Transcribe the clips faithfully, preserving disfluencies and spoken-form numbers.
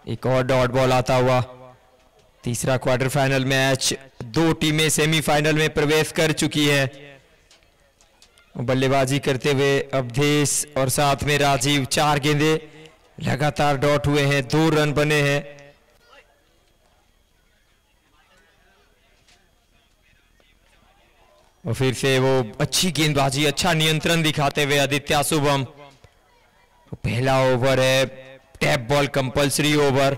एक और dot ball आता हुआ। तीसरा क्वार्टर फाइनल मैच, दो टीमें सेमीफाइनल में प्रवेश कर चुकी है। बल्लेबाजी करते हुए अवधेश और साथ में राजीव, चार गेंदे लगातार डॉट हुए हैं, दो रन बने हैं। और फिर से वो अच्छी गेंदबाजी, अच्छा नियंत्रण दिखाते हुए आदित्य शुभम। पहला ओवर है, tap ball compulsory over.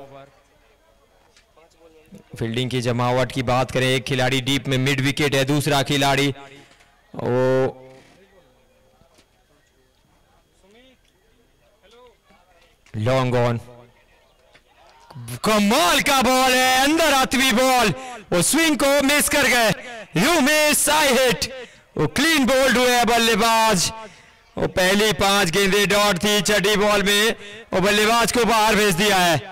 Fielding की जमावट की बात करें, एक खिलाड़ी डीप में मिड विकेट है, दूसरा खिलाड़ी वो लॉन्ग ऑन। कमाल का बॉल है, अंदर आती हुई बॉल, वो स्विंग को मिस कर गए। यू मिस आई हिट, वो क्लीन बोल्ड हुए बल्लेबाज। वो पहली पांच गेंदे डॉट थी, छठी बॉल में वो बल्लेबाज को बाहर भेज दिया है।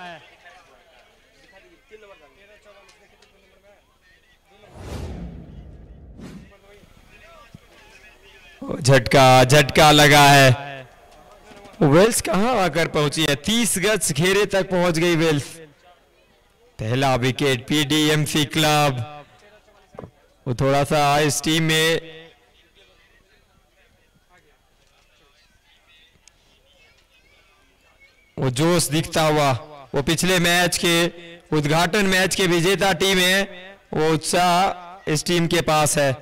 झटका झटका लगा है। वेल्स कहां आकर पहुंची है, तीस गज घेरे तक पहुंच गई वेल्स। पहला विकेट पीडीएमसी क्लब। वो थोड़ा सा इस टीम में वो जोश दिखता हुआ, वो पिछले मैच के उद्घाटन मैच के विजेता टीम है, वो उत्साह इस टीम के पास है।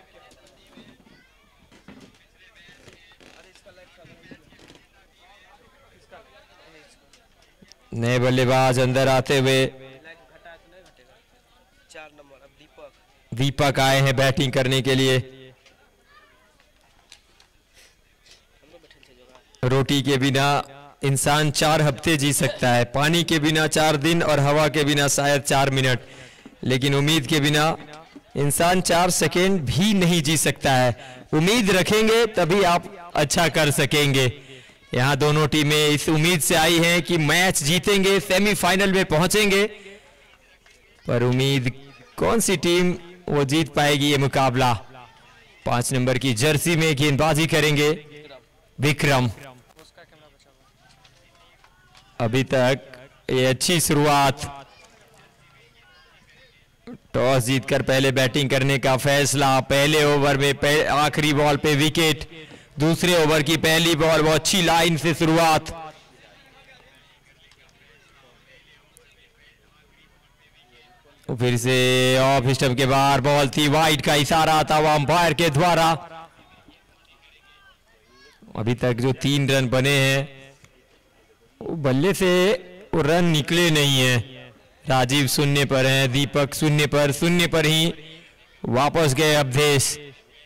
नए बल्लेबाज अंदर आते हुए दीपक आए हैं बैटिंग करने के लिए। रोटी के बिना इंसान चार हफ्ते जी सकता है, पानी के बिना चार दिन और हवा के बिना शायद चार मिनट, लेकिन उम्मीद के बिना इंसान चार सेकेंड भी नहीं जी सकता है। उम्मीद रखेंगे तभी आप अच्छा कर सकेंगे। यहाँ दोनों टीमें इस उम्मीद से आई हैं कि मैच जीतेंगे, सेमीफाइनल में पहुंचेंगे, पर उम्मीद कौन सी टीम वो जीत पाएगी ये मुकाबला। पांच नंबर की जर्सी में गेंदबाजी करेंगे विक्रम। अभी तक ये अच्छी शुरुआत, टॉस जीतकर पहले बैटिंग करने का फैसला। पहले ओवर में आखिरी बॉल पे विकेट, दूसरे ओवर की पहली बॉल, वो अच्छी लाइन से शुरुआत। फिर से ऑफ स्टंप के बाहर बॉल थी, वाइड का इशारा आता हुआ अंपायर के द्वारा। अभी तक जो तीन रन बने हैं वो बल्ले से वो रन निकले नहीं है। राजीव शून्य पर हैं, दीपक शून्य पर, शून्य पर ही वापस गए अवधेश।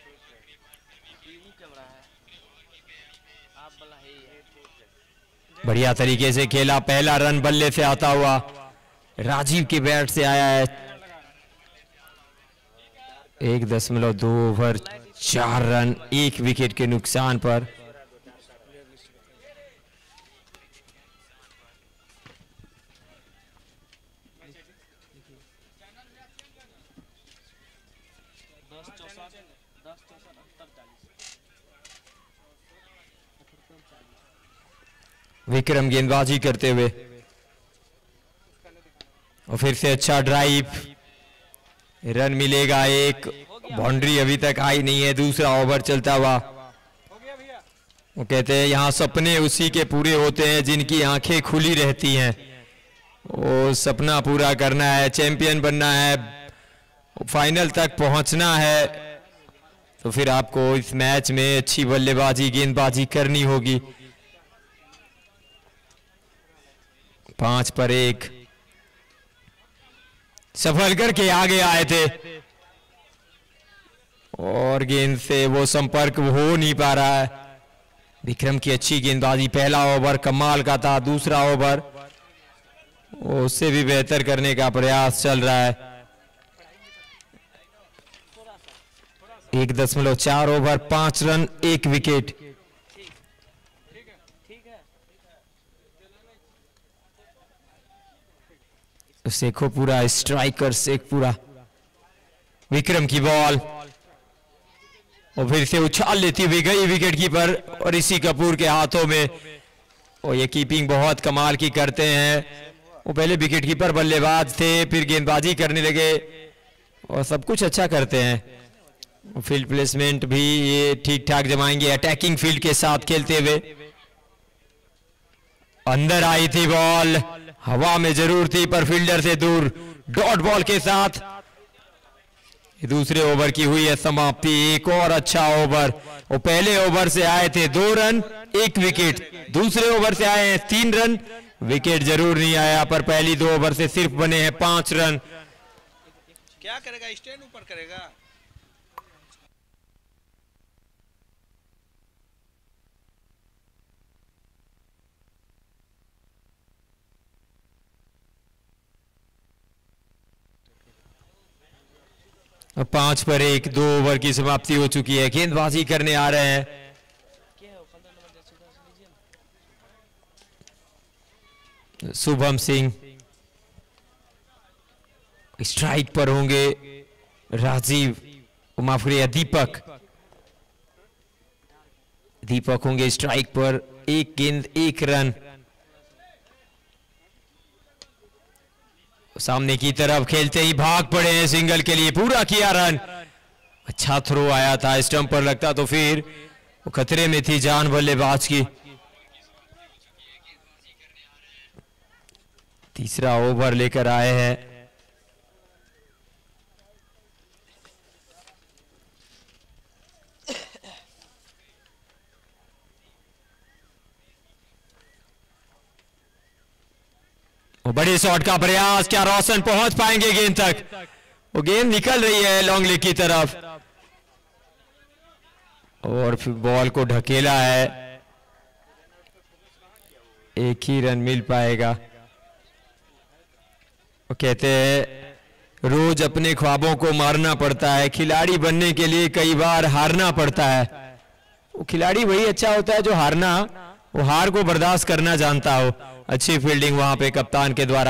बढ़िया तरीके से खेला, पहला रन बल्ले से आता हुआ राजीव के बैट से आया है। एक दशमलव दो ओवर, चार रन, एक विकेट के नुकसान पर। विक्रम गेंदबाजी करते हुए, और फिर से अच्छा ड्राइव, रन मिलेगा एक। बाउंड्री अभी तक आई नहीं है, दूसरा ओवर चलता हुआ। वो कहते हैं यहाँ सपने उसी के पूरे होते हैं जिनकी आंखें खुली रहती हैं। वो सपना पूरा करना है, चैंपियन बनना है, फाइनल तक पहुंचना है, तो फिर आपको इस मैच में अच्छी बल्लेबाजी, गेंदबाजी करनी होगी। पांच पर एक सफल करके आगे आए थे, और गेंद से वो संपर्क हो नहीं पा रहा है। विक्रम की अच्छी गेंदबाजी, पहला ओवर कमाल का था, दूसरा ओवर उससे भी बेहतर करने का प्रयास चल रहा है। एक दशमलव चार ओवर, पांच रन, एक विकेट। शेखो पूरा स्ट्राइकर, शेख पूरा। विक्रम की बॉल, और फिर से उछाल लेती हुई गई विकेट कीपर और ऋषि कपूर के हाथों में। और ये कीपिंग बहुत कमाल की करते हैं, वो पहले विकेट कीपर बल्लेबाज थे, फिर गेंदबाजी करने लगे और सब कुछ अच्छा करते हैं। फील्ड प्लेसमेंट भी ये ठीक ठाक जमाएंगे, अटैकिंग फील्ड के साथ खेलते हुए। अंदर आई थी बॉल, हवा में जरूर थी पर फील्डर से दूर, डॉट बॉल के साथ दूसरे ओवर की हुई है समाप्ति। एक और अच्छा ओवर, वो पहले ओवर से आए थे दो रन एक विकेट, दूसरे ओवर से आए हैं तीन रन, विकेट जरूर नहीं आया पर पहली दो ओवर से सिर्फ बने हैं पांच रन। क्या करेगा, स्टैंड ऊपर करेगा। पांच पर एक, दो ओवर की समाप्ति हो चुकी है। गेंदबाजी करने आ रहे हैं शुभम सिंह, स्ट्राइक पर होंगे राजीव, माफ करिए दीपक, दीपक होंगे स्ट्राइक पर। एक गेंद एक रन, सामने की तरफ खेलते ही भाग पड़े हैं सिंगल के लिए, पूरा किया रन। अच्छा थ्रो आया था, स्टंप पर लगता तो फिर वो खतरे में थी जान बल्लेबाज की। तीसरा ओवर लेकर आए हैं वो बड़े शॉट का प्रयास, क्या रोशन पहुंच पाएंगे गेंद तक? वो गेंद निकल रही है लॉन्ग लेग की तरफ और फिर बॉल को ढकेला है, एक ही रन मिल पाएगा। वो कहते हैं रोज अपने ख्वाबों को मारना पड़ता है, खिलाड़ी बनने के लिए कई बार हारना पड़ता है। वो खिलाड़ी वही अच्छा होता है जो हारना, वो हार को बर्दाश्त करना जानता हो। अच्छी फील्डिंग वहां पे कप्तान के द्वारा।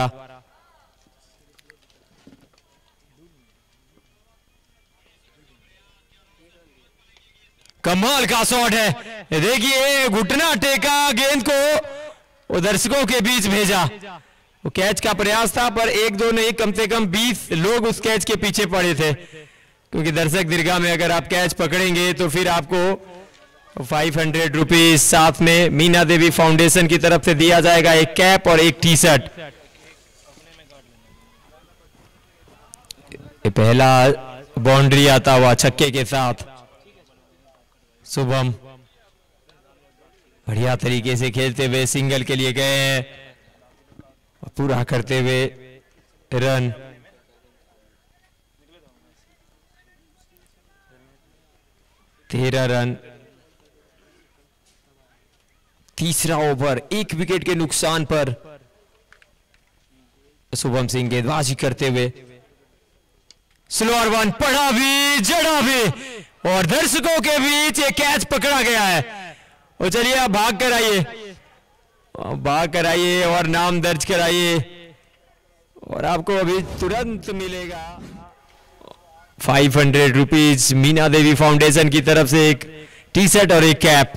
कमाल का शॉट है, देखिए घुटना टेका, गेंद को वो दर्शकों के बीच भेजा। वो कैच का प्रयास था पर एक दो नहीं, कम से कम बीस लोग उस कैच के पीछे पड़े थे, क्योंकि दर्शक दीर्घा में अगर आप कैच पकड़ेंगे तो फिर आपको फाइव हंड्रेड रुपीज साथ में मीना देवी फाउंडेशन की तरफ से दिया जाएगा, एक कैप और एक टी शर्ट। ये पहला बाउंड्री आता हुआ छक्के के साथ शुभम बढ़िया तरीके से खेलते हुए सिंगल के लिए गए हैं, पूरा करते हुए रन। तेरह रन, तीसरा ओवर एक विकेट के नुकसान पर शुभम सिंह गेंदबाजी करते हुए, स्लोअर वन, पड़ा भी जड़ा भी और दर्शकों के बीच एक कैच पकड़ा गया है। और चलिए आप भाग कर आइए, भाग कर आइए और नाम दर्ज कराइए और आपको अभी तुरंत मिलेगा five hundred rupees Meena Devi foundation की तरफ से एक टी शर्ट और एक कैप।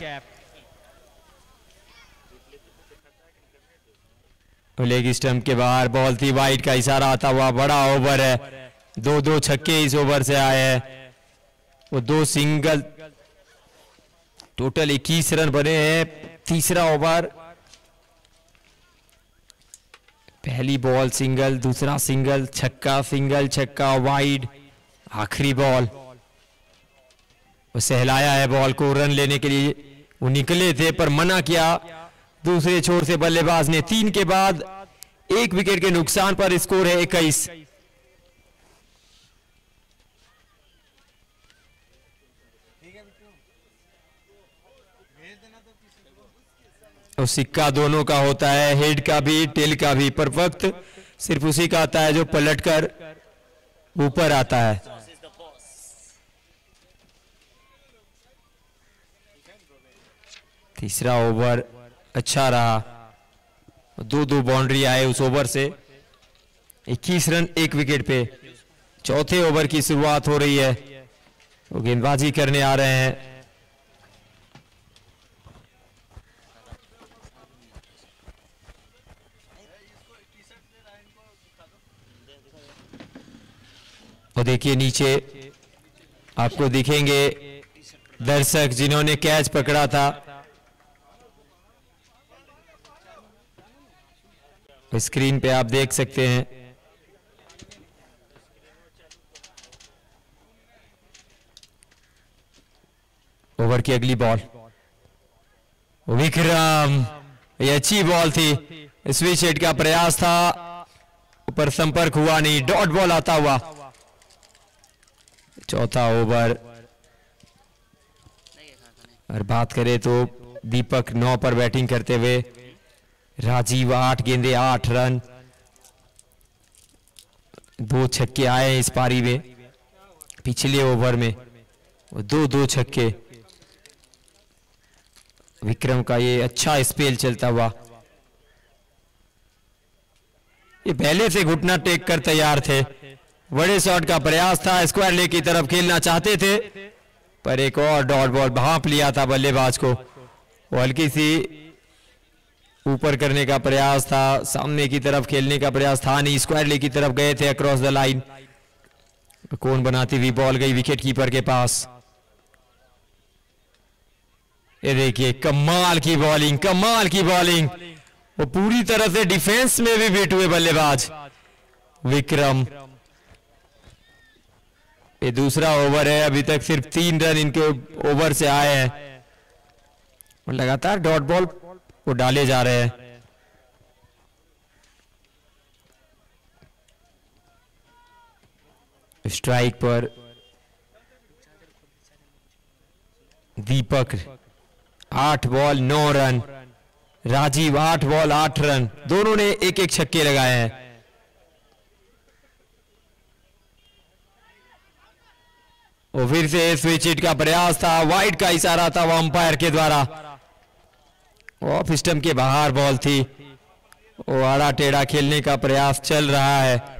लेग स्टंप के बाहर बॉल थी, वाइड का इशारा आता हुआ, बड़ा ओवर है, दो दो छक्के इस ओवर से आए हैं, वो दो सिंगल, टोटल इक्कीस रन बने हैं। तीसरा ओवर, पहली बॉल सिंगल, दूसरा सिंगल, छक्का, सिंगल, छक्का, वाइड, आखिरी बॉल। वो सहलाया है बॉल को रन लेने के लिए, वो निकले थे पर मना किया दूसरे छोर से बल्लेबाज ने। तीन के बाद एक विकेट के नुकसान पर स्कोर है इक्कीस। तो सिक्का दोनों का होता है, हेड का भी टेल का भी, पर वक्त सिर्फ उसी का आता है जो पलटकर ऊपर आता है। तीसरा ओवर अच्छा रहा, दो दो बाउंड्री आए उस ओवर से, इक्कीस रन एक विकेट पे। चौथे ओवर की शुरुआत हो रही है, वो गेंदबाजी करने आ रहे हैं और देखिए नीचे आपको दिखेंगे दर्शक जिन्होंने कैच पकड़ा था। स्क्रीन पे आप देख सकते हैं। ओवर की अगली बॉल, विक्रम, ये अच्छी बॉल थी। स्विच हिट का प्रयास था पर संपर्क हुआ नहीं, डॉट बॉल आता हुआ। चौथा ओवर और बात करें तो दीपक नौ पर बैटिंग करते हुए, राजीव आठ गेंदे आठ रन, दो छक्के आए इस पारी में। पिछले ओवर में दो दो छक्के। विक्रम का ये अच्छा स्पेल चलता हुआ, ये पहले से घुटना टेक कर तैयार थे। बड़े शॉट का प्रयास था, स्क्वायर लेग की तरफ खेलना चाहते थे पर एक और डॉट बॉल भांप लिया था बल्लेबाज को। वो हल्की सी ऊपर करने का प्रयास था, सामने की तरफ खेलने का प्रयास था नहीं, स्क्वायर लेग की तरफ गए थे अक्रॉस द लाइन। कौन बनाती हुई बॉल गई विकेट कीपर के पास। ये देखिए कमाल की बॉलिंग, कमाल की बॉलिंग, वो पूरी तरह से डिफेंस में भी फिट हुए बल्लेबाज विक्रम। ये दूसरा ओवर है, अभी तक सिर्फ तीन रन इनके ओवर से आए हैं और लगातार डॉट बॉल वो डाले जा रहे हैं। स्ट्राइक पर दीपक, आठ बॉल नौ रन, राजीव आठ बॉल आठ रन, दोनों ने एक एक छक्के लगाए हैं। और फिर से स्विच हिट का प्रयास था, वाइड का इशारा था वो अंपायर के द्वारा। ऑफ स्टंप के बाहर बॉल थी, वो आड़ा टेढ़ा खेलने का प्रयास चल रहा है।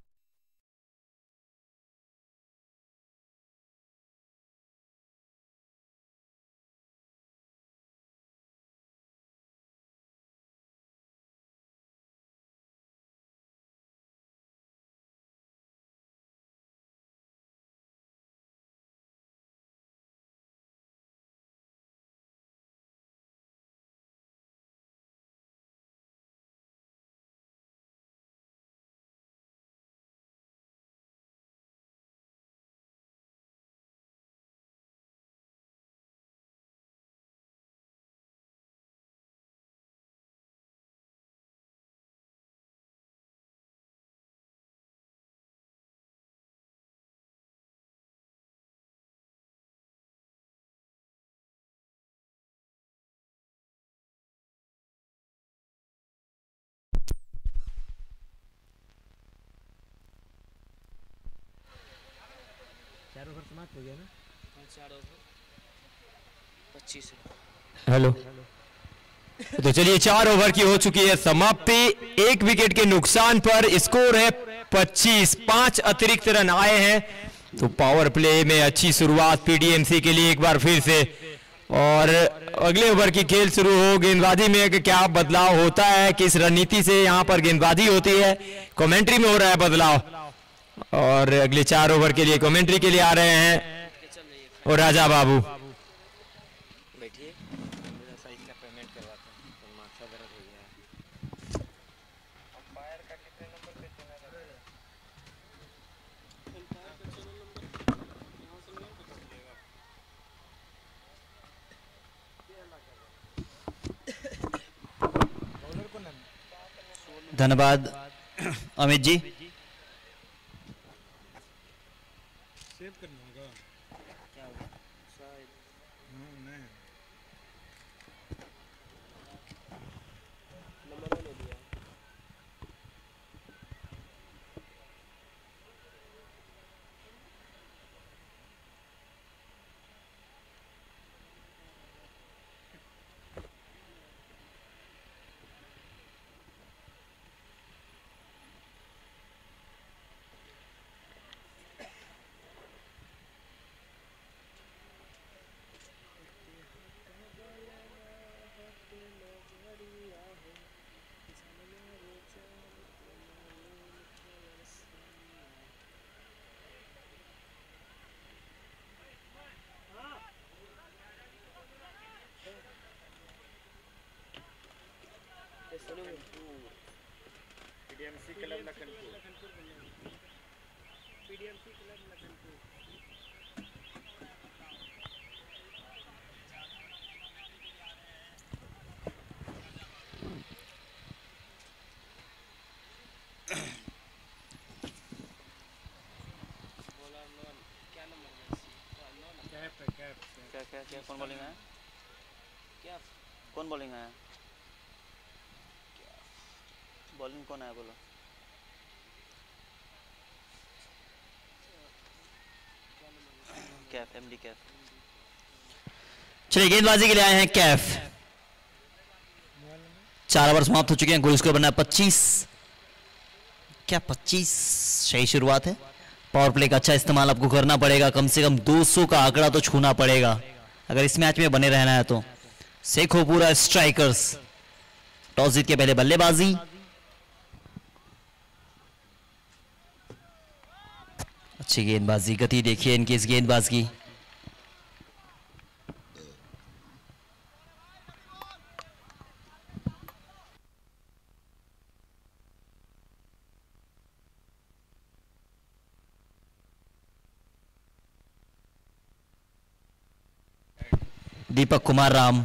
चार ओवर समाप्त हो गया ना? चार ओवर पच्चीस। हेलो, तो चलिए चार ओवर की हो चुकी है समाप्ति। एक विकेट के नुकसान पर स्कोर है पच्चीस। पांच अतिरिक्त रन आए हैं, तो पावर प्ले में अच्छी शुरुआत पीडीएमसी के लिए एक बार फिर से। और अगले ओवर की खेल शुरू हो, गेंदबाजी में क्या बदलाव होता है, किस रणनीति से यहाँ पर गेंदबाजी होती है, कमेंट्री में हो रहा है बदलाव। और अगले चार ओवर के लिए कमेंट्री के लिए आ रहे हैं और राजा बाबू। धन्यवाद अमित जी। सेव करना होगा क्या होगा शायद। नहीं नंबर ले दिया। कैप है कैप क्या क्या क्या कौन बॉलिंग आया? क्या कौन बॉलिंग आया? बॉलिंग कौन आया बोलो? कैफ, एमडी कैफ। चलिए गेंदबाजी के लिए आए हैं कैफ। चार ओवर समाप्त हो चुके हैं, गोल स्कोर बना है पच्चीस। क्या पच्चीस सही शुरुआत है। पावर प्ले का अच्छा इस्तेमाल आपको करना पड़ेगा, कम से कम दो सौ का आंकड़ा तो छूना पड़ेगा अगर इस मैच में बने रहना है तो। शेखोपुरा स्ट्राइकर्स टॉस जीत के पहले बल्लेबाजी। अच्छी गेंदबाजी, गति देखिए इनकी इस गेंदबाज की। दीपक कुमार राम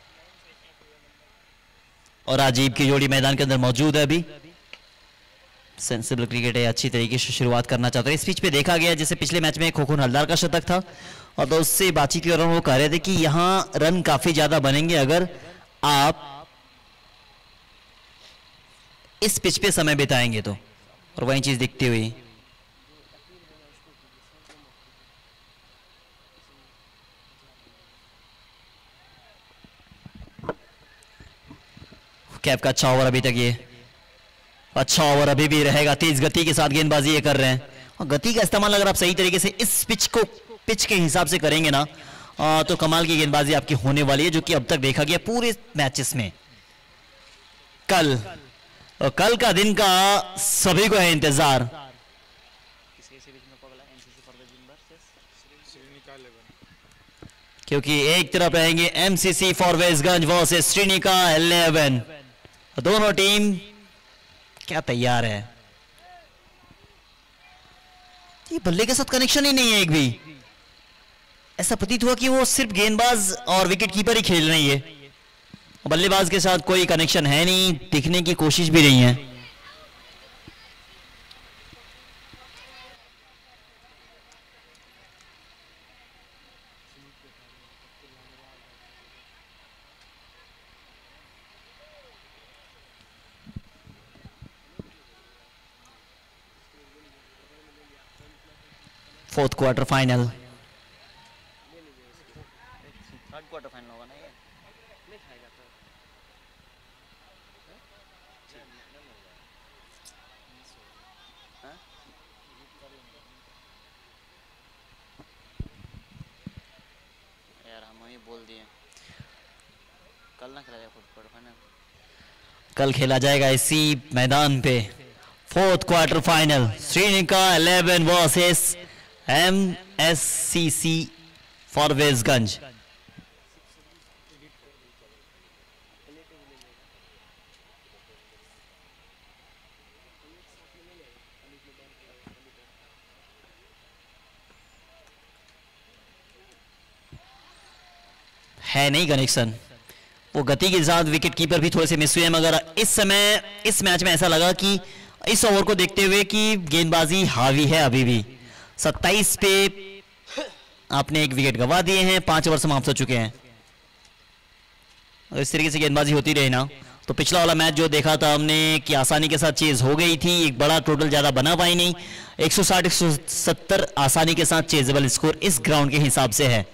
और राजीव की जोड़ी मैदान के अंदर मौजूद है अभी। सेंसिबल क्रिकेट है, अच्छी तरीके से शुरुआत करना चाहते हैं। इस पिच पे देखा गया जैसे पिछले मैच में खोखन हलदार का शतक था और तो उससे बातचीत के दौरान वो कह रहे थे कि यहां रन काफी ज्यादा बनेंगे अगर आप इस पिच पे समय बिताएंगे तो, और वही चीज दिखती हुई। कैप का अच्छा ओवर अभी तक, ये अच्छा ओवर अभी भी रहेगा। तेज गति के साथ गेंदबाजी ये कर रहे हैं और गति का इस्तेमाल अगर आप सही तरीके से इस पिच को पिच के हिसाब से करेंगे ना आ, तो कमाल की गेंदबाजी आपकी होने वाली है, जो कि अब तक देखा गया पूरे मैचेस में। कल और कल का दिन का सभी को है इंतजार। क्योंकि एक तरफ रहेंगे MCC Forbesganj versus Shrinika eleven. दोनों टीम क्या तैयार है। ये बल्ले के साथ कनेक्शन ही नहीं है एक भी। ऐसा प्रतीत हुआ कि वो सिर्फ गेंदबाज और विकेट कीपर ही खेल रही है, बल्लेबाज के साथ कोई कनेक्शन है नहीं, दिखने की कोशिश भी नहीं है। Fourth quarter final, third quarter final होगा ना ये। यार हम वही बोल दिए, कल ना खेला जाएगा फोर्थ क्वार्टर फाइनल। कल खेला जाएगा इसी मैदान पे fourth quarter final, Shrinika eleven versus M S C C Forbesganj. है नहीं कनेक्शन, वो गति के साथ विकेट कीपर भी थोड़े से मिस हुए हैं, मगर इस समय इस मैच में ऐसा लगा कि इस ओवर को देखते हुए कि गेंदबाजी हावी है अभी भी। सत्ताईस पे आपने एक विकेट गंवा दिए हैं, पांच ओवर समाप्त हो चुके हैं। अगर इस तरीके से गेंदबाजी होती रही ना तो पिछला वाला मैच जो देखा था हमने कि आसानी के साथ चेज हो गई थी, एक बड़ा टोटल ज्यादा बना पाई नहीं। एक सौ साठ एक सौ सत्तर आसानी के साथ चेजेबल स्कोर इस ग्राउंड के हिसाब से है।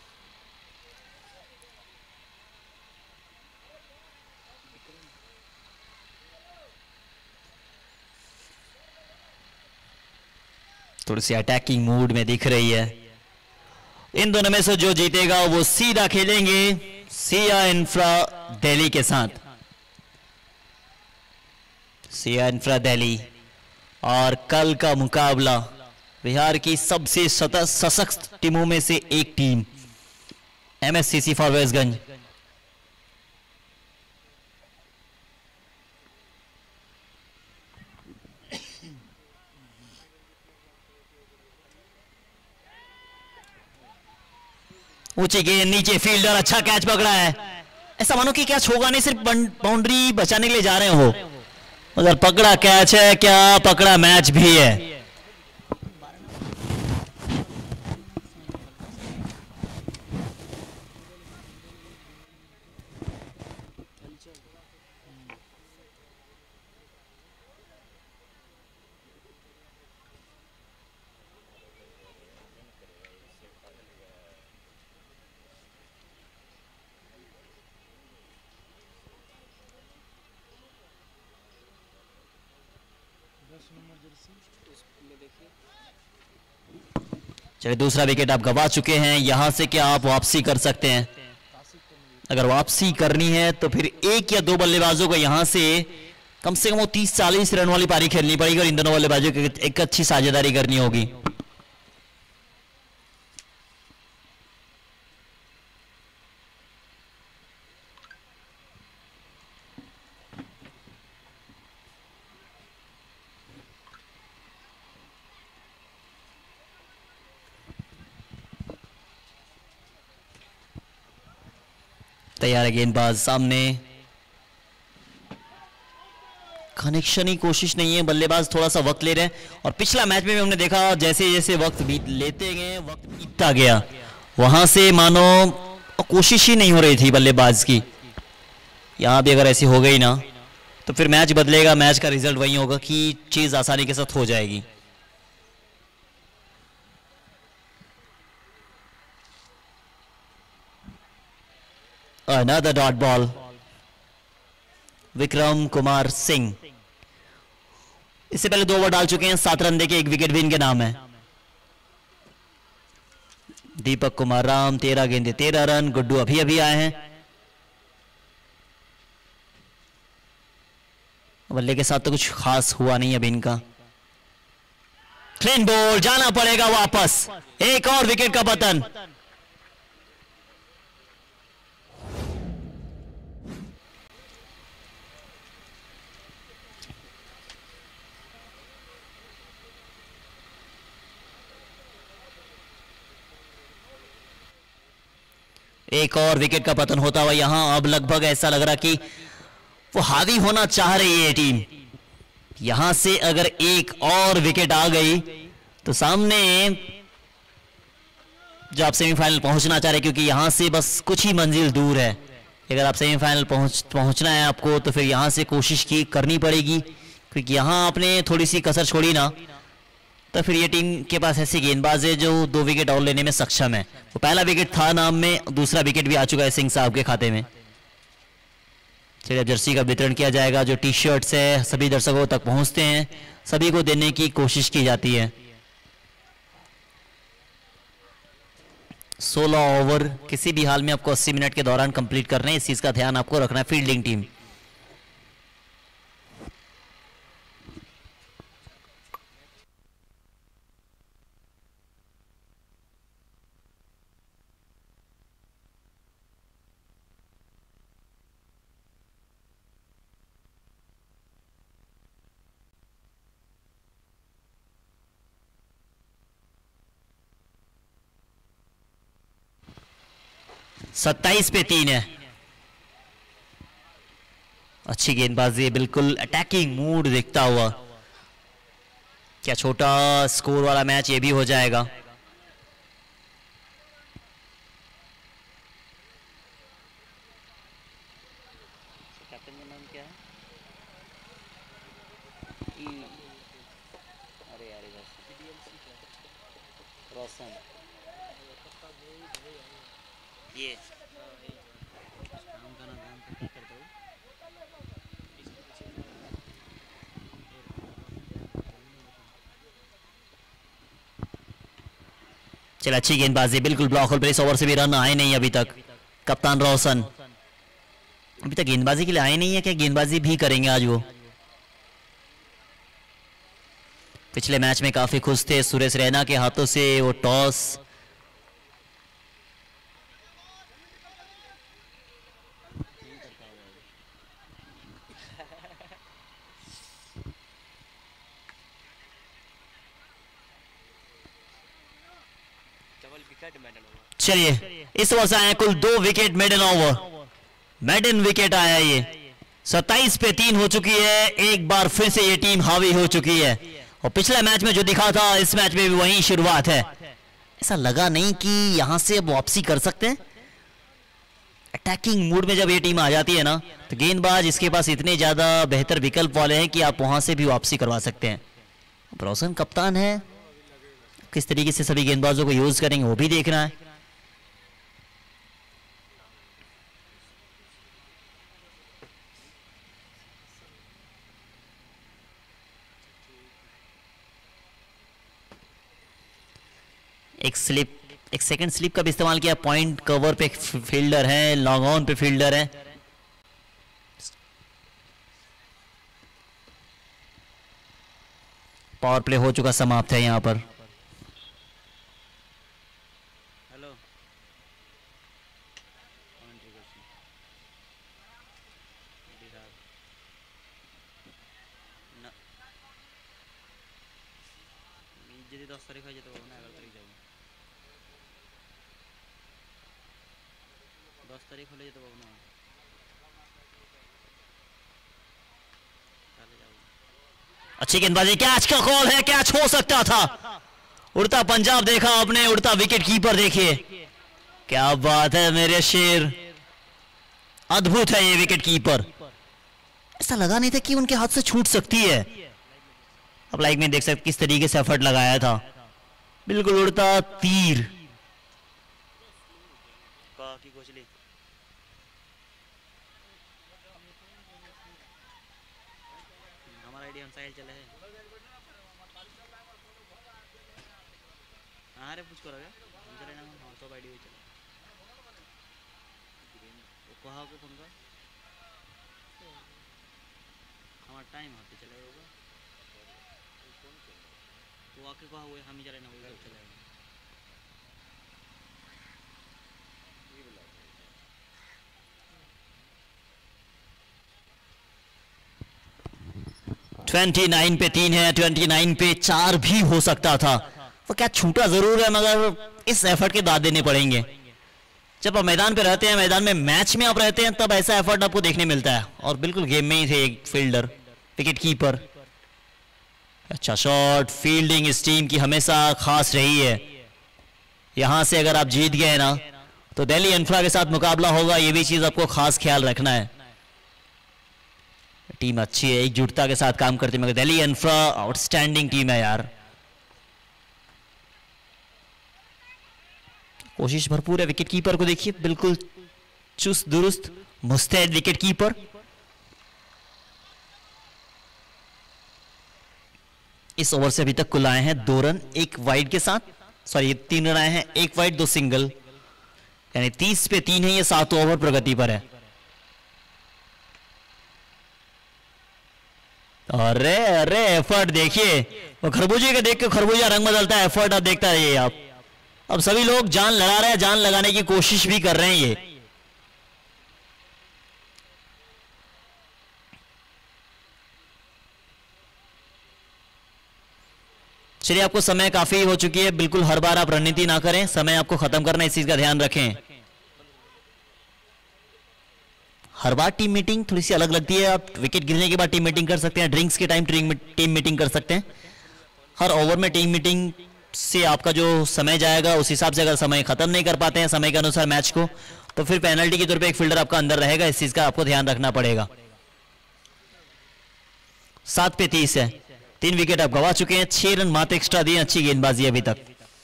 थोड़ी सी अटैकिंग मूड में दिख रही है। इन दोनों में से जो जीतेगा वो सीधा खेलेंगे सिया इंफ्रा दिल्ली के साथ। सिया इंफ्रा दिल्ली और कल का मुकाबला बिहार की सबसे सशक्त टीमों में से एक टीम एमएससीसी फॉरवेजगंज। ऊंची गेंद, नीचे फील्डर, अच्छा कैच पकड़ा है। ऐसा मानो कि कैच होगा नहीं, सिर्फ बाउंड्री बचाने के लिए जा रहे हो वो, मगर पकड़ा कैच है, क्या पकड़ा मैच भी है। चलिए दूसरा विकेट आप गवा चुके हैं, यहां से क्या आप वापसी कर सकते हैं? अगर वापसी करनी है तो फिर एक या दो बल्लेबाजों को यहां से कम से कम वो तीस चालीस रन वाली पारी खेलनी पड़ेगी और इन दोनों बल्लेबाजों की एक अच्छी साझेदारी करनी होगी। तैयार है गेंदबाज, सामने कनेक्शन ही कोशिश नहीं है, बल्लेबाज थोड़ा सा वक्त ले रहे हैं। और पिछला मैच में भी हमने देखा जैसे जैसे वक्त बीत लेते गए वक्त बीतता गया, वहां से मानो कोशिश ही नहीं हो रही थी बल्लेबाज की। यहां भी अगर ऐसी हो गई ना तो फिर मैच बदलेगा, मैच का रिजल्ट वही होगा कि चीज आसानी के साथ हो जाएगी। Another dot ball. Vikram Kumar Singh इससे पहले दो ओवर डाल चुके हैं, सात रन देके एक विकेट भी इनके नाम है। दीपक कुमार राम तेरह गेंदे तेरह रन, गुड्डू अभी अभी आए हैं। बल्ले के साथ तो कुछ खास हुआ नहीं अभी इनका। क्लीन बॉल, जाना पड़ेगा वापस, एक और विकेट का पतन। एक और विकेट का पतन होता हुआ यहां। अब लगभग ऐसा लग रहा कि वो हावी होना चाह रही है टीम। यहां से अगर एक और विकेट आ गई तो सामने जो आप सेमीफाइनल पहुंचना चाह रहे, क्योंकि यहां से बस कुछ ही मंजिल दूर है। अगर आप सेमीफाइनल पहुंच पहुंचना है आपको तो फिर यहां से कोशिश की करनी पड़ेगी, क्योंकि यहां आपने थोड़ी सी कसर छोड़ी ना तो फिर ये टीम के पास ऐसी गेंदबाज है जो दो विकेट और लेने में सक्षम है। वो पहला विकेट था नाम में, दूसरा विकेट भी आ चुका है सिंह साहब के खाते में। चलिए अब जर्सी का वितरण किया जाएगा, जो टी शर्ट्स है सभी दर्शकों तक पहुंचते हैं, सभी को देने की कोशिश की जाती है। सोलह ओवर किसी भी हाल में आपको अस्सी मिनट के दौरान कंप्लीट करने हैं, इस चीज का ध्यान आपको रखना है। फील्डिंग टीम सत्ताईस पे तीन है। अच्छी गेंदबाजी, बिल्कुल अटैकिंग मूड दिखता हुआ। क्या छोटा स्कोर वाला मैच ये भी हो जाएगा। कैप्टन का नाम क्या है? अरे यार रोशन, ये चल अच्छी गेंदबाजी, बिल्कुल ब्लॉक होल पर। इस ओवर से भी रन आए नहीं अभी तक। कप्तान रोशन अभी तक गेंदबाजी के लिए आए नहीं है, क्या गेंदबाजी भी करेंगे आज वो? पिछले मैच में काफी खुश थे, सुरेश रैना के हाथों से वो टॉस चलिए इस ओवर से आए कुल दो wicket maiden over, maiden wicket आया ये। सत्ताईस पे तीन हो चुकी है, एक बार फिर से ये टीम हावी हो चुकी है और पिछले मैच में जो दिखा था इस मैच में भी वही शुरुआत है। ऐसा लगा नहीं कि यहां से अब वापसी कर सकते हैं। अटैकिंग मूड में जब ये टीम आ जाती है ना तो गेंदबाज इसके पास इतने ज्यादा बेहतर विकल्प वाले हैं कि आप वहां से भी वापसी करवा सकते हैं। रोशन कप्तान है, किस तरीके से सभी गेंदबाजों को यूज करेंगे वो भी देखना है। एक स्लिप एक सेकंड स्लिप का भी इस्तेमाल किया। पॉइंट कवर पे फील्डर है, लॉन्ग ऑन पे फील्डर है। पावर प्ले हो चुका समाप्त है यहां पर। हेलो যদি দশ তারিখ হয়ে যেতে পারবো না, এগারো তারিখ যাবো। দশ তারিখ হলে যেতে পারবো না, তাহলে যাবো। अच्छी गेंदबाजी, कैच का कॉल है, कैच हो सकता था। उड़ता पंजाब देखा आपने, उड़ता विकेट कीपर देखिए, क्या बात है मेरे शेर, अद्भुत है ये विकेट कीपर। ऐसा लगा नहीं था कि उनके हाथ से छूट सकती है। अब लाइक में देख सकते किस तरीके से एफर्ट लगाया था, बिल्कुल उड़ता तीर। की कोचली हमारा आईडी हम साहिल चले है। हाँ रे पूछ करोगे हम चले ना, हाँ सब आईडी चले। वो कहा के फोन कर हमारा टाइम हाथ चले होगा, तो आके कहा हुए हम ही चले ना, वो चले। उनतीस पे तीन है, उनतीस पे चार भी हो सकता था। वो क्या छूटा जरूर है मगर इस एफर्ट के दाद देने पड़ेंगे। जब आप मैदान पे रहते हैं, मैदान में मैच में आप रहते हैं, तब ऐसा एफर्ट आपको देखने मिलता है। और बिल्कुल गेम में ही थे एक फील्डर, विकेट कीपर। अच्छा शॉट, फील्डिंग इस टीम की हमेशा खास रही है। यहां से अगर आप जीत गए ना तो दिल्ली इंफ्रा के साथ मुकाबला होगा, ये भी चीज आपको खास ख्याल रखना है। टीम अच्छी है, एकजुटता के साथ काम करती है, मगर दिल्ली इंफ्रा आउटस्टैंडिंग टीम है यार। कोशिश भरपूर है। विकेट कीपर को देखिए, बिल्कुल चुस्त दुरुस्त मुस्तैद विकेट कीपर। इस ओवर से अभी तक कुल आए हैं दो रन एक वाइड के साथ, सॉरी तीन रन आए हैं, एक वाइड दो सिंगल, यानी तीस पे तीन है। ये सात ओवर प्रगति पर है। अरे अरे एफर्ट देखिए, वो खरबूजे के देख के खरबूजा रंग बदलता है। एफर्ट आप देखता रहिए आप। अब सभी लोग जान लगा रहे हैं, जान लगाने की कोशिश भी कर रहे हैं ये। चलिए, आपको समय काफी हो चुकी है, बिल्कुल हर बार आप रणनीति ना करें, समय आपको खत्म करना है, इस चीज का ध्यान रखें। हर बार टीम मीटिंग थोड़ी सी अलग लगती है। आप विकेट गिरने के बाद टीम मीटिंग कर सकते हैं, ड्रिंक्स के टाइम टीम मीटिंग कर सकते हैं। हर ओवर में टीम मीटिंग से आपका जो समय जाएगा उस हिसाब से अगर समय खत्म नहीं कर पाते हैं समय के अनुसार मैच को, तो फिर पेनल्टी के तौर पे एक फील्डर आपका अंदर रहेगा। इस चीज का आपको ध्यान रखना पड़ेगा। सात पे तीस है, तीन विकेट आप गवा चुके हैं, छह रन मात्र एक्स्ट्रा दिए। अच्छी गेंदबाजी अभी तक।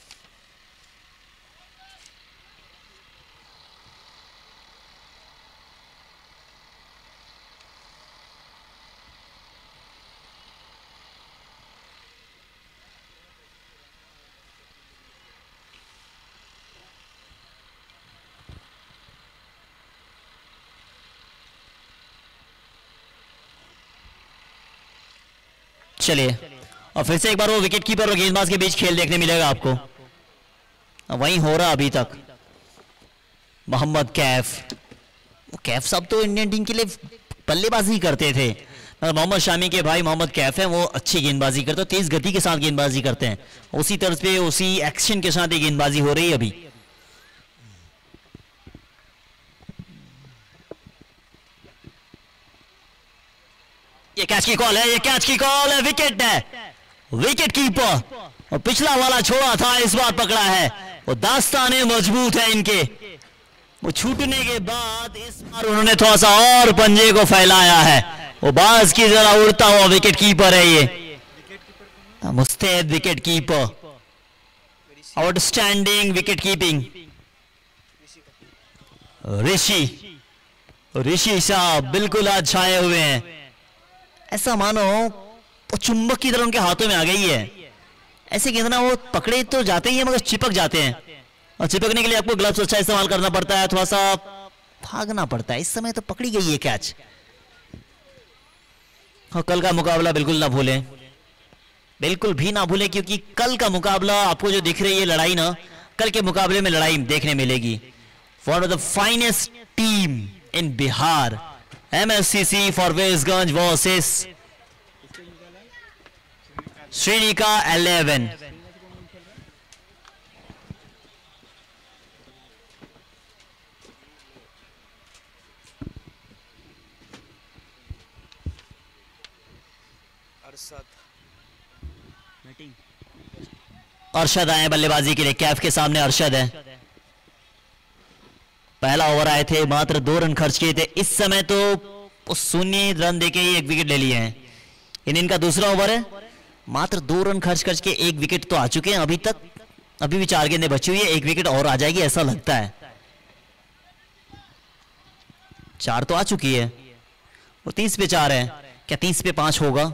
चलिए, और फिर से एक बार वो विकेट कीपर और गेंदबाज के बीच खेल देखने मिलेगा आपको। वही हो रहा अभी तक। मोहम्मद कैफ, वो कैफ साहब तो इंडियन टीम के लिए बल्लेबाजी करते थे, मगर मोहम्मद शामी के भाई मोहम्मद कैफ हैं, वो अच्छी गेंदबाजी करते हैं, तेज गति के साथ गेंदबाजी करते हैं। उसी तर्ज पे उसी एक्शन के साथ ये गेंदबाजी हो रही है अभी। ये कैच की कॉल है, ये कैच की कॉल है, विकेट है, विकेट कीपर। और पिछला वाला छोड़ा था, इस बार पकड़ा है। वो दास्ताने मजबूत है इनके। वो छूटने के बाद इस बार उन्होंने थोड़ा सा और पंजे को फैलाया है। वो बाज की जरा उड़ता हुआ विकेट कीपर है ये, मुस्तैद wicket keeper, outstanding wicket keeping. Rishi Rishi साहब बिल्कुल आज छाए हुए हैं। ऐसा मानो वो चुंबक की तरह उनके हाथों में आ गई है। ऐसे कितना वो पकड़े तो जाते ही है मगर चिपक जाते हैं, और चिपकने के लिए आपको ग्लव्स अच्छा इस्तेमाल करना पड़ता है, थोड़ा सा भागना पड़ता है। इस समय तो पकड़ी गई है कैच। और कल का मुकाबला बिल्कुल ना भूलें, बिल्कुल भी ना भूलें, क्योंकि कल का मुकाबला आपको जो दिख रही है लड़ाई ना, कल के मुकाबले में लड़ाई देखने मिलेगी। One of the finest team in Bihar, MSCC Forbesganj versus Shrinika eleven. Arshad आए बल्लेबाजी के लिए, कैफ के सामने अरशद है। पहला ओवर आए थे, मात्र दो रन खर्च किए थे। इस समय तो शून्य रन देके ही एक विकेट ले लिए हैं। इन इनका दूसरा ओवर है, मात्र दो रन खर्च करके एक विकेट तो आ चुके हैं अभी तक। अभी भी चार गेंदें बची हुई है, एक विकेट और आ जाएगी ऐसा लगता है। चार तो आ चुकी है और तीस पे चार है, क्या तीस पे पांच होगा?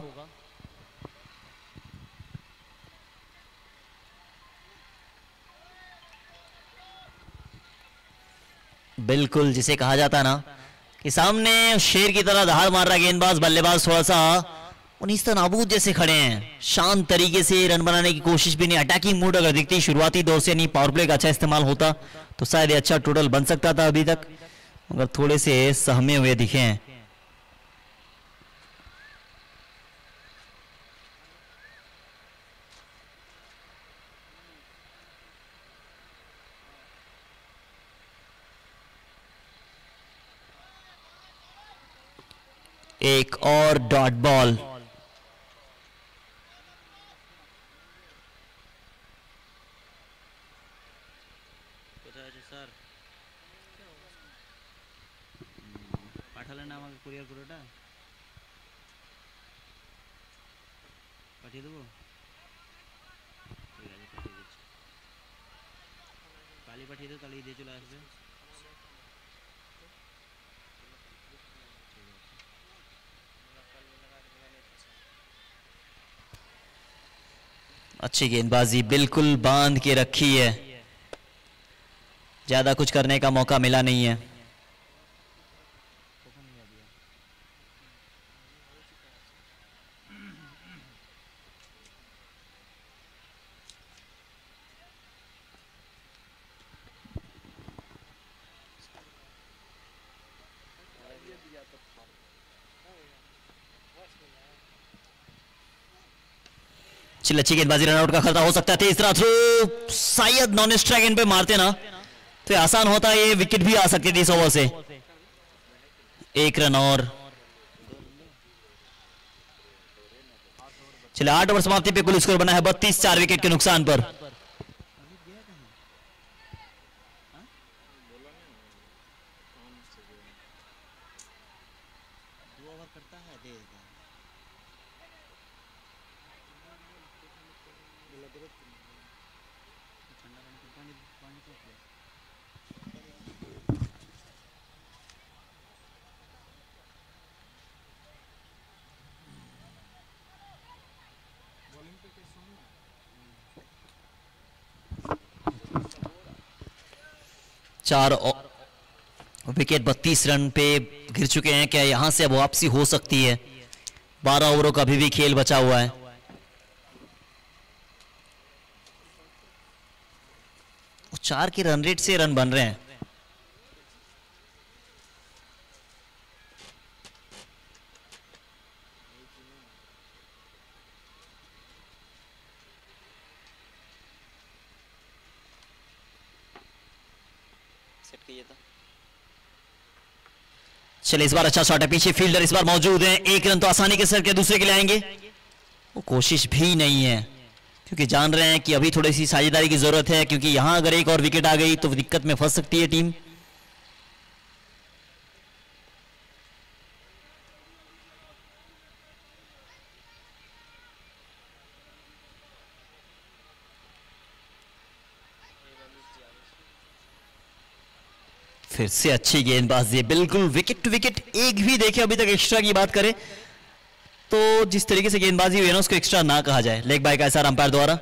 बिल्कुल, जिसे कहा जाता है ना कि सामने शेर की तरह दहाड़ मार रहा गेंदबाज, बल्लेबाज थोड़ा सा उन्नीस नाबूद जैसे खड़े हैं। शांत तरीके से रन बनाने की कोशिश भी नहीं। अटैकिंग मूड अगर दिखती शुरुआती दौर से नहीं, पावर प्ले का अच्छा इस्तेमाल होता तो शायद ये अच्छा टोटल बन सकता था अभी तक, मगर थोड़े से सहमे हुए दिखे हैं। एक और डॉट बॉल। सर পাঠালেন না আমাকে কুরিয়ার পুরোটা পাঠিয়ে দেবো। ঠিক আছে পাঠিয়ে দিচ্ছি, কালই পাঠিয়ে দেবো, তাহলে দিয়ে চলে আসবে। अच्छी गेंदबाजी बिल्कुल बांध के रखी है, ज्यादा कुछ करने का मौका मिला नहीं है। चिल अच्छी गेंदबाजी, रनआउट का खतरा हो सकता है। तीसरा थ्रो, शायद नॉन स्ट्राइक इन पे मारते ना तो आसान होता, ये विकेट भी आ सकती थी इस ओवर से। एक रन और। चले आठ ओवर समाप्ति पे कुल स्कोर बना है बत्तीस, चार विकेट के नुकसान पर। चार विकेट बत्तीस रन पे गिर चुके हैं। क्या यहां से अब वापसी हो सकती है? बारह ओवरों का अभी भी खेल बचा हुआ है। चार के रन रेट से रन बन रहे हैं। चले इस बार अच्छा शॉट है, पीछे फील्डर इस बार मौजूद है, एक रन तो आसानी के साथ दूसरे के लिए आएंगे। वो कोशिश भी नहीं है क्योंकि जान रहे हैं कि अभी थोड़ी सी साझेदारी की जरूरत है, क्योंकि यहां अगर एक और विकेट आ गई तो दिक्कत में फंस सकती है टीम। फिर से अच्छी गेंदबाजी, बिल्कुल विकेट टू विकेट, एक भी देखे अभी तक एक्स्ट्रा की बात करें तो जिस तरीके से गेंदबाजी हुई है ना उसको एक्स्ट्रा ना कहा जाए। लेग बाय का ऐसा अंपायर द्वारा।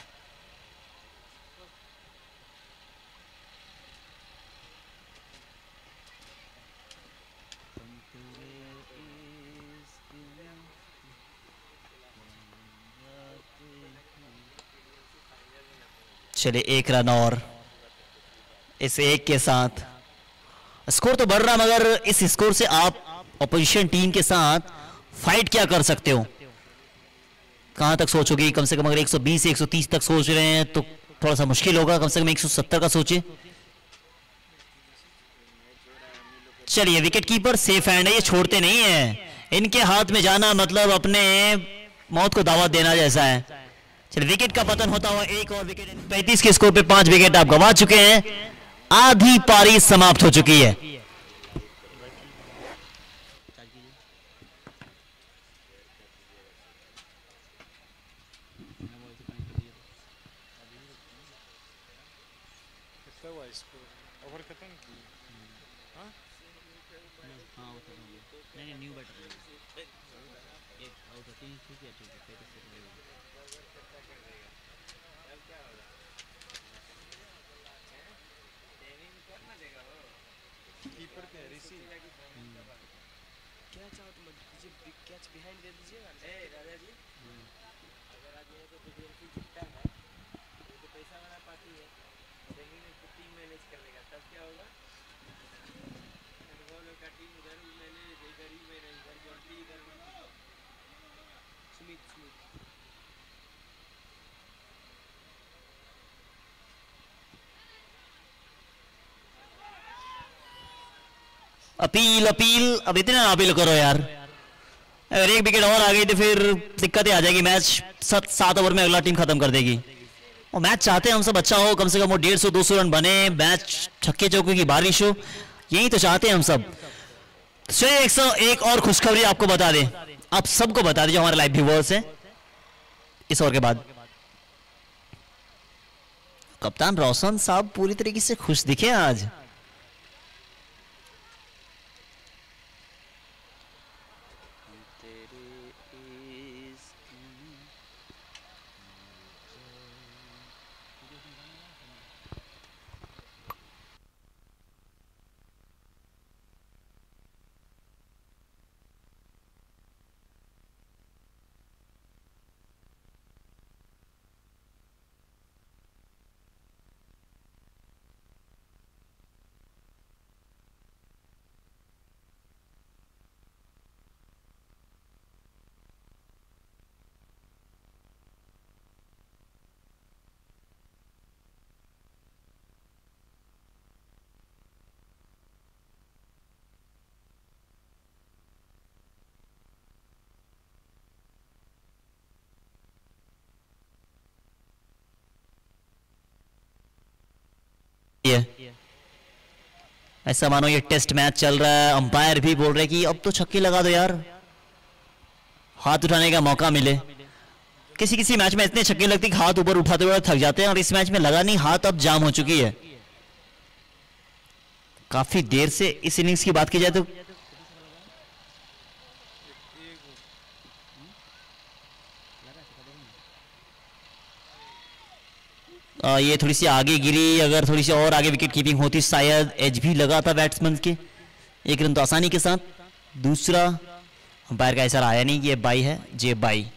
चले एक रन और इस एक के साथ स्कोर तो बढ़ रहा, मगर इस स्कोर से आप ऑपोजिशन टीम के साथ फाइट क्या कर सकते हो, कहां तक सोचोगे? कम से कम अगर एक सौ बीस से एक सौ तीस तक सोच रहे हैं तो थोड़ा सा मुश्किल होगा, कम से कम एक सौ सत्तर का सोचे। चलिए विकेट कीपर सेफ हैंड है, ये छोड़ते नहीं है, इनके हाथ में जाना मतलब अपने मौत को दावत देना जैसा है। चलिए विकेट का पतन होता हुआ एक और विकेट, पैंतीस के स्कोर पे पांच विकेट आप गंवा चुके हैं, आधी पारी समाप्त हो चुकी है। कितना हुआ इसको? ओवर खत्म की? हाँ? हाँ वो खत्म हो गया। नहीं नहीं न्यू बैटर एक आउट होती है, ठीक है ठीक है पैंतीस सेकंड लगेगा। कीपर पे ऋषि क्या चाहो तुम दीजिए कैच बिहाइंड दे दीजिएगा। ए राजा जी, अगर आज ये तो बीजेपी जीतता है तो पैसा वाला पार्टी है, देखेंगे तो टीम मैनेज कर लेगा, तब क्या होगा? अनुभव लोग का टीम उधर मैनेज, इधर ही मैनेज, इधर जल्दी इधर सुमित सुमित अपील अपील, अब इतना अपील करो यार, अगर एक विकेट और आ गई तो फिर दिक्कतें आ जाएगी, मैच सात सात ओवर में अगला टीम खत्म कर देगी। और मैच चाहते हैं हम सब अच्छा हो, कम से कम वो डेढ़ सौ दो सौ रन बने, मैच छक्के चौके की बारिश हो, यही तो चाहते हैं हम सब। चलिए एक सौ एक और खुशखबरी आपको बता दें, आप सबको बता दीजिए हमारे लाइव व्यूअर्स हैं इस ओवर के बाद। कप्तान रोशन साहब पूरी तरीके से खुश दिखे आज। ऐसा मानो ये टेस्ट मैच चल रहा है, अंपायर भी बोल रहे कि अब तो छक्के लगा दो यार, हाथ उठाने का मौका मिले। किसी किसी मैच में इतने छक्के लगते कि हाथ ऊपर उठाते हुए थक जाते हैं, और इस मैच में लगा नहीं, हाथ अब जाम हो चुकी है। काफी देर से इस इनिंग्स की बात की जाए तो आ, ये थोड़ी सी आगे गिरी, अगर थोड़ी सी और आगे विकेट कीपिंग होती शायद एज भी लगा था बैट्समैन के। एक रन तो आसानी के साथ, दूसरा अंपायर का ऐसा आया नहीं कि ये बाई है, जे बाई।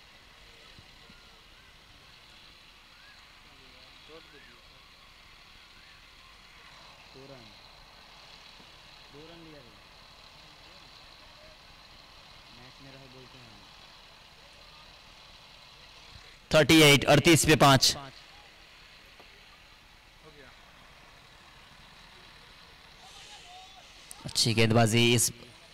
थर्टी एट अड़तीस पे पांच। अच्छी गेंदबाजी, इस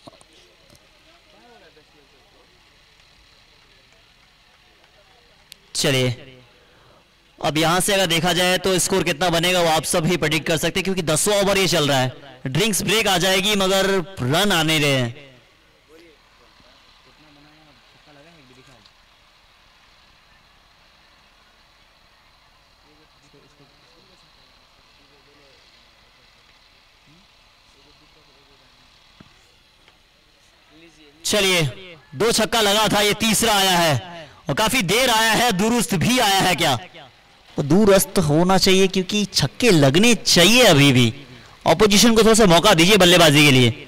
चलिए अब यहां से अगर देखा जाए तो स्कोर कितना बनेगा वो आप सब ही प्रेडिक्ट कर सकते हैं, क्योंकि दसवां ओवर ये चल रहा है। ड्रिंक्स ब्रेक आ जाएगी मगर रन आने रहे हैं। चलिए दो छक्का लगा था, ये तीसरा आया है और काफी देर आया है, दुरुस्त भी आया है क्या? वो दूरस्थ होना चाहिए क्योंकि छक्के लगने चाहिए। अभी भी ऑपोजिशन को थोड़ा सा मौका दीजिए बल्लेबाजी के लिए।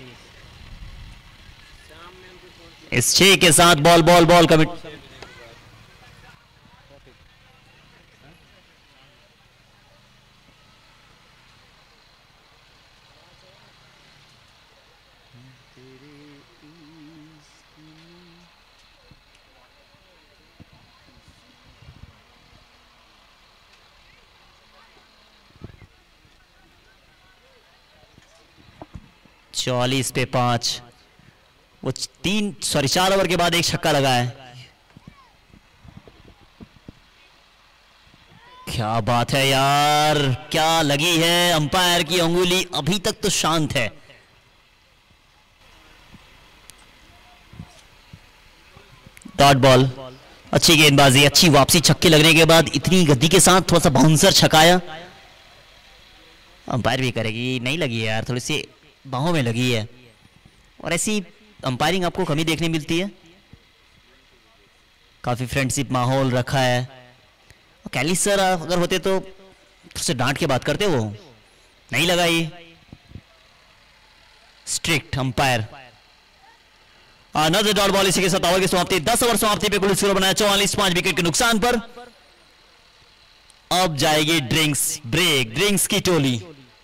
इस छह के साथ बॉल बॉल बॉल कमिट चौवालीस पे पांच। वो तीन सॉरी चार ओवर के बाद एक छक्का लगा है। क्या बात है यार, क्या लगी है। अंपायर की अंगुली अभी तक तो शांत है। डॉट बॉल, अच्छी गेंदबाजी, अच्छी वापसी। छक्के लगने के बाद इतनी गति के साथ थोड़ा सा बाउंसर छकाया। अंपायर भी करेगी, नहीं लगी है यार, थोड़ी सी बाहों में लगी है। और ऐसी अंपायरिंग आपको कमी देखने मिलती है। काफी फ्रेंडशिप माहौल रखा है। कैली सर अगर होते तो उससे डांट के बात करते, वो नहीं लगाई। Strict umpire. Another dot ball. इसी के साथ ओवर की समाप्ति, दस ओवर समाप्ति पे कुल स्कोर बनाया चौवालीस पांच विकेट के नुकसान पर। अब जाएगी ड्रिंक्स ब्रेक। ड्रिंक्स की टोली,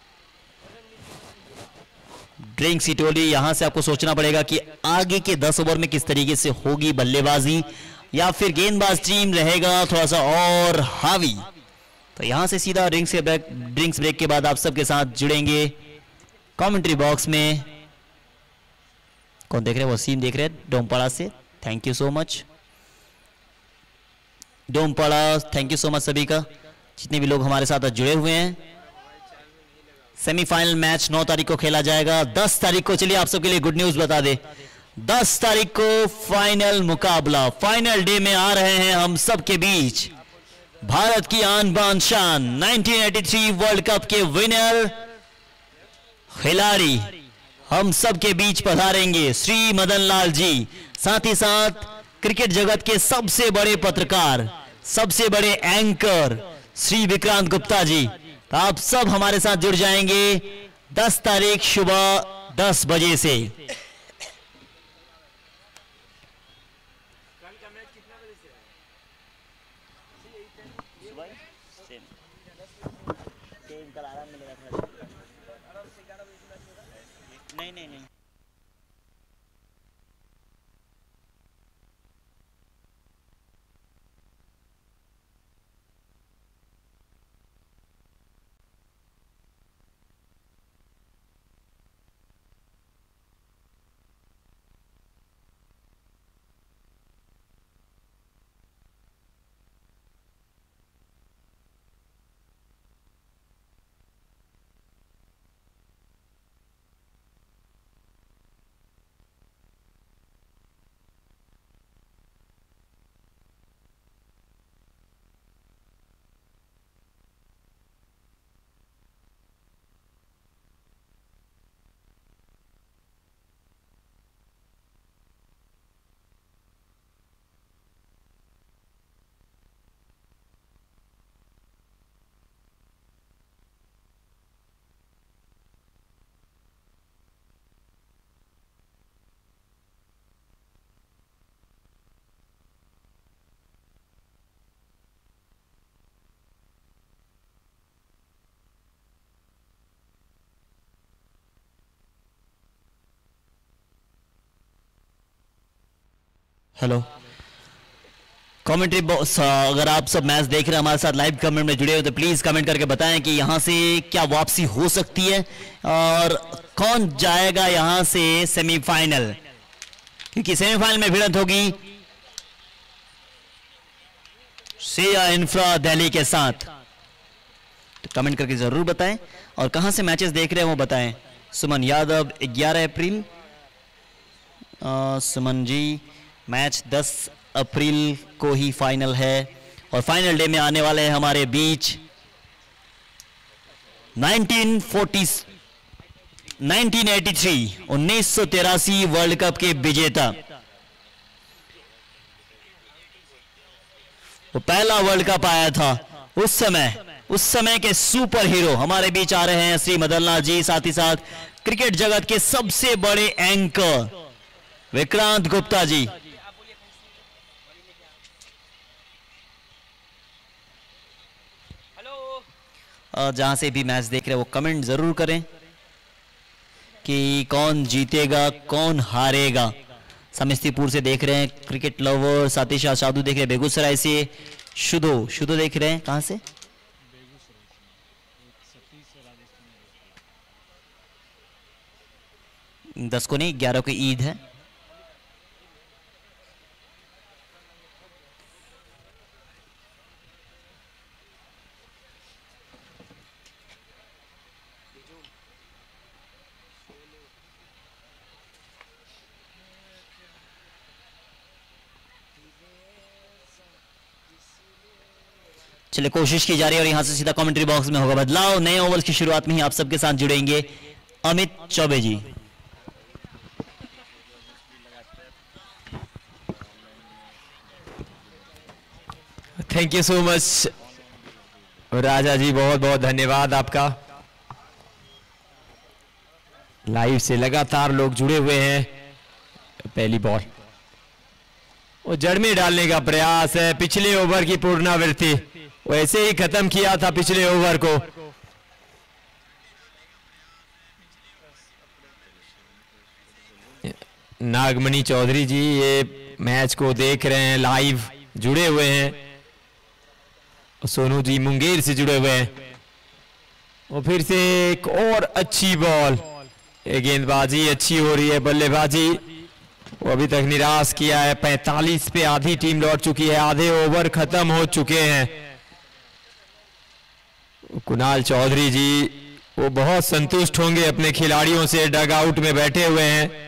ड्रिंक्स की टोली। यहां से आपको सोचना पड़ेगा कि आगे के दस ओवर में किस तरीके से होगी बल्लेबाजी, या फिर गेंदबाज टीम रहेगा थोड़ा सा और हावी। तो यहां से सीधा ड्रिंक्स के ब्रेक ड्रिंक्स ब्रेक के बाद आप सबके साथ जुड़ेंगे कमेंट्री बॉक्स में। कौन देख रहे हैं? वसीम देख रहे हैं डोमपाड़ा से, thank you so much Dompara, thank you so much सभी का, जितने भी लोग हमारे साथ जुड़े हुए हैं। सेमीफाइनल मैच नौ तारीख को खेला जाएगा। दस तारीख को, चलिए आप सबके लिए गुड न्यूज बता दे, दस तारीख को फाइनल मुकाबला, फाइनल डे में आ रहे हैं हम सब के बीच भारत की आन बान शान nineteen eighty three world cup के विनर खिलाड़ी हम सब के बीच पधारेंगे श्री मदन लाल जी। साथ ही साथ क्रिकेट जगत के सबसे बड़े पत्रकार, सबसे बड़े एंकर श्री विक्रांत गुप्ता जी। तो आप सब हमारे साथ जुड़ जाएंगे दस तारीख सुबह दस बजे से। नहीं नहीं नहीं हेलो कमेंट्री बॉक्स, अगर आप सब मैच देख रहे हैं हमारे साथ लाइव कमेंट में जुड़े हो तो प्लीज कमेंट करके बताएं कि यहां से क्या वापसी हो सकती है और कौन जाएगा यहां से सेमीफाइनल, क्योंकि सेमीफाइनल में भिड़ंत होगी सिया इंफ्रा दिल्ली के साथ। तो कमेंट करके जरूर बताएं और कहां से मैचेस देख रहे हैं वो बताएं। सुमन यादव ग्यारह अप्रैल, आ, सुमन जी मैच दस अप्रैल को ही फाइनल है और फाइनल डे में आने वाले हैं हमारे बीच nineteen forty nineteen eighty three उन्नीस सौ तिरासी वर्ल्ड कप के विजेता, वो पहला वर्ल्ड कप आया था उस समय, उस समय के सुपर हीरो हमारे बीच आ रहे हैं श्री मदनलाल जी, साथ ही साथ क्रिकेट जगत के सबसे बड़े एंकर विक्रांत गुप्ता जी। जहां से भी मैच देख रहे हैं वो कमेंट जरूर करें कि कौन जीतेगा कौन हारेगा। समस्तीपुर से देख रहे हैं क्रिकेट लवर, साथ ही साथ साधु देख रहे हैं बेगूसराय से, शुद्धो शुद्धो देख रहे हैं कहां से, दस को नहीं ग्यारह को ईद है। चलिए कोशिश की जा रही है और यहां से सीधा कमेंट्री बॉक्स में होगा बदलाव। नए ओवर्स की शुरुआत में ही आप सबके साथ जुड़ेंगे Amit Choubey ji. Thank you so much Raja ji, बहुत बहुत धन्यवाद आपका। लाइव से लगातार लोग जुड़े हुए हैं। पहली बॉल वो जड़ में डालने का प्रयास है, पिछले ओवर की पुनरावृत्ति, वैसे ही खत्म किया था पिछले ओवर को। नागमणि चौधरी जी ये मैच को देख रहे हैं, लाइव जुड़े हुए हैं। सोनू जी मुंगेर से जुड़े हुए हैं। और फिर से एक और अच्छी बॉल, ये गेंदबाजी अच्छी हो रही है, बल्लेबाजी वो अभी तक निराश किया है। पैंतालीस पे आधी टीम लौट चुकी है, आधे ओवर खत्म हो चुके हैं। कुणाल चौधरी जी वो बहुत संतुष्ट होंगे अपने खिलाड़ियों से, डग आउट में बैठे हुए हैं।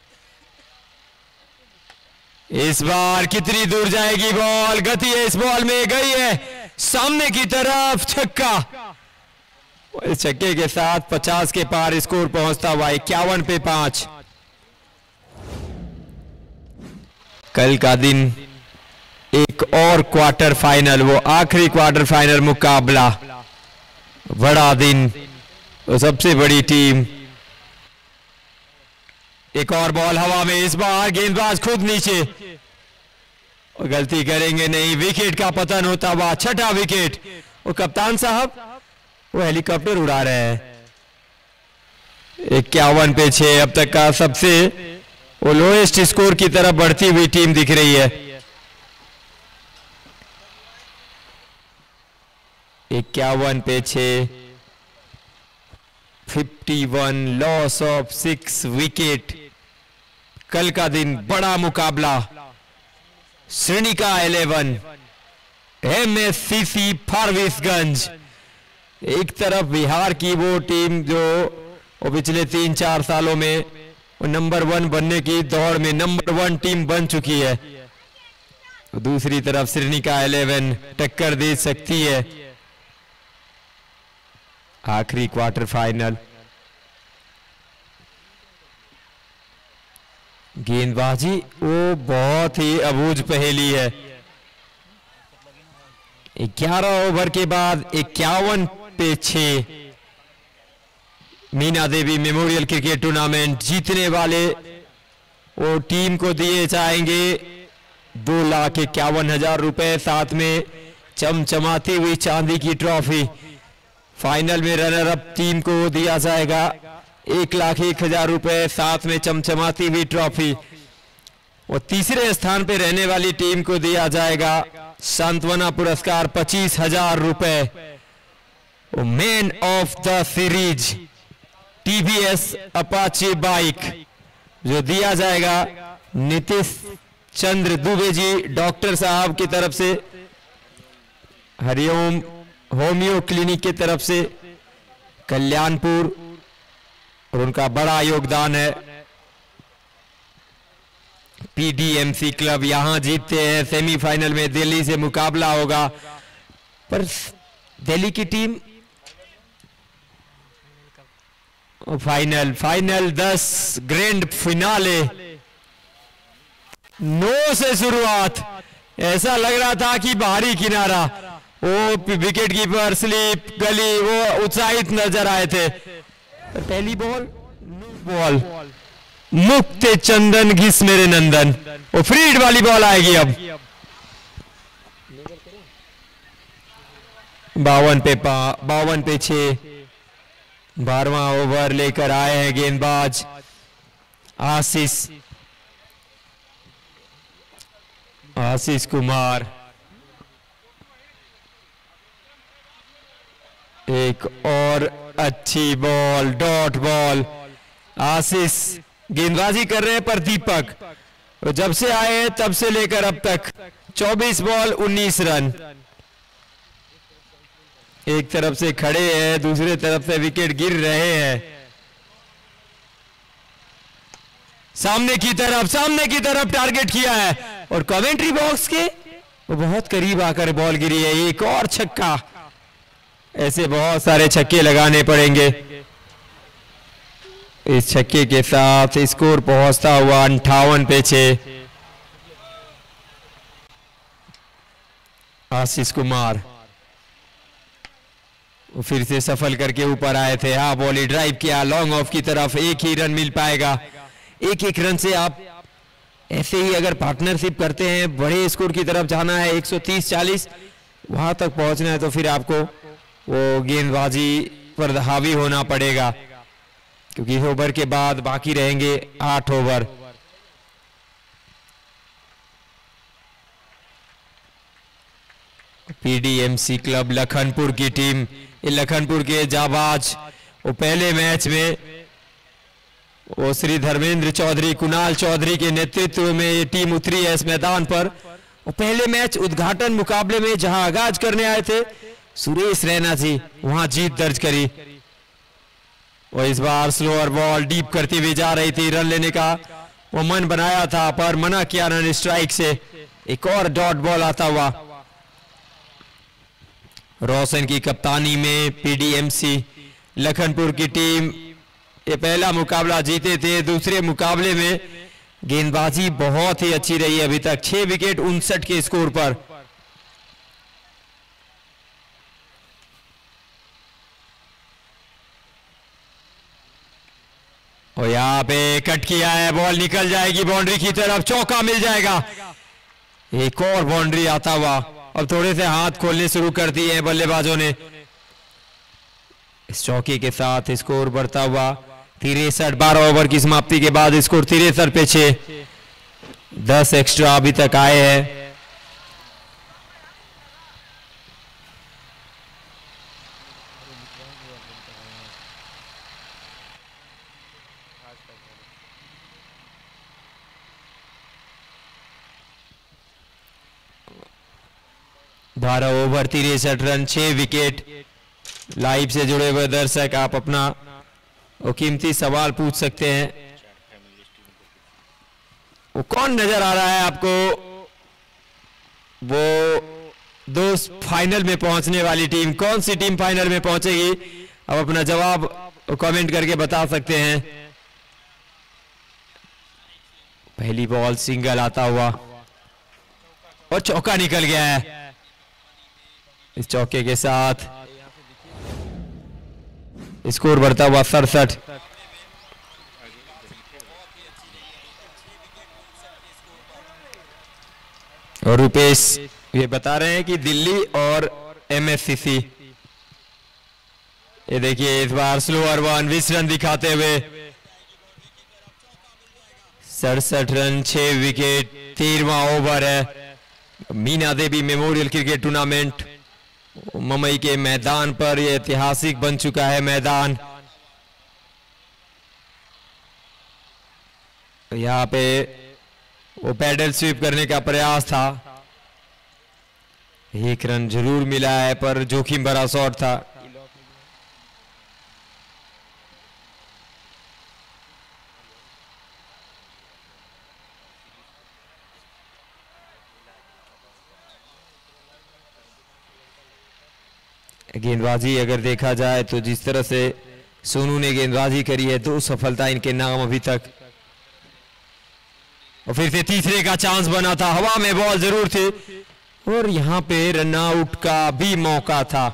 इस बार कितनी दूर जाएगी बॉल, गति है इस बॉल में, गई है सामने की तरफ, छक्का। इस छक्के के साथ पचास के पार स्कोर पहुंचता हुआ इक्यावन पे पांच। कल का दिन एक और क्वार्टर फाइनल, वो आखिरी क्वार्टर फाइनल मुकाबला, बड़ा दिन, वो सबसे बड़ी टीम। एक और बॉल हवा में, इस बार गेंदबाज खुद नीचे, और गलती करेंगे नहीं, विकेट का पतन होता हुआ, छठा विकेट। वो कप्तान साहब वो हेलीकॉप्टर उड़ा रहे हैं। इक्यावन पे छह, अब तक का सबसे वो लोएस्ट स्कोर की तरफ बढ़ती हुई टीम दिख रही है। इक्यावन पे छह, fifty one, loss of six wicket. कल का दिन बड़ा मुकाबला, श्रेणिका इलेवन, एमएससीसी फारबिसगंज। एक तरफ बिहार की वो टीम जो वो पिछले तीन चार सालों में वो नंबर वन बनने की दौड़ में नंबर वन टीम बन चुकी है, दूसरी तरफ श्रेणिका इलेवन टक्कर दे सकती है। आखिरी क्वार्टर फाइनल, गेंदबाजी वो बहुत ही अबूझ पहेली है। ग्यारह ओवर के बाद इक्यावन पे छह, Meena Devi memorial cricket tournament जीतने वाले वो टीम को दिए जाएंगे दो लाख इक्यावन हजार रुपए, साथ में चमचमाती हुई चांदी की ट्रॉफी। फाइनल में रनर अप टीम को दिया जाएगा एक लाख एक हजार रुपए, साथ में चमचमाती हुई ट्रॉफी। और तीसरे स्थान पे रहने वाली टीम को दिया जाएगा सांत्वना पुरस्कार पच्चीस हजार रुपए। Man of the series TVS Apache bike जो दिया जाएगा नीतीश चंद्र दुबे जी डॉक्टर साहब की तरफ से, हरिओम होम्यो क्लिनिक की तरफ से कल्याणपुर, और उनका बड़ा योगदान है। पीडीएमसी क्लब यहां जीतते हैं, सेमीफाइनल में दिल्ली से मुकाबला होगा, पर दिल्ली की टीम फाइनल फाइनल दस ग्रैंड फिनाले नौ से शुरुआत। ऐसा लग रहा था कि बाहरी किनारा, वो विकेट कीपर स्लिप गली वो उत्साहित नजर आए थे। पहली बॉल बॉल मुक्त चंदन घिस मेरे नंदन, वो फ्रीड वाली बॉल आएगी अब। बावन पे पा बावन पे छह, बारहवां ओवर लेकर आए हैं गेंदबाज आशीष आशीष कुमार। एक और अच्छी बॉल, डॉट बॉल। आशीष गेंदबाजी कर रहे हैं, पर दीपक जब से आए हैं तब से लेकर अब तक चौबीस बॉल उन्नीस रन। एक तरफ से खड़े हैं, दूसरे तरफ से विकेट गिर रहे हैं। सामने की तरफ सामने की तरफ टारगेट किया है, और कमेंट्री बॉक्स के वो बहुत करीब आकर बॉल गिरी है। एक और छक्का, ऐसे बहुत सारे छक्के लगाने पड़ेंगे। इस छक्के के साथ स्कोर पहुंचता हुआ अंठावन पे छह। आशीष कुमार वो फिर से सफल करके ऊपर आए थे। हाँ, बॉल ड्राइव किया लॉन्ग ऑफ की तरफ, एक ही रन मिल पाएगा। एक एक रन से आप ऐसे ही अगर पार्टनरशिप करते हैं, बड़े स्कोर की तरफ जाना है, एक सौ तीस चालीस वहां तक पहुंचना है, तो फिर आपको वो गेंदबाजी पर हावी होना पड़ेगा, क्योंकि ओवर के बाद बाकी रहेंगे आठ ओवर। पीडीएमसी क्लब लखनपुर की टीम, ये लखनपुर के जाबाज, वो पहले मैच में वो श्री धर्मेंद्र चौधरी, कुणाल चौधरी के नेतृत्व में ये टीम उतरी है इस मैदान पर। और पहले मैच उद्घाटन मुकाबले में जहां आगाज करने आए थे सुरेश रैना जी, वहां जीत दर्ज करी। और इस बार स्लोअर बॉल डीप करती हुई जा रही थी, रन लेने का वो मन बनाया था, पर मना किया रन स्ट्राइक से। एक और डॉट बॉल आता हुआ। रोशन की कप्तानी में पीडीएमसी लखनपुर की टीम ये पहला मुकाबला जीते थे। दूसरे मुकाबले में गेंदबाजी बहुत ही अच्छी रही अभी तक, छह विकेट उनसठ के स्कोर पर। और यहाँ पे कट किया है, बॉल निकल जाएगी बाउंड्री की तरफ, चौका मिल जाएगा। एक और बाउंड्री आता हुआ। अब थोड़े से हाथ खोलने शुरू कर दिए हैं बल्लेबाजों ने। इस चौके के साथ स्कोर बढ़ता हुआ तिरसठ, बारह ओवर की समाप्ति के बाद स्कोर तिरसठ पे छह। दस एक्स्ट्रा अभी तक आए हैं। बारह ओवर तिरसठ रन, छह विकेट। लाइव से जुड़े हुए दर्शक आप अपना वो कीमती सवाल पूछ सकते हैं। वो कौन नजर आ रहा है आपको? वो दोस्त फाइनल में पहुंचने वाली टीम, कौन सी टीम फाइनल में पहुंचेगी? अब अपना जवाब कमेंट करके बता सकते हैं। पहली बॉल सिंगल आता हुआ और चौका निकल गया है। इस चौके के साथ स्कोर बढ़ता हुआ सड़सठ। और रुपेश ये बता रहे हैं कि दिल्ली और एमएससीसी, ये देखिए इस बार स्लोअर वन बीस रन दिखाते हुए। सड़सठ रन, छह विकेट, तेरहवां ओवर है। Meena Devi memorial cricket tournament Mumbai के मैदान पर यह ऐतिहासिक बन चुका है मैदान। यहाँ पे वो पैडल स्वीप करने का प्रयास था। एक रन जरूर मिला है पर जोखिम भरा शॉट था। गेंदबाजी अगर देखा जाए तो जिस तरह से सोनू ने गेंदबाजी करी है, दो सफलता इनके नाम अभी तक। और फिर से तीसरे का चांस बना था, हवा में बॉल जरूर थी और यहां पे रन आउट का भी मौका था।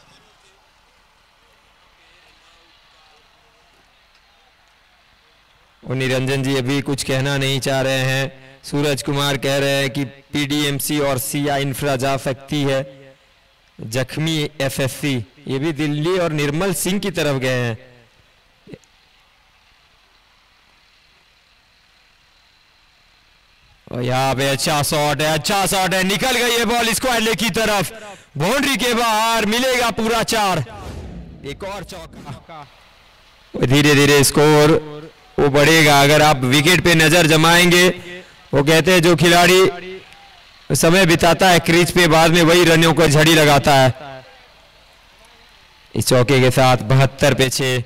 और निरंजन जी अभी कुछ कहना नहीं चाह रहे हैं। सूरज कुमार कह रहे हैं कि पीडीएमसी और सिया इंफ्रा जा सकती है। जख्मी एफएससी ये भी दिल्ली और निर्मल सिंह की तरफ गए हैं। और यहाँ पे अच्छा शॉट है, अच्छा शॉट है, निकल गई है बॉल स्क्वायर लेग की तरफ, बाउंड्री के बाहर, मिलेगा पूरा चार। एक और चौका, धीरे धीरे स्कोर वो बढ़ेगा अगर आप विकेट पे नजर जमाएंगे। वो कहते हैं जो खिलाड़ी समय बिताता है क्रीज पे, बाद में वही रनों को झड़ी लगाता है। इस चौके के साथ बहत्तर पे छह।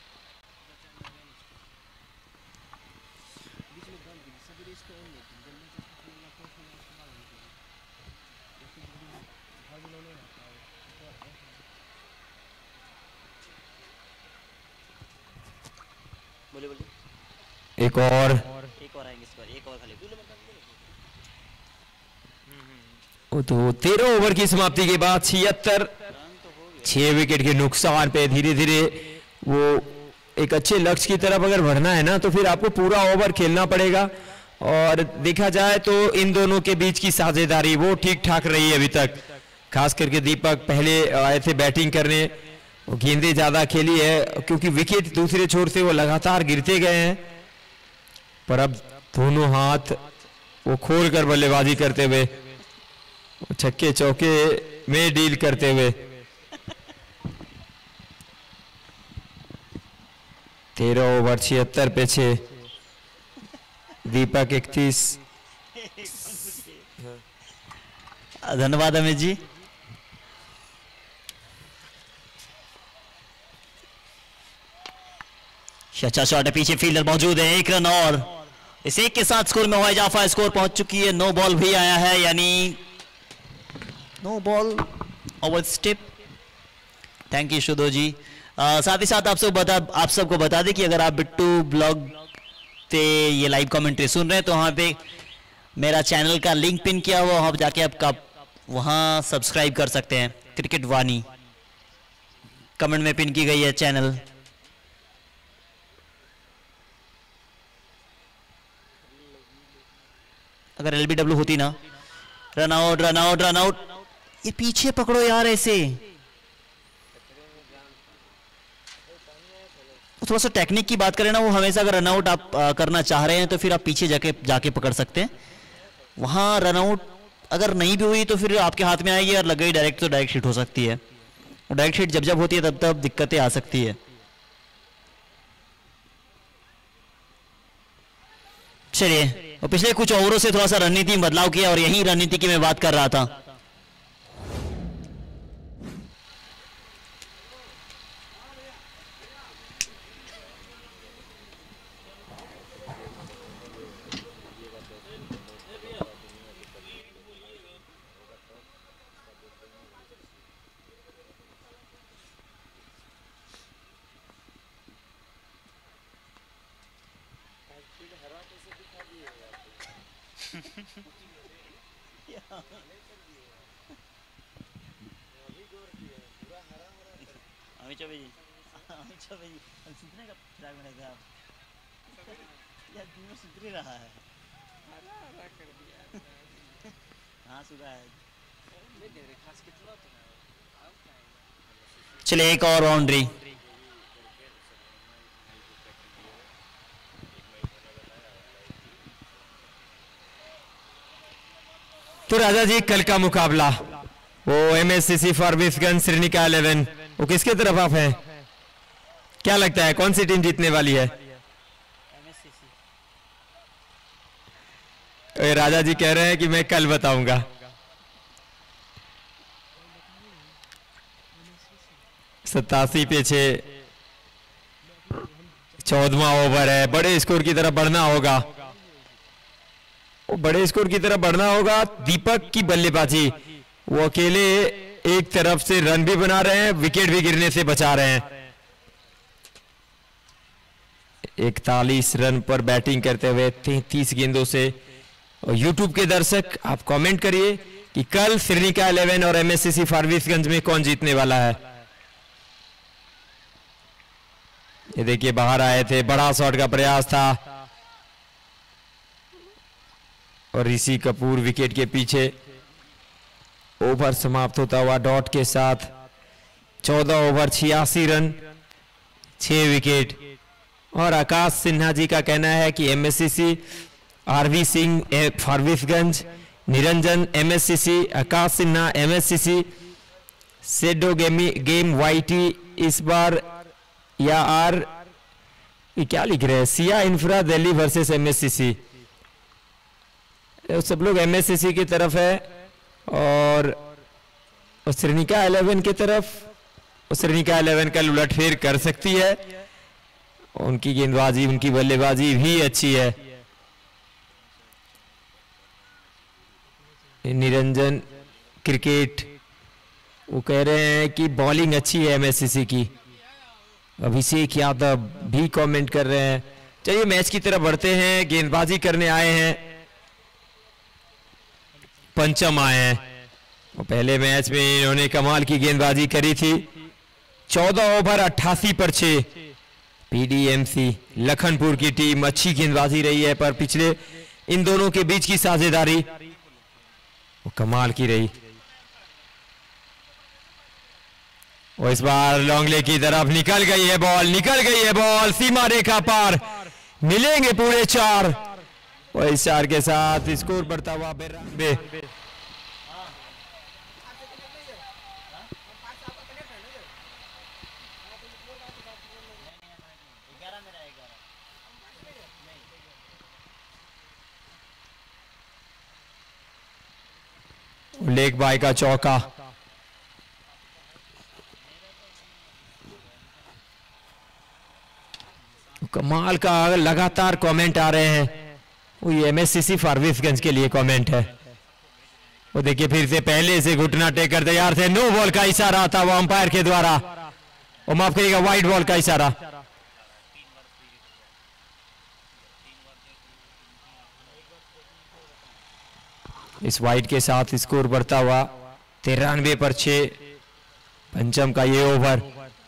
बोले बोले एक और एक और आएंगे इस बार, एक और खाली। वो तो तेरह ओवर की समाप्ति के बाद छिहत्तर, छह विकेट के नुकसान पे धीरे धीरे वो एक अच्छे लक्ष्य की तरफ अगर बढ़ना है ना तो फिर आपको पूरा ओवर खेलना पड़ेगा। और देखा जाए तो इन दोनों के बीच की साझेदारी वो ठीक ठाक रही है अभी तक। खास करके दीपक पहले आए थे बैटिंग करने, गेंदें ज्यादा खेली है क्योंकि विकेट दूसरे छोर से वो लगातार गिरते गए हैं। पर अब दोनों हाथ वो खोल कर बल्लेबाजी करते हुए, छक्के चौके में डील करते हुए। तेरह ओवर छिहत्तर पे छह। दीपक इकतीस। धन्यवाद अमित जी। अच्छा शॉट है, पीछे फील्डर मौजूद है, एक रन और। इस एक के साथ स्कोर में हुआ इजाफा, स्कोर पहुंच चुकी है। नो बॉल भी आया है, यानी no ball over step. Thank you Shuddho ji. आ, साथ ही साथ आप सब बता आप सबको बता दें कि अगर आप बिट्टू ब्लॉग पे ये लाइव कमेंट्री सुन रहे हैं तो वहां पे मेरा चैनल का लिंक पिन किया हुआ, वहां जाके आप वहां सब्सक्राइब कर सकते हैं। क्रिकेट वानी कमेंट में पिन की गई है चैनल। अगर एलबीडब्ल्यू होती ना, run out run out run out. ये पीछे पकड़ो यार ऐसे। थोड़ा सा टेक्निक की बात करें ना, वो हमेशा अगर रन आउट आप आ, करना चाह रहे हैं तो फिर आप पीछे जाके जाके पकड़ सकते हैं। वहां रन आउट अगर नहीं भी हुई तो फिर आपके हाथ में आएगी और लग गई डायरेक्ट तो डायरेक्ट हिट हो सकती है। और डायरेक्ट हिट जब जब होती है तब तब दिक्कतें आ सकती है। चलिए, और पिछले कुछ ओवरों से थोड़ा सा रणनीति में बदलाव किया और यही रणनीति की मैं बात कर रहा था। अमित चौबे जी, अमित चौबे जी, हम सुधरे का ट्रैक में लगे आप। यार दिन में सुधर रहा है। हाँ सुधा है। चलिए एक और बाउंड्री। तो राजा जी कल का मुकाबला वो एमएससीसी फॉरबिसगंज श्रीनिका इलेवन, वो किसके तरफ आप हैं? क्या लगता है कौन सी टीम जीतने वाली है? राजा जी कह रहे हैं कि मैं कल बताऊंगा। सतासी पे छह, चौदहवां ओवर है। बड़े स्कोर की तरफ बढ़ना होगा, वो बड़े स्कोर की तरफ बढ़ना होगा। दीपक की बल्लेबाजी, वो अकेले एक तरफ से रन भी बना रहे हैं, विकेट भी गिरने से बचा रहे हैं। इकतालीस रन पर बैटिंग करते हुए तैंतीस गेंदों से। और यूट्यूब के दर्शक आप कमेंट करिए कि कल श्रीनिका इलेवन और एमएससीसी फारबिसगंज में कौन जीतने वाला है। ये देखिए बाहर आए थे, बड़ा शॉट का प्रयास था और ऋषि कपूर विकेट के पीछे। ओवर समाप्त होता हुआ डॉट के साथ। चौदह ओवर छियासी रन, छह विकेट। और आकाश सिन्हा जी का कहना है कि MSCC RV Singh Forbesganj, Niranjan MSCC, Akash Sinha MSCC, सेडो गेमी गेम वाईटी इस बार या आर ये क्या लिख रहे हैं, Siya infra Delhi versus MSCC. सब लोग एमएससीसी की तरफ है और श्रीनिका इलेवन की तरफ। श्रीनिका इलेवन का उलटफेर कर सकती है, उनकी गेंदबाजी उनकी बल्लेबाजी भी अच्छी है। निरंजन क्रिकेट वो कह रहे हैं कि बॉलिंग अच्छी है एमएससीसी की। अभिषेक यादव भी कमेंट कर रहे हैं। चलिए मैच की तरफ बढ़ते हैं। गेंदबाजी करने आए हैं पंचम आए हैं। और पहले मैच में इन्होंने कमाल की गेंदबाजी करी थी। चौदह ओवर अट्ठासी पर छह। पीडीएमसी लखनपुर की टीम अच्छी गेंदबाजी रही है, पर पिछले इन दोनों के बीच की साझेदारी वो कमाल की रही। और इस बार लॉन्ग ले की तरफ निकल गई है बॉल, निकल गई है बॉल, सीमा रेखा पार। मिलेंगे पूरे चार और इस चार के साथ स्कोर बढ़ता हुआ बेरानवे। लेग बाय का चौका। कमाल का लगातार कमेंट आ रहे हैं। वो एमएससीसी फारबिसगंज के लिए कमेंट है। वो देखिए फिर से पहले से घुटना टेकर तैयार थे। नो बॉल का इशारा आता हुआ अंपायर के द्वारा, और माफ करिएगा वाइड बॉल का इशारा। इस वाइड के साथ स्कोर बढ़ता हुआ तिरानवे पर छह। पंचम का ये ओवर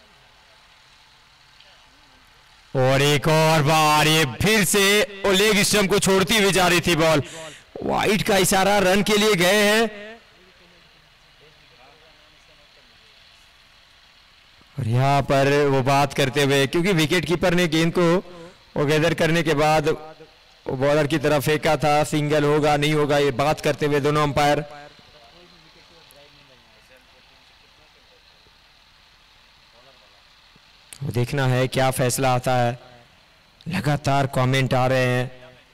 और एक और बार ये फिर से लेग स्टंप को छोड़ती हुई जा रही थी बॉल। वाइड का इशारा, रन के लिए गए हैं। और यहां पर वो बात करते हुए, क्योंकि विकेट कीपर ने गेंद को वो गैदर करने के बाद बॉलर की तरफ फेंका था, सिंगल होगा नहीं होगा ये बात करते हुए दोनों अंपायर। वो देखना है क्या फैसला आता है। लगातार कमेंट आ रहे हैं।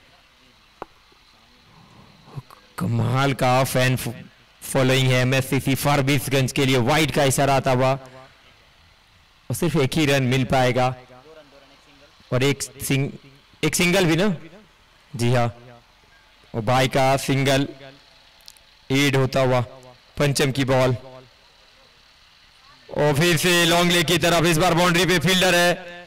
कमाल का फैन फॉलोइंग है एमएससीसी फारबिसगंज के लिए। वाइड का इशारा आता हुआ और सिर्फ एक ही रन मिल पाएगा और एक सिंग एक सिंगल भी ना, जी हाँ, और बाई का सिंगल एड होता हुआ। पंचम की बॉल और फिर से लॉन्ग लेग की तरफ। इस बार बाउंड्री पे फील्डर है।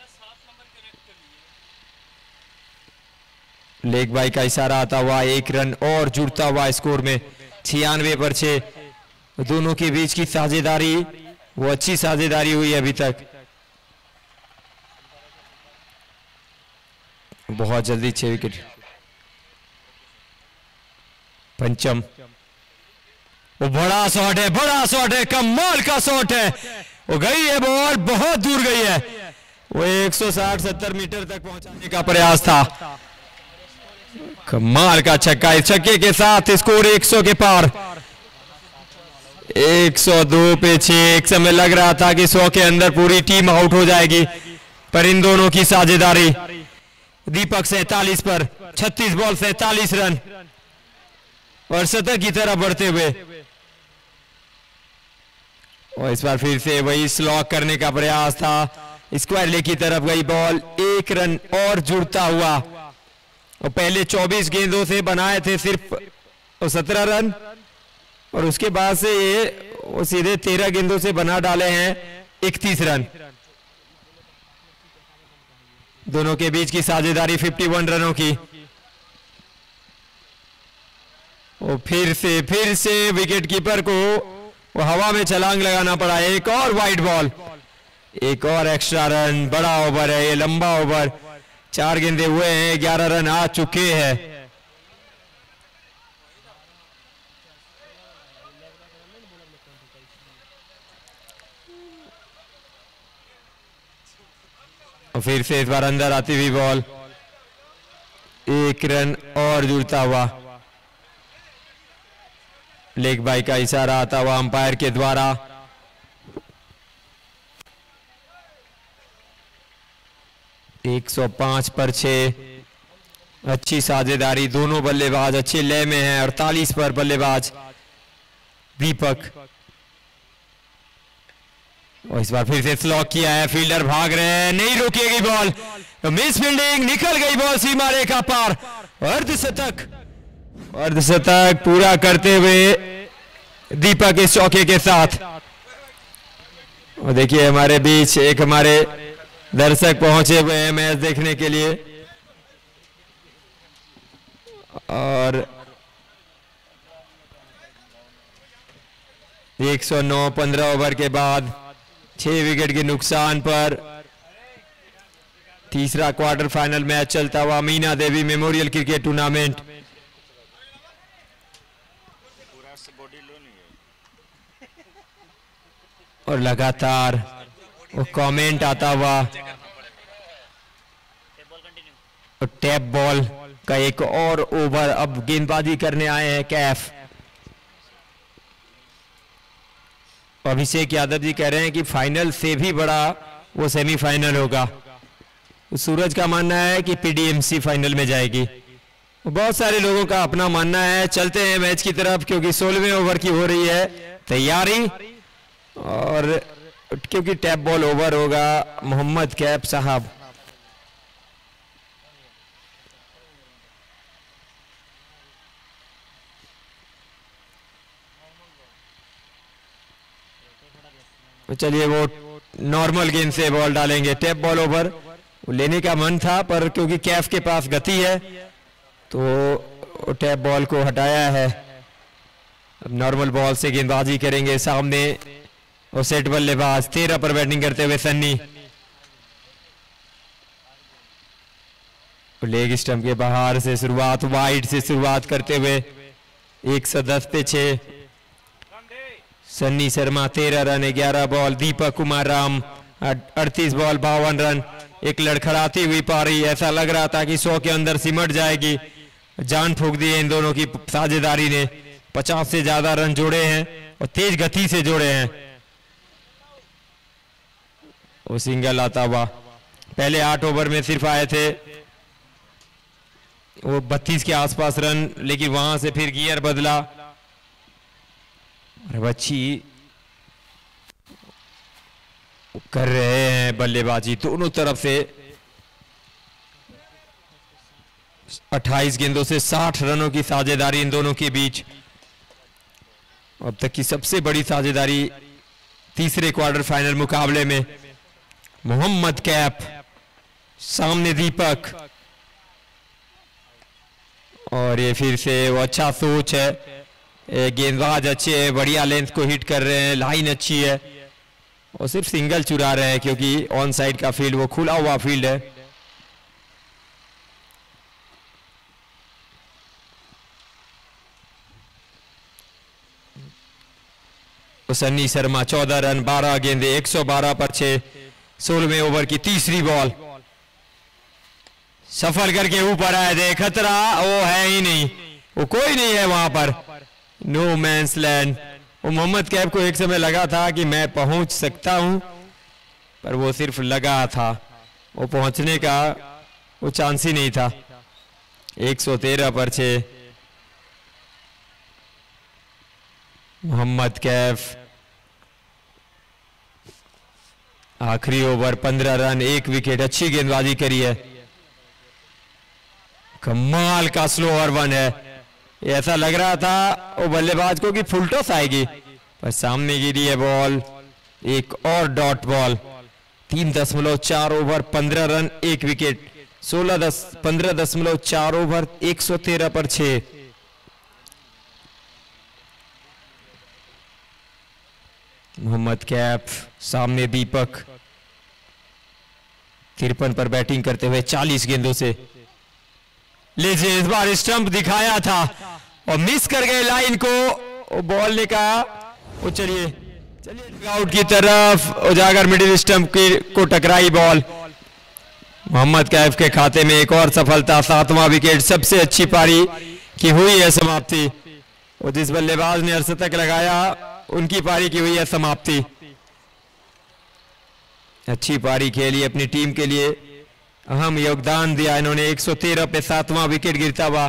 लेग बाई का इशारा आता हुआ, एक रन और जुड़ता हुआ स्कोर में छियानवे पर छह। दोनों के बीच की साझेदारी वो अच्छी साझेदारी हुई अभी तक। बहुत जल्दी छह विकेट। पंचम, वो बड़ा शॉट है, बड़ा शॉट है, कमाल का शॉट है। वो गई है बॉल, बहुत दूर गई है। वो एक सौ साठ सत्तर मीटर तक पहुंचाने का प्रयास था। कमाल का छक्का। इस छक्के के साथ स्कोर एक सौ के पार। एक सौ दो पे छह। एक समय लग रहा था कि सौ के अंदर पूरी टीम आउट हो जाएगी, पर इन दोनों की साझेदारी। दीपक सैतालीस पर छत्तीस बॉल सैतालीस रन और शतक की तरफ बढ़ते हुए। और इस बार फिर से वही स्लॉक करने का प्रयास था, स्क्वायर लेग की तरफ गई बॉल, एक रन और जुड़ता हुआ। और पहले चौबीस गेंदों से बनाए थे सिर्फ सत्रह रन, और उसके बाद से ये वो सीधे तेरह गेंदों से बना डाले हैं इकतीस रन। दोनों के बीच की साझेदारी इक्यावन रनों की। और फिर से फिर से विकेट कीपर को वो हवा में छलांग लगाना पड़ा। एक और वाइड बॉल, एक और एक्स्ट्रा रन। बड़ा ओवर है ये, लंबा ओवर। चार गेंदे हुए हैं, ग्यारह रन आ चुके हैं। और फिर से इस बार अंदर आती हुई बॉल, एक रन और जुड़ता हुआ। लेग बाई का इशारा आता हुआ अंपायर के द्वारा। एक सौ पाँच पर छह। अच्छी साझेदारी, दोनों बल्लेबाज अच्छे लय में हैं। अड़तालीस पर बल्लेबाज दीपक। और इस बार फिर से स्लॉक किया है, फील्डर भाग रहे हैं, नहीं रोकेगी बॉल। मिस फील्डिंग, निकल गई बॉल सीमा रेखा पार। अर्धशतक, अर्धशतक पूरा करते हुए दीपक इस चौके के साथ। और देखिए हमारे बीच एक हमारे दर्शक पहुंचे हुए हैं मैच देखने के लिए। और एक सौ नौ पंद्रह ओवर के बाद छह विकेट के नुकसान पर तीसरा क्वार्टर फाइनल मैच चलता हुआ Meena Devi memorial cricket tournament. और लगातार वो कमेंट आता हुआ, और टैप बॉल का एक और ओवर। अब गेंदबाजी करने आए हैं कैफ। अभिषेक यादव जी कह रहे हैं कि फाइनल से भी बड़ा वो सेमीफाइनल होगा। सूरज का मानना है कि पीडीएमसी फाइनल में जाएगी। बहुत सारे लोगों का अपना मानना है। चलते हैं मैच की तरफ, क्योंकि सोलहवें ओवर की हो रही है तैयारी। और क्योंकि टैप बॉल ओवर होगा, मोहम्मद कैफ साहब चलिए वो नॉर्मल गेंद से बॉल डालेंगे। टैप बॉल ओवर लेने का मन था, पर क्योंकि कैफ के पास गति है तो टैप बॉल को हटाया है। अब नॉर्मल बॉल से गेंदबाजी करेंगे। सामने और सेट बल्लेबाज, तेरह पर बैटिंग करते हुए सन्नी। लेग स्टंप के बाहर से शुरुआत, वाइड से शुरुआत करते हुए एक सौ दस पे छह। सन्नी शर्मा तेरह रन, ग्यारह बॉल। दीपक कुमार राम अड़तीस बॉल, बावन रन। एक लड़खड़ाती हुई पारी, ऐसा लग रहा था कि सौ के अंदर सिमट जाएगी। जान फूंक दी है इन दोनों की साझेदारी ने। पचास से ज्यादा रन जोड़े हैं और तेज गति से जोड़े हैं। वो सिंगल आता हुआ, पहले आठ ओवर में सिर्फ आए थे वो बत्तीस के आसपास रन, लेकिन वहां से फिर गियर बदला। अच्छी कर रहे हैं बल्लेबाजी दोनों तरफ से। अट्ठाईस गेंदों से साठ रनों की साझेदारी इन दोनों के बीच। अब तक की सबसे बड़ी साझेदारी तीसरे क्वार्टर फाइनल मुकाबले में। मोहम्मद कैफ, सामने दीपक। और ये फिर से वो अच्छा सोच है, गेंदबाज अच्छे है, बढ़िया लेंथ को हिट कर रहे हैं, लाइन अच्छी है। और सिर्फ सिंगल चुरा रहे हैं क्योंकि ऑन साइड का फील्ड, वो खुला हुआ फील्ड है। तो सन्नी शर्मा चौदह रन, बारह गेंदे, एक सौ बारह पर छह। सोलहवें ओवर की तीसरी बॉल सफल करके ऊपर आए थे। खतरा वो है ही नहीं, वो कोई नहीं है वहां पर। No man's land. वो मोहम्मद कैफ को एक समय लगा था कि मैं पहुंच सकता हूं, पर वो सिर्फ लगा था, वो पहुंचने का वो चांस ही नहीं था। एक सौ तेरह पर छह। मोहम्मद कैफ आखिरी ओवर पंद्रह रन एक विकेट, अच्छी गेंदबाजी करी है। कमाल का स्लो ओवर वन है। ऐसा लग रहा था वो बल्लेबाज को कि फुल टॉस आएगी, पर सामने गिरी है बॉल। एक और डॉट बॉल। तीन दशमलव चार ओवर पंद्रह रन एक विकेट, सोलह दस पंद्रह दशमलव चार ओवर एक सौ तेरह पर छह। मोहम्मद कैफ, सामने दीपक तिरपन पर बैटिंग करते हुए चालीस गेंदों से। लीजिए, इस बार स्टंप दिखाया था और मिस कर गए लाइन को। वो बॉल ने कहा वो चलिए चलिए आउट की तरफ, उजागर मिडिल स्टंप की को टकराई बॉल। मोहम्मद कैफ के खाते में एक और सफलता, सातवां विकेट। सबसे अच्छी पारी की हुई है समाप्ति। और जिस बल्लेबाज ने अर्धशतक लगाया उनकी पारी की हुई है समाप्ति। अच्छी पारी खेली, अपनी टीम के लिए अहम योगदान दिया इन्होंने। एक सौ तेरह पे सातवां विकेट गिरता हुआ।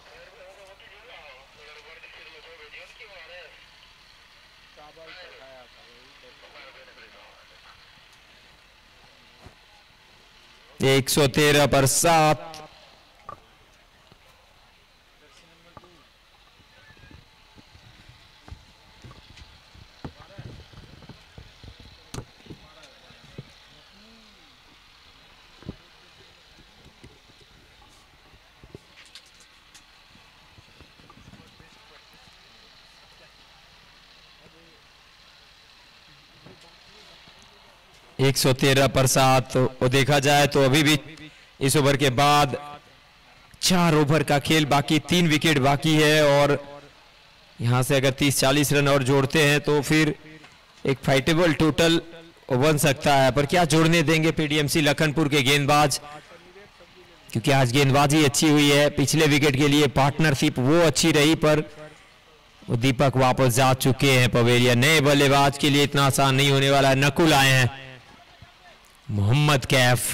एक सौ तेरह पर सात। एक सौ तेरह पर सात। और देखा जाए तो अभी भी इस ओवर के बाद चार ओवर का खेल बाकी, तीन विकेट बाकी है। और यहां से अगर तीस चालीस रन और जोड़ते हैं तो फिर एक फाइटेबल टोटल बन सकता है। पर क्या जोड़ने देंगे पीडीएमसी लखनपुर के गेंदबाज, क्योंकि आज गेंदबाजी अच्छी हुई है। पिछले विकेट के लिए पार्टनरशिप वो अच्छी रही, पर वो दीपक वापस जा चुके हैं पवेलियन। नए बल्लेबाज के लिए इतना आसान नहीं होने वाला है। नकुल आए हैं। मोहम्मद कैफ,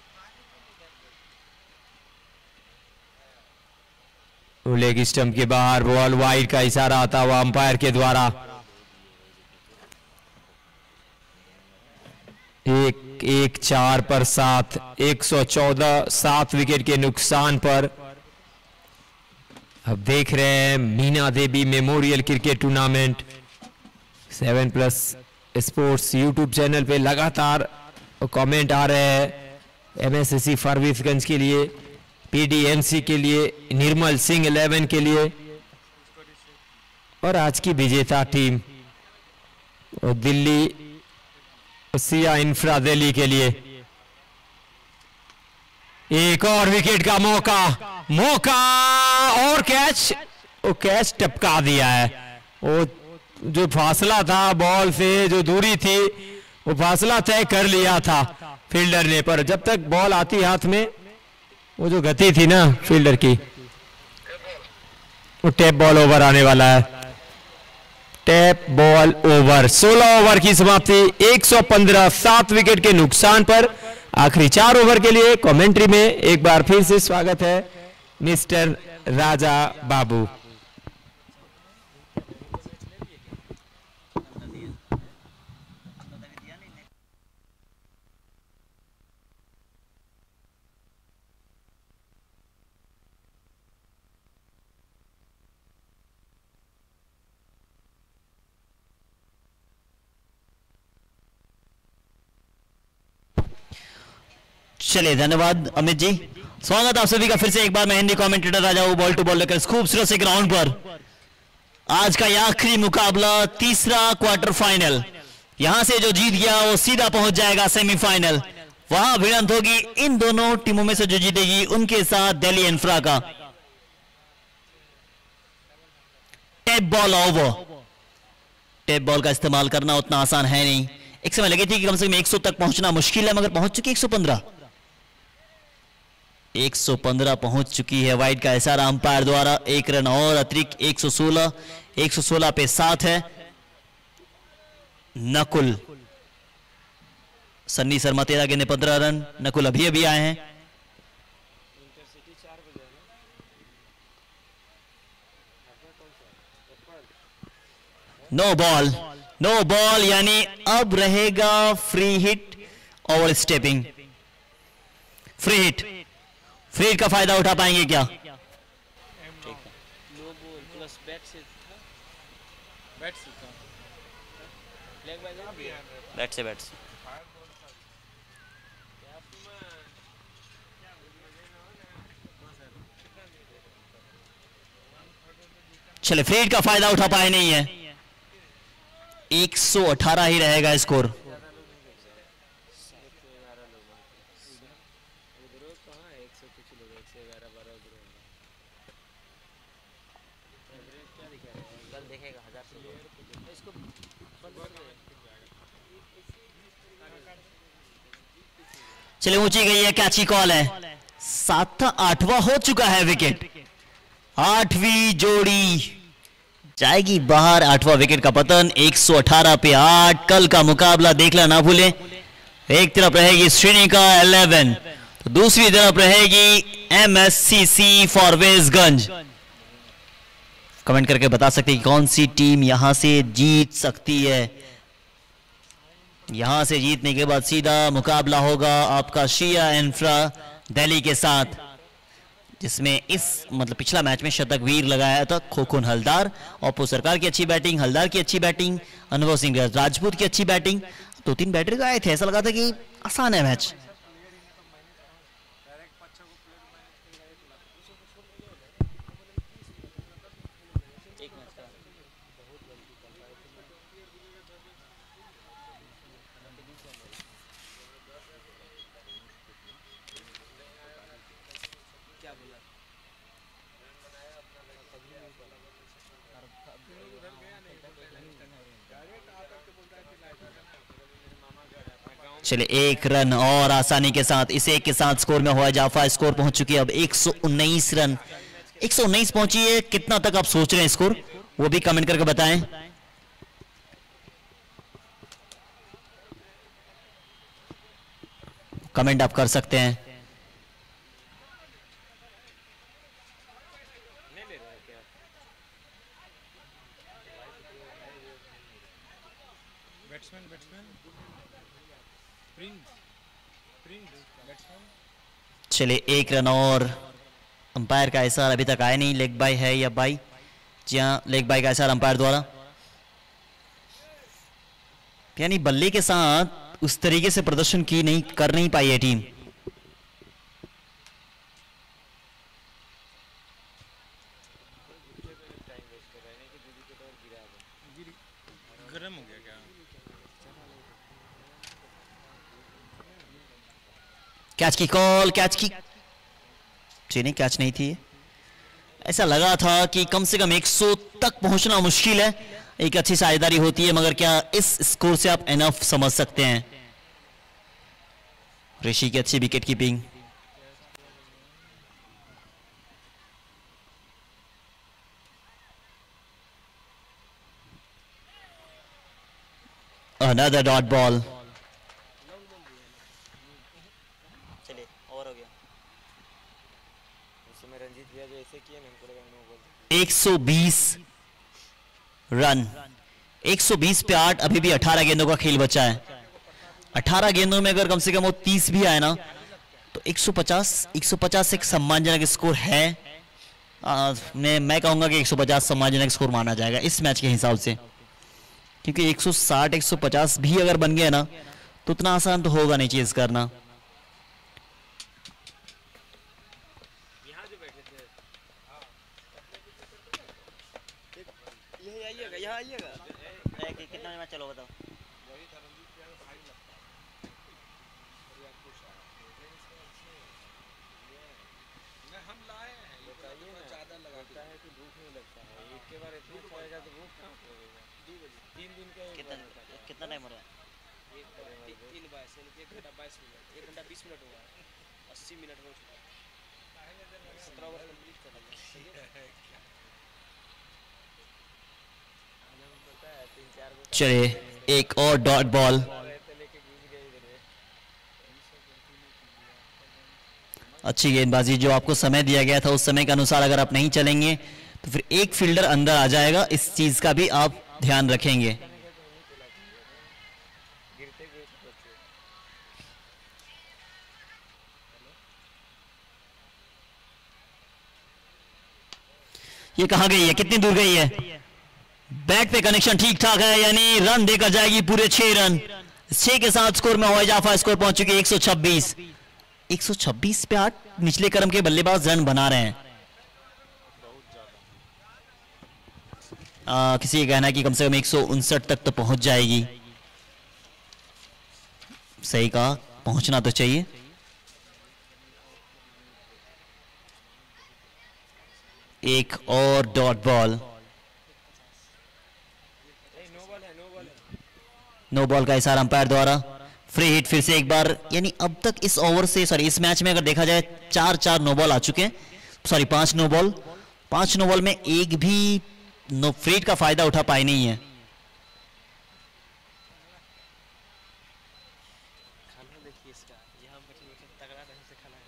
लेग स्टंप के बाहर बॉल, वाइड का इशारा आता हुआ अंपायर के द्वारा। एक एक चार पर सात, एक सौ चौदह, सात विकेट के नुकसान पर। अब देख रहे हैं Meena Devi memorial cricket tournament. Seven plus sports YouTube channel पे लगातार कमेंट आ रहे हैं एमएसएससी फारबिसगंज के लिए, पीडीएमसी के लिए, निर्मल सिंह इलेवन के लिए और आज की विजेता टीम और दिल्ली सिया इंफ्रा दिल्ली के लिए। एक और विकेट का मौका, मौका और कैच। वो कैच टपका दिया है। वो जो फासला था बॉल से, जो दूरी थी, वो फासला तय कर लिया था फील्डर ने। पर जब तक बॉल आती हाथ में, वो जो गति थी ना फील्डर की, वो टैप बॉल ओवर आने वाला है। Tap ball over. सोलह ओवर की समाप्ति, एक सौ पंद्रह, सात विकेट के नुकसान पर। आखिरी चार ओवर के लिए कमेंट्री में एक बार फिर से स्वागत है मिस्टर राजा बाबू। चलिए, धन्यवाद अमित जी। स्वागत आप सभी का फिर से एक बार। मैं हिंदी कमेंटेटर राजा हूं, बॉल टू बॉल लेकर खूबसूरत से ग्राउंड पर। आज का यह आखिरी मुकाबला, तीसरा क्वार्टर फाइनल। यहां से जो जीत गया वो सीधा पहुंच जाएगा सेमीफाइनल। वहां भिड़ंत होगी इन दोनों टीमों में से जो जीतेगी उनके साथ दिल्ली इंफ्रा का। Tap ball over. Tap ball का इस्तेमाल करना उतना आसान है नहीं। एक समय लगी थी कि कम से कम एक सौ तक पहुंचना मुश्किल है, मगर पहुंच चुकी एक सौ पंद्रह। एक सौ पंद्रह पहुंच चुकी है। वाइड का इशारा अंपायर द्वारा। एक रन और अतिरिक्त, एक सौ सोलह। एक सौ सोलह पे सात है। नकुल, सन्नी शर्मा तेरह गेंदे पंद्रह रन। नकुल अभी अभी आए हैं। नो बॉल, नो बॉल, यानी अब रहेगा free hit over stepping, free hit. Free hit का फायदा उठा पाएंगे क्या? लो बॉल प्लस बैट से था, बैट से था लेग बाय लेग भी है। बैट से बैट से चले, फ्री हिट का फायदा उठा पाए नहीं है। एक सौ अठारह ही रहेगा स्कोर। चले, ऊंची गई है, कैची कॉल है। सात आठवां हो चुका है विकेट, आठवीं जोड़ी जाएगी बाहर। आठवां विकेट का पतन, एक सौ अठारह पे आठ। कल का मुकाबला देखना ना भूले। एक तरफ रहेगी श्रीनिका इलेवन, तो दूसरी तरफ रहेगी एमएससीसी फॉरवेजगंज। कमेंट करके बता सकते हैं कि कौन सी टीम यहां से जीत सकती है। यहां से जीतने के बाद सीधा मुकाबला होगा आपका शिया इंफ्रा दिल्ली के साथ, जिसमें इस मतलब पिछला मैच में शतक वीर लगाया था खोखुन हलदार। और सरकार की अच्छी बैटिंग, हलदार की अच्छी बैटिंग, अनुभव सिंह राजपूत की अच्छी बैटिंग। दो तीन बैटर्स आए थे, ऐसा लगा था कि आसान है मैच। चले, एक रन और आसानी के साथ इस एक के साथ स्कोर में हुआ इजाफा। स्कोर पहुंच चुकी है अब एक सौ उन्नीस रन, एक सौ उन्नीस पहुंची है। कितना तक आप सोच रहे हैं स्कोर, वो भी कमेंट करके बताएं। कमेंट आप कर सकते हैं। Batsman batsman Prince Prince batsman. चले, एक रन और। अंपायर का इशारा अभी तक आया नहीं, लेग बाय है या बाय? जी हाँ, लेग बाय का इशारा अंपायर द्वारा। यानी बल्ले के साथ उस तरीके से प्रदर्शन की नहीं कर नहीं पाई है टीम। गरम हो गया क्या? कैच की कॉल, कैच की जी नहीं, कैच नहीं थी। ऐसा लगा था कि कम से कम सौ तक पहुंचना मुश्किल है। एक अच्छी साझेदारी होती है, मगर क्या इस स्कोर से आप एनफ समझ सकते हैं? ऋषि की अच्छी wicket keeping. Another dot ball. चलिए, और हो गया। उस समय रंजीत भैया जो ऐसे किए ना, हमको लगा नो बॉल। एक सौ बीस रन, एक सौ बीस पे आठ। अभी भी अठारह गेंदों का खेल बचा है। अठारह गेंदों में अगर कम से कम वो तीस भी आए ना, तो एक सौ पचास एक सौ पचास एक सम्मानजनक स्कोर है। आ, मैं मैं कहूंगा कि एक सौ पचास सम्मानजनक स्कोर माना जाएगा इस मैच के हिसाब से, क्योंकि एक सौ साठ एक सौ पचास भी अगर बन गया ना, तो उतना आसान तो होगा नहीं चीज करना। यहाँ जो बैठे थे, यही आइएगा, यहाँ आइएगा। कितना मैच चलो बताओ। हम लाए हैं, बताइए ना, ज़्यादा लगता है कि भूख नहीं लगता है। एक के बार इतना खाएगा तो भूख कहाँ लगेगा? तीन दिन का कितना कितना टाइम हो रहा है? एक तीन बाईस एक घंटा बाईस मिनट, एक घंटा बीस मिनट हुआ है, अस्सी मिनट हो चुका है। सत्रह ओवर कंप्लीट कर चलिए, एक और डॉट बॉल। अच्छी गेंदबाजी, जो आपको समय दिया गया था उस समय के अनुसार अगर आप नहीं चलेंगे तो फिर एक फील्डर अंदर आ जाएगा। इस चीज का भी आप ध्यान रखेंगे। ये कहां गई है, कितनी दूर गई है? बैट पे कनेक्शन ठीक ठाक है, यानी रन देकर जाएगी पूरे छह रन। छह के साथ स्कोर में हवाई जाफा स्कोर पहुंच चुकी है एक सौ छब्बीस। एक सौ छब्बीस पे आठ निचले क्रम के बल्लेबाज रन बना रहे हैं। आ, किसी का कहना है कि कम से कम एक सौ उनसठ तक तो पहुंच जाएगी। सही कहा, पहुंचना तो चाहिए। एक और डॉट बॉल, नो बॉल का इशारा अंपायर द्वारा। फ्री हिट फिर से एक बार, यानी अब तक इस ओवर से सॉरी इस मैच में अगर देखा जाए चार चार नो बॉल आ चुके हैं, सॉरी पांच नो बॉल। पांच नो बॉल में एक भी नो फ्री हिट का फायदा उठा पाए नहीं है। खाना देखिए इसका, यहाँ बैठे बैठे तगड़ा ढंग से खाना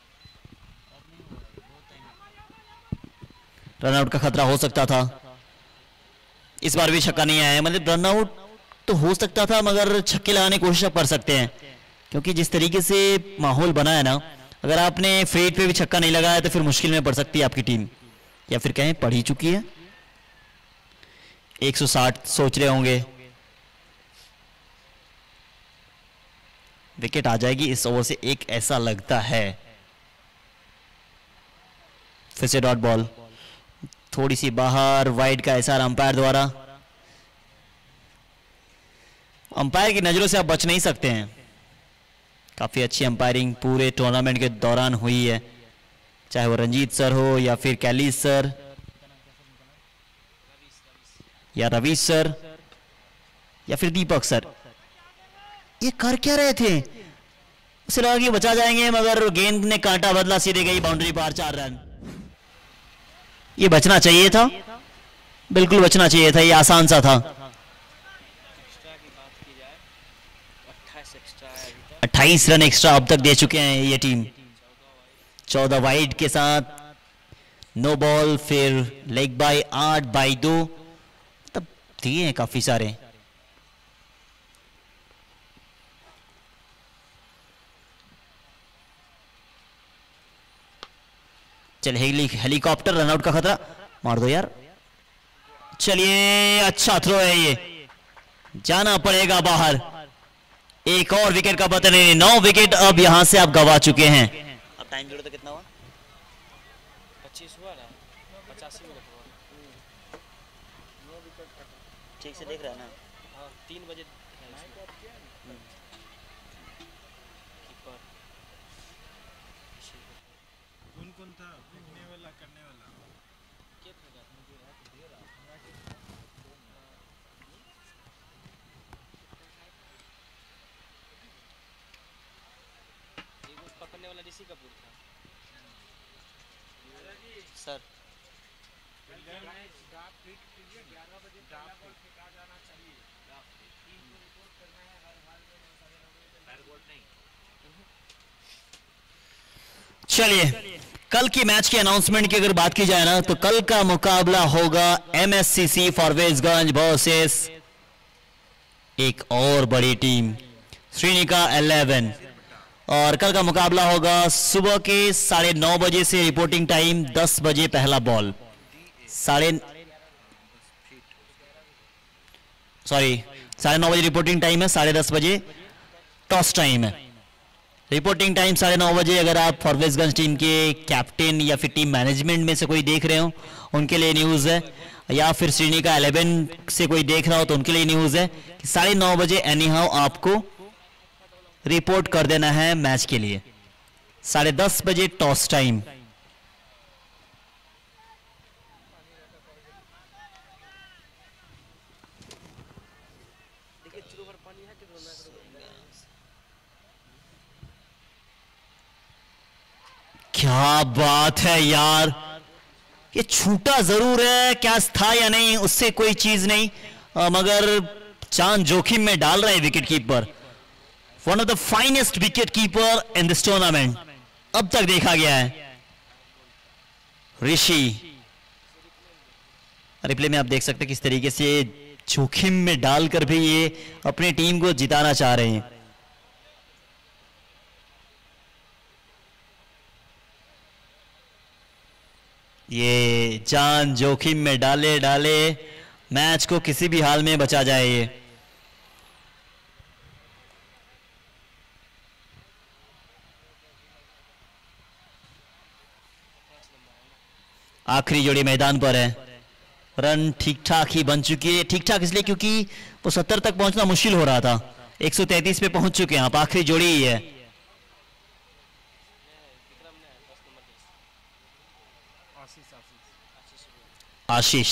है। रनआउट का खतरा हो सकता था, इस बार भी छक्का नहीं आया। मतलब रनआउट तो हो सकता था, मगर छक्के लगाने की कोशिश कर सकते हैं, क्योंकि जिस तरीके से माहौल बना है ना, अगर आपने फ्री हिट पे भी छक्का नहीं लगाया तो फिर मुश्किल में पड़ सकती है आपकी टीम, या फिर कहें पड़ ही चुकी है। एक सौ साठ सोच रहे होंगे, विकेट आ जाएगी इस ओवर से, एक ऐसा लगता है। फिर से डॉट बॉल, थोड़ी सी बाहर, वाइड का इशारा अंपायर द्वारा। अंपायर की नजरों से आप बच नहीं सकते हैं। काफी अच्छी अंपायरिंग पूरे टूर्नामेंट के दौरान हुई है, चाहे वो रंजीत सर हो या फिर कैलीस सर या रवीश सर या फिर दीपक सर। ये कर क्या रहे थे? उसे लगा कि बचा जाएंगे, मगर गेंद ने कांटा बदला, सीधे गई बाउंड्री पार, चार रन। ये बचना चाहिए था, बिल्कुल बचना चाहिए था, ये आसान सा था। एक्स्ट्रा की बात की जाए, अट्ठाईस एक्स्ट्रा है अभी तक। अट्ठाईस रन एक्स्ट्रा अब तक दे चुके हैं ये टीम। चौदह वाइड के साथ नो बॉल, फिर लेग बाय आठ बाई दो, तब दिए हैं काफी सारे। चल हेली हेलीकॉप्टर, रनआउट का खतरा, मार दो यार। चलिए अच्छा थ्रो है ये, जाना पड़ेगा बाहर। एक और विकेट का पता नहीं, नौ विकेट अब यहां से आप गवा चुके हैं। अब टाइम जोड़ो तो कितना हुआ? पच्चीस हुआ ना, पचासी मिनट हुआ। नौ विकेट कटा। ठीक से देख रहा है ना? हाँ, तीन बजे है इसमें। कीपर कौन कौन था फेंकने वाला करने वाला? के फेंका? मुझे याद दे रहा एक वो पकड़ने वाला ऋषि कपूर था सर। चलिए कल की मैच की अनाउंसमेंट की अगर बात की जाए ना, तो कल का मुकाबला होगा एमएससीसी फॉरवेजगंज वर्सेस एक और बड़ी टीम श्रीनिका इलेवन। और कल का मुकाबला होगा सुबह के साढ़े नौ बजे से, रिपोर्टिंग टाइम दस बजे पहला बॉल, साढ़े सॉरी साढ़े नौ बजे रिपोर्टिंग टाइम है, साढ़े दस बजे टॉस टाइम है। रिपोर्टिंग टाइम साढ़े नौ बजे। अगर आप फॉरवेजगंज टीम के कैप्टन या फिर टीम मैनेजमेंट में से कोई देख रहे हो उनके लिए न्यूज़ है, या फिर श्रीनिका इलेवन से कोई देख रहा हो तो उनके लिए न्यूज़ है कि साढ़े नौ बजे एनी हाउ आपको रिपोर्ट कर देना है मैच के लिए। साढ़े दस बजे टॉस टाइम। देखिए चुरू भर पानी है कि रोना क्या बात है यार, ये छूटा जरूर है, क्या था या नहीं उससे कोई चीज नहीं, आ, मगर चांद जोखिम में डाल रहे हैं wicket keeper. One of the finest wicket keeper in this tournament अब तक देखा गया है, ऋषि। रिप्ले में आप देख सकते हैं किस तरीके से जोखिम में डालकर भी ये अपनी टीम को जिताना चाह रहे हैं। ये जान जोखिम में डाले डाले मैच को किसी भी हाल में बचा जाए ये। आखिरी जोड़ी मैदान पर है। रन ठीक ठाक ही बन चुकी है। ठीक ठाक इसलिए क्योंकि वो सत्तर तक पहुंचना मुश्किल हो रहा था। एक सौ तैंतीस पे पहुंच चुके हैं आप। आखिरी जोड़ी ही है। Ashish Ashish Ashish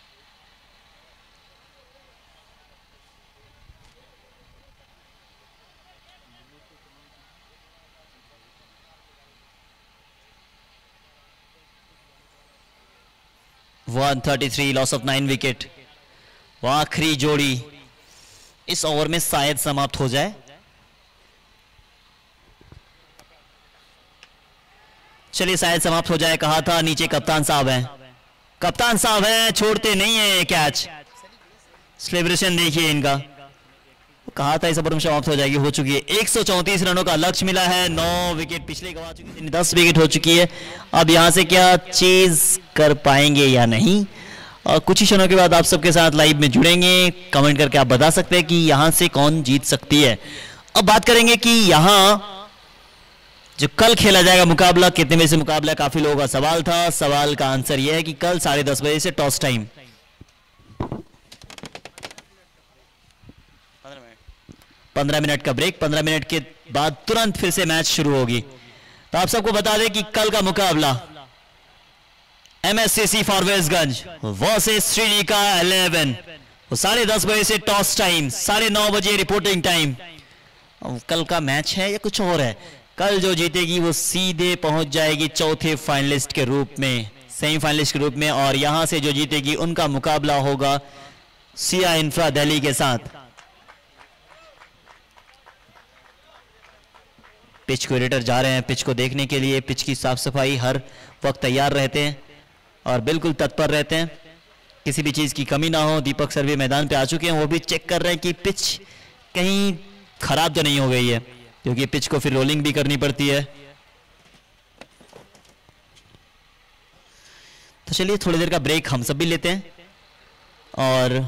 one thirty three loss of nine wicket. वो आखिरी जोड़ी इस ओवर में शायद समाप्त हो जाए। चलिए शायद समाप्त हो जाए कहा था। नीचे कप्तान साहब हैं। कप्तान साहब हैं, छोड़ते नहीं है कैच। सेलिब्रेशन देखिए इनका। कहा था इस ओवर में समाप्त हो जाएगी, हो चुकी है। एक सौ चौंतीस रनों का लक्ष्य मिला है। नौ विकेट पिछले गवा चुकी थी, दस विकेट हो चुकी है। अब यहां से क्या चेज कर पाएंगे या नहीं, और कुछ ही क्षणों के बाद आप सबके साथ लाइव में जुड़ेंगे। कमेंट करके आप बता सकते हैं कि यहां से कौन जीत सकती है। अब बात करेंगे कि यहां जो कल खेला जाएगा मुकाबला, कितने बजे से मुकाबला, काफी लोगों का सवाल था। सवाल का आंसर यह है कि कल साढ़े दस बजे से टॉस टाइम, पंद्रह मिनट का ब्रेक, पंद्रह मिनट के बाद तुरंत फिर से मैच शुरू होगी। तो आप सबको बता दें कि कल का मुकाबला MSCC Forbesganj versus Shrinika eleven, वो साढ़े दस बजे से टॉस टाइम, साढ़े नौ बजे रिपोर्टिंग टाइम। कल का मैच है या कुछ और है? कल जो जीतेगी वो सीधे पहुंच जाएगी चौथे फाइनलिस्ट के रूप में, सेमीफाइनलिस्ट के रूप में, और यहां से जो जीतेगी उनका मुकाबला होगा सिया इंफ्रा दिल्ली के साथ। पिच को एडिटर जा रहे हैं पिच को देखने के लिए। पिच की साफ सफाई हर वक्त तैयार रहते हैं और बिल्कुल तत्पर रहते हैं, किसी भी चीज की कमी ना हो। दीपक सर भी मैदान पे आ चुके हैं, वो भी चेक कर रहे हैं कि पिच कहीं खराब तो नहीं हो गई है, क्योंकि पिच को फिर रोलिंग भी करनी पड़ती है। तो चलिए थोड़ी देर का ब्रेक हम सब भी लेते हैं और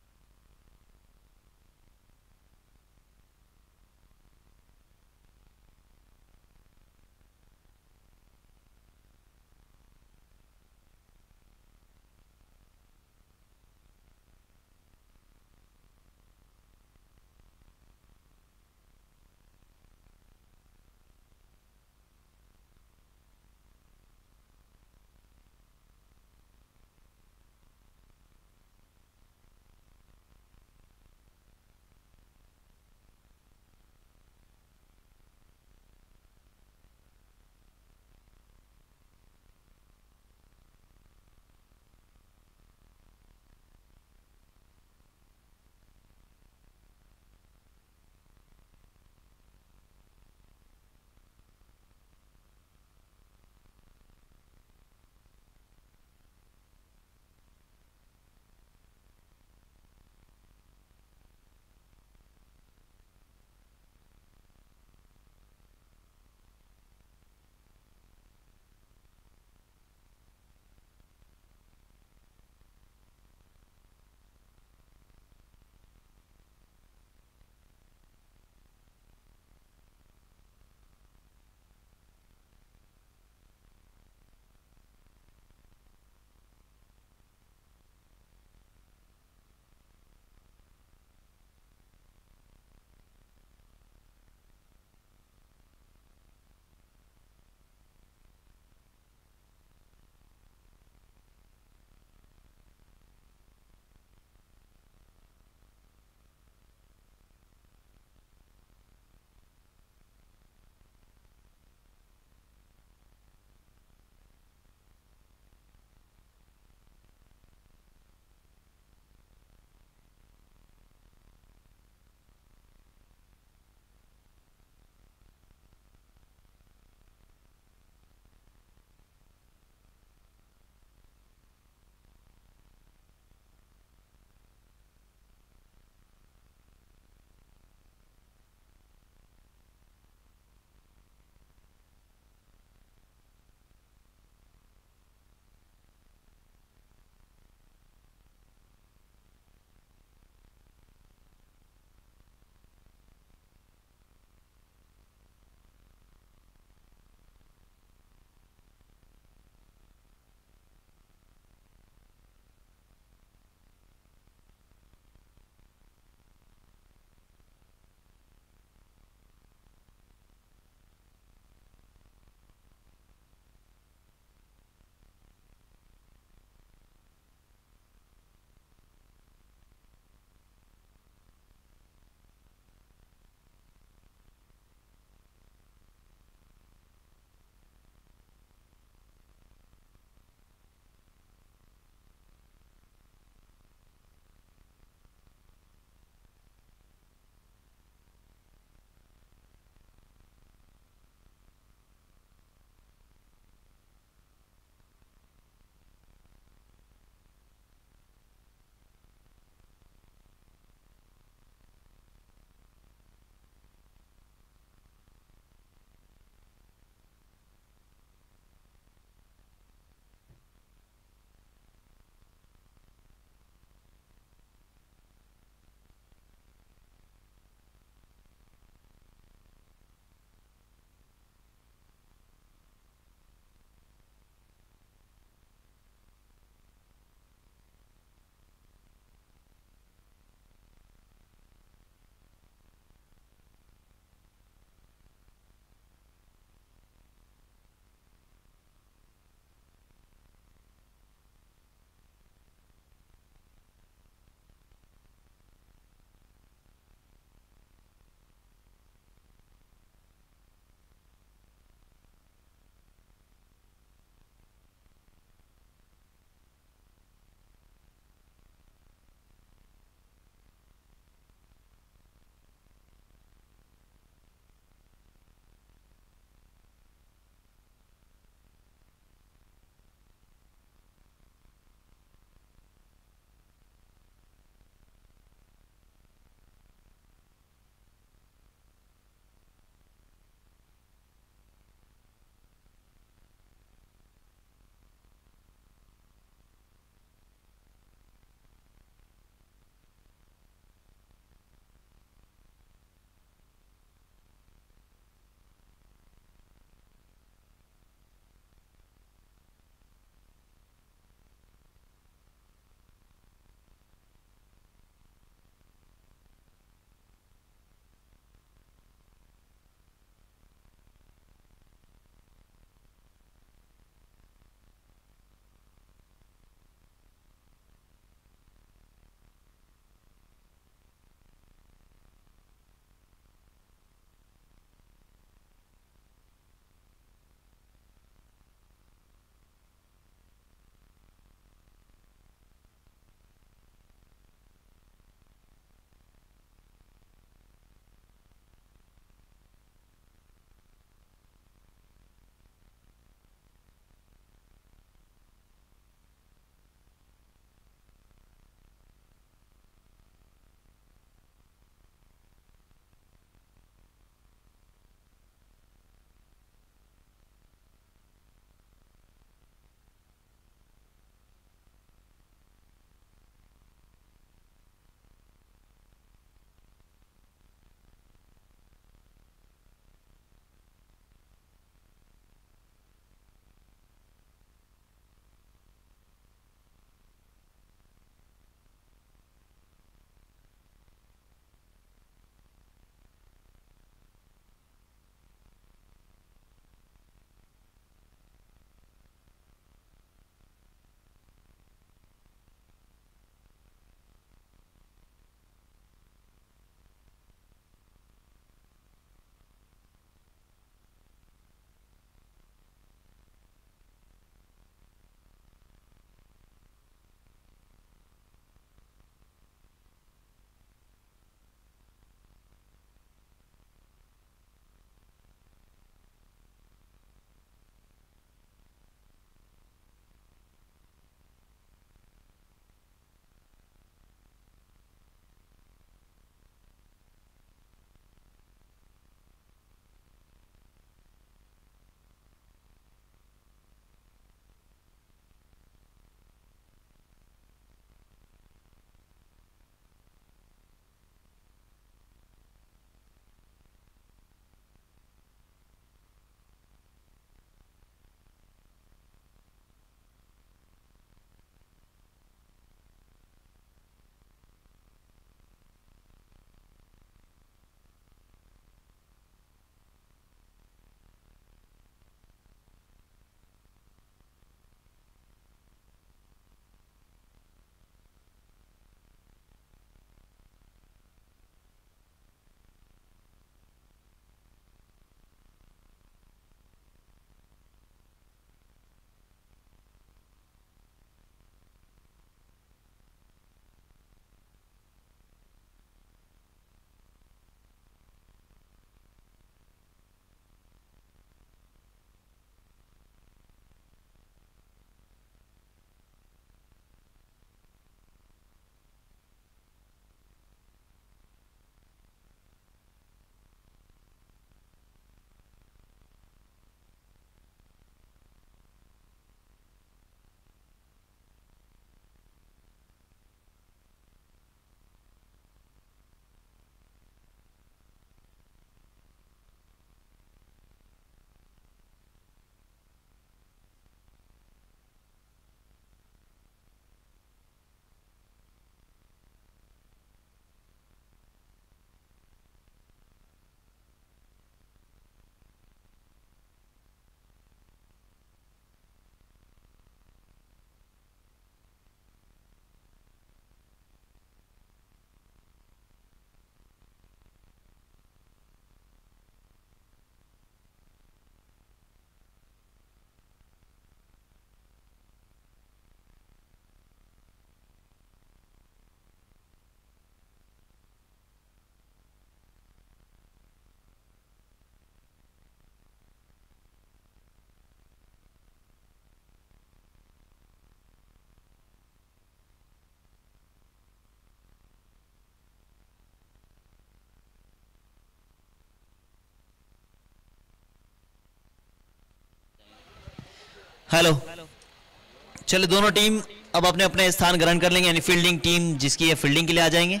हेलो, चलो दोनों टीम अब अपने अपने स्थान ग्रहण कर लेंगे, यानी फील्डिंग टीम जिसकी है फील्डिंग के लिए आ जाएंगे।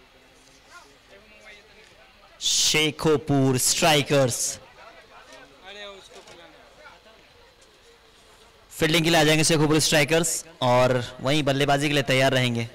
शेखोपुर स्ट्राइकर्स फील्डिंग के लिए आ जाएंगे, शेखोपुर स्ट्राइकर्स, और वहीं बल्लेबाजी के लिए तैयार रहेंगे।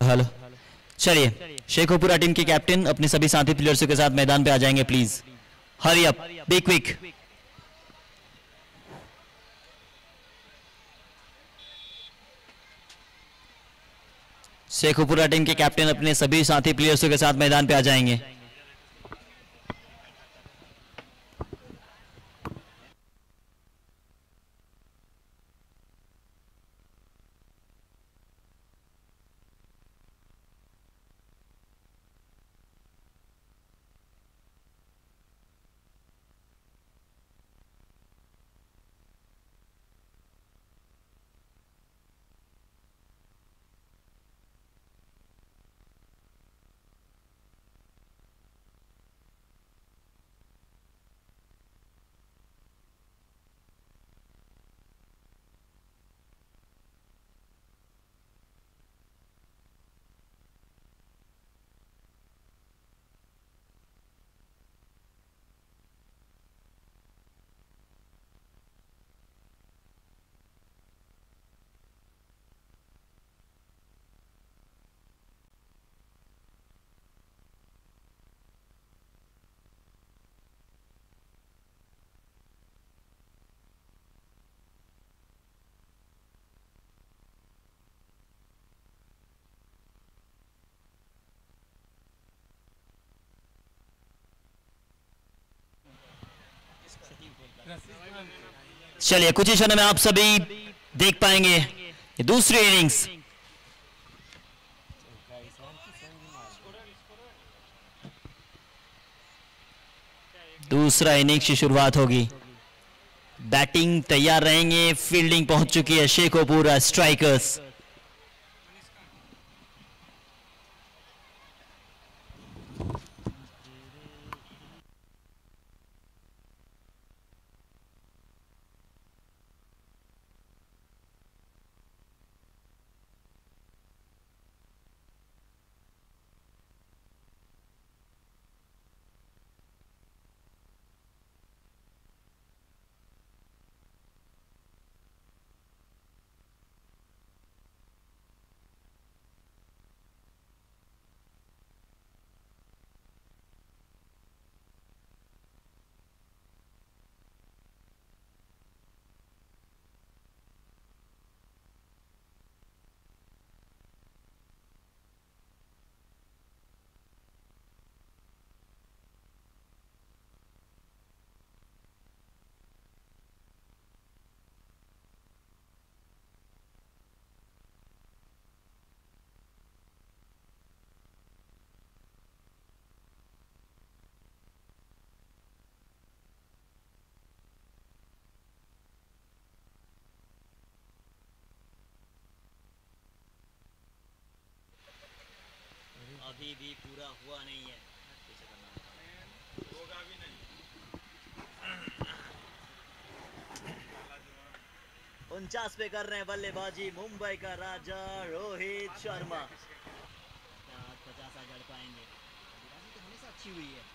हेलो, चलिए शेखोपुरा टीम के कैप्टन अपने सभी साथी प्लेयर्स के साथ मैदान पे आ जाएंगे please. Hurry up, be quick. Shekhopura team के कैप्टन अपने सभी साथी प्लेयर्स के साथ मैदान पे आ जाएंगे। चलिए कुछ ही क्षणों में आप सभी देख पाएंगे ये दूसरी इनिंग्स। दूसरा इनिंग्स की शुरुआत होगी। बैटिंग तैयार रहेंगे, फील्डिंग पहुंच चुकी है शेखोपुरा स्ट्राइकर्स। अभी भी पूरा हुआ नहीं है, होगा भी नहीं। उनचास पे कर रहे हैं बल्लेबाजी मुंबई का राजा रोहित शर्मा। क्या आज पचास आ जड़ पाएंगे? बल्लेबाजी तो हमेशा अच्छी हुई है।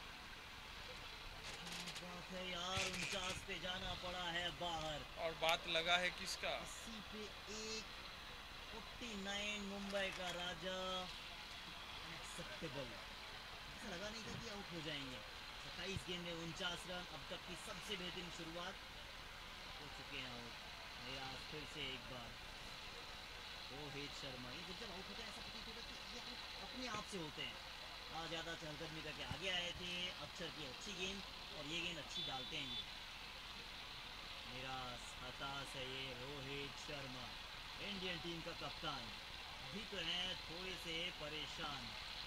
बात है यार, उनचास पे जाना पड़ा है बाहर। और बात लगा है किसका? अस्सी पे एक, उनचास मुंबई का राजा। अनएक्सेप्टेबल, ऐसा लगा नहीं था कि आउट हो जाएंगे। सत्ताईस गेंद में उनचास रन, अब तक की सबसे बेहतरीन शुरुआत। हो चुके हैं आउट। आज फिर से एक बार रोहित शर्मा। ये जब जब आउट होते हैं ऐसा प्रतीत होता है कि ये आउट अपने आप से होते हैं। आज ज़्यादा चहलकदमी करके आगे आए थे, अक्षर की अच्छी गेंद और ये गेंद अच्छी डालते हैं। मेरा हताश है ये रोहित शर्मा, इंडियन टीम का कप्तान। अभी तो हैं थोड़े से परेशान।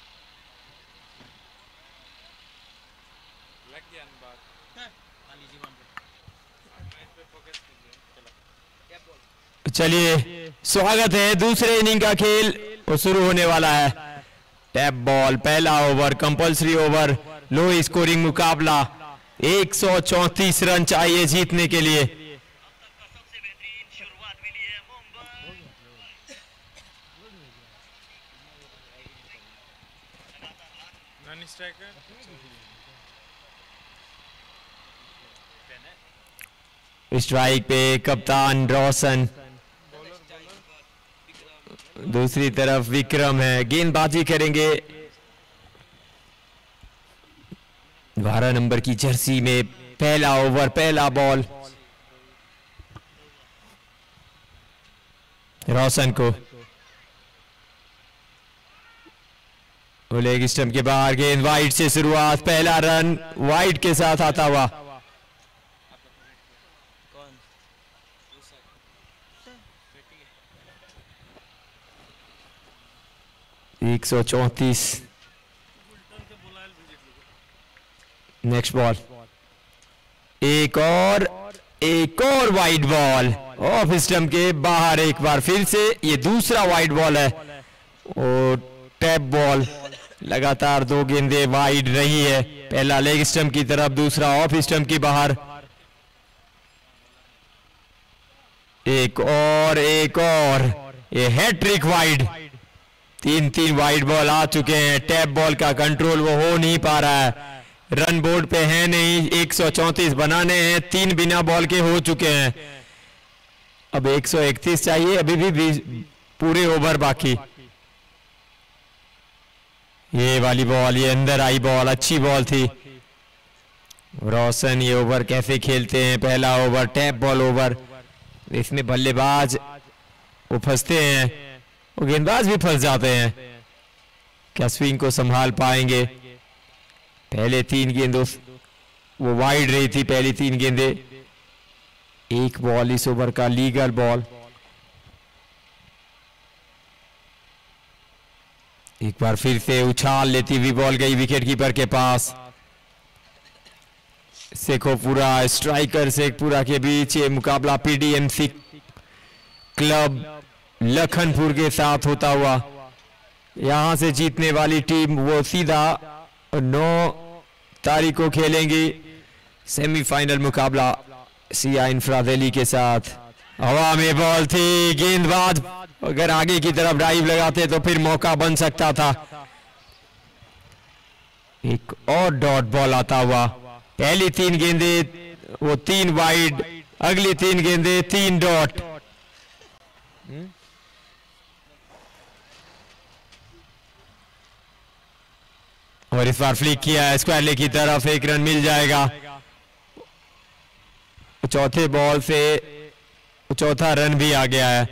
लग गया ना बात। खाली जीवन पे मैच पे फोकस कीजिए। चलो क्या बोल। चलिए स्वागत है, दूसरे इनिंग का खेल वो शुरू होने वाला है। टैप बॉल, पहला over, compulsory over, low scoring मुकाबला। एक सौ चौंतीस रन चाहिए जीतने के लिए। सबसे बेहतरीन शुरुआत मिली है मुंबई। नॉन स्ट्राइकर स्ट्राइक पे कप्तान रोशन। दूसरी तरफ विक्रम है, गेंदबाजी करेंगे बारह नंबर की जर्सी में। पहला ओवर, पहला बॉल रोशन को। लेग स्टंप के बाहर गेंद, वाइड से शुरुआत, पहला रन वाइड के साथ आता हुआ। कौन एक सौ चौंतीस। नेक्स्ट बॉल, एक और एक और वाइड बॉल ऑफ स्टंप के बाहर। एक बार फिर से ये दूसरा वाइड बॉल है और टैप बॉल। लगातार दो गेंदें वाइड रही है, पहला लेग स्टंप की तरफ, दूसरा ऑफ स्टंप की बाहर। एक और एक और ये हैट्रिक वाइड। तीन तीन वाइड बॉल आ चुके हैं, टैप बॉल का कंट्रोल वो हो नहीं पा रहा है, रन बोर्ड पे है नहीं। एक सौ चौंतीस बनाने हैं, तीन बिना बॉल के हो चुके हैं, अब एक सौ इकतीस चाहिए, अभी भी, भी पूरे ओवर बाकी। ये वाली बॉल, ये अंदर आई बॉल, अच्छी बॉल थी। रोशन ये ओवर कैसे खेलते हैं, पहला ओवर टैप बॉल ओवर। इसमें बल्लेबाज वो फंसते हैं, वो गेंदबाज भी फंस जाते हैं। क्या स्विंग को संभाल पाएंगे? पहले तीन गेंदों वो वाइड रही थी, पहली तीन गेंदें। एक बॉल इस ओवर का लीगल बॉल। एक बार फिर से उछाल लेती हुई बॉल गई विकेट कीपर के पास। देखो पूरा स्ट्राइकर से पूरा के बीच ये मुकाबला पीडीएमसी क्लब लखनपुर के साथ होता हुआ। यहां से जीतने वाली टीम वो सीधा नौ तारीख को खेलेंगी सेमीफाइनल मुकाबला सिया इंफ्रा दिल्ली के साथ। हवा में बॉल थी, गेंदबाज अगर आगे की तरफ ड्राइव लगाते तो फिर मौका बन सकता था। एक और डॉट बॉल आता हुआ। पहली तीन गेंदें वो तीन वाइड, अगली तीन गेंदें तीन डॉट। और इस बार फ्लिक किया है स्क्वायर लेग की तरफ, एक रन मिल जाएगा। चौथे बॉल से चौथा रन भी आ गया है।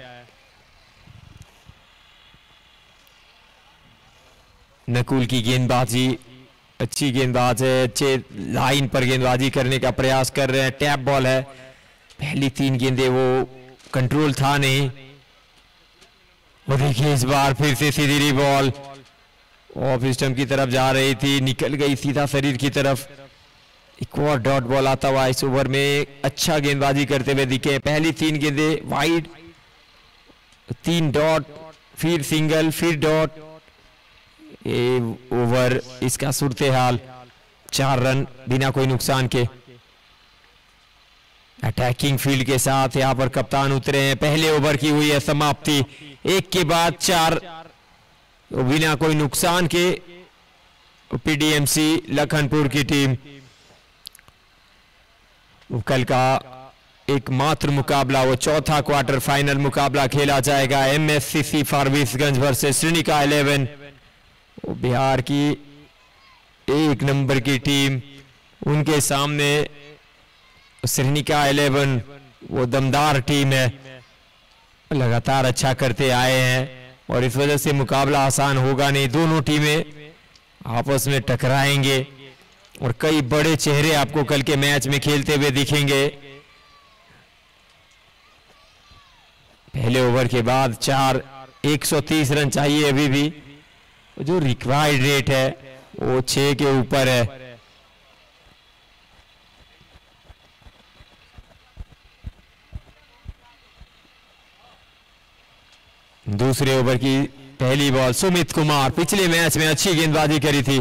नकुल की गेंदबाजी अच्छी गेंदबाज है, अच्छे लाइन पर गेंदबाजी करने का प्रयास कर रहे हैं। टैप बॉल है, पहली तीन गेंदें वो कंट्रोल था नहीं। और देखिए इस बार फिर से सीधी बॉल ऑफ स्टंप की तरफ जा रही थी, निकल गई सीधा शरीर की तरफ। एक और डॉट बॉल आता हुआ इस ओवर में, अच्छा गेंदबाजी करते हुए दिखे। पहली तीन गेंदें वाइड, तीन डॉट, फिर सिंगल, फिर डॉट। ये ओवर इसका सूरते हाल, चार रन बिना कोई नुकसान के। अटैकिंग फील्ड के साथ यहाँ पर कप्तान उतरे हैं। पहले ओवर की हुई है समाप्ति, एक के बाद चार बिना कोई नुकसान के। पीडीएमसी लखनपुर की टीम कल का एक मात्र मुकाबला, वो चौथा क्वार्टर फाइनल मुकाबला खेला जाएगा। MSCC Forbesganj versus Shrinika eleven. Bihar की एक नंबर की टीम, उनके सामने श्रीनिका इलेवन वो दमदार टीम है, लगातार अच्छा करते आए हैं और इस वजह से मुकाबला आसान होगा नहीं। दोनों टीमें आपस में टकराएंगे और कई बड़े चेहरे आपको कल के मैच में खेलते हुए दिखेंगे। पहले ओवर के बाद चार, एक सौ तीस रन चाहिए अभी भी। जो रिक्वायर्ड रेट है वो छह के ऊपर है। दूसरे ओवर की पहली बॉल, सुमित कुमार पिछले मैच में अच्छी गेंदबाजी करी थी।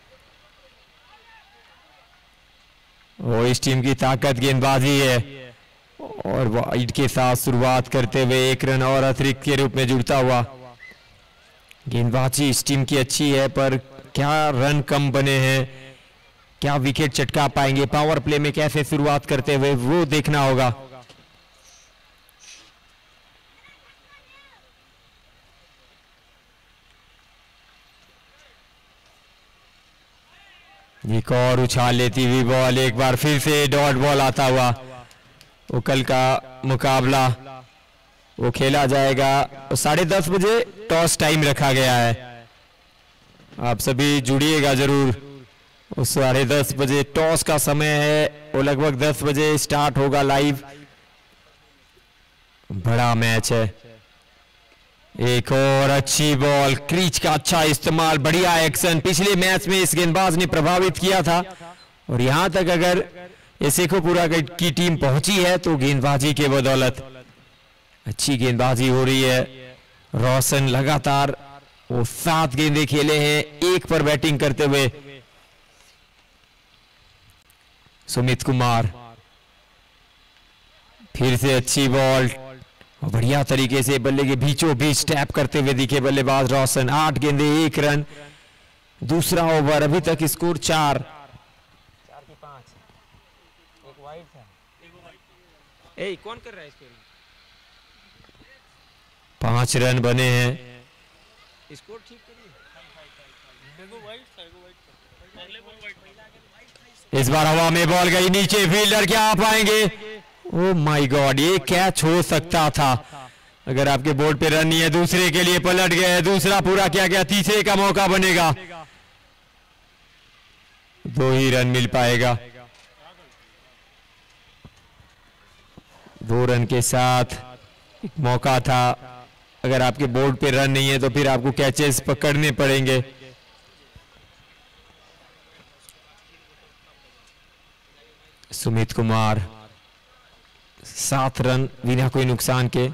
वो इस टीम की ताकत गेंदबाजी है और वाइड के साथ शुरुआत करते हुए एक रन और अतिरिक्त के रूप में जुड़ता हुआ। गेंदबाजी इस टीम की अच्छी है पर क्या रन कम बने हैं, क्या विकेट चटका पाएंगे, पावर प्ले में कैसे शुरुआत करते हुए वो देखना होगा। एक और उछाल लेती हुई बॉल, एक बार फिर से डॉट बॉल आता हुआ। वो कल का मुकाबला वो खेला जाएगा, साढ़े दस बजे टॉस टाइम रखा गया है। आप सभी जुड़िएगा जरूर, उस साढ़े दस बजे टॉस का समय है, वो लगभग दस बजे स्टार्ट होगा लाइव। बड़ा मैच है। एक और अच्छी बॉल, क्रीच का अच्छा इस्तेमाल, बढ़िया एक्शन। पिछले मैच में इस गेंदबाज ने प्रभावित किया था और यहां तक अगर ये शेखोपुरा की टीम पहुंची है तो गेंदबाजी के बदौलत। अच्छी गेंदबाजी हो रही है। रोशन लगातार वो सात गेंदे खेले हैं, एक पर बैटिंग करते हुए। सुमित कुमार फिर से अच्छी बॉल, बढ़िया तरीके से बल्ले के बीचों बीच टैप करते हुए दिखे बल्लेबाज रोशन। आठ गेंदे एक रन, दूसरा ओवर, अभी तक स्कोर चार चार की पांच, एक वाइड था। ए कौन कर रहा है इसको? पांच रन बने हैं। स्कोर ठीक करिए। इस बार हवा में बॉल गई नीचे, फील्डर क्या आ पाएंगे? ओ माय गॉड, ये कैच हो सकता था अगर आपके बोर्ड पे रन नहीं है। दूसरे के लिए पलट गए, दूसरा पूरा क्या गया, तीसरे का मौका बनेगा। दो ही रन मिल पाएगा। दो रन के साथ एक मौका था, अगर आपके बोर्ड पे रन नहीं है तो फिर आपको कैचेस पकड़ने पड़ेंगे। सुमित कुमार सात रन बिना कोई नुकसान के।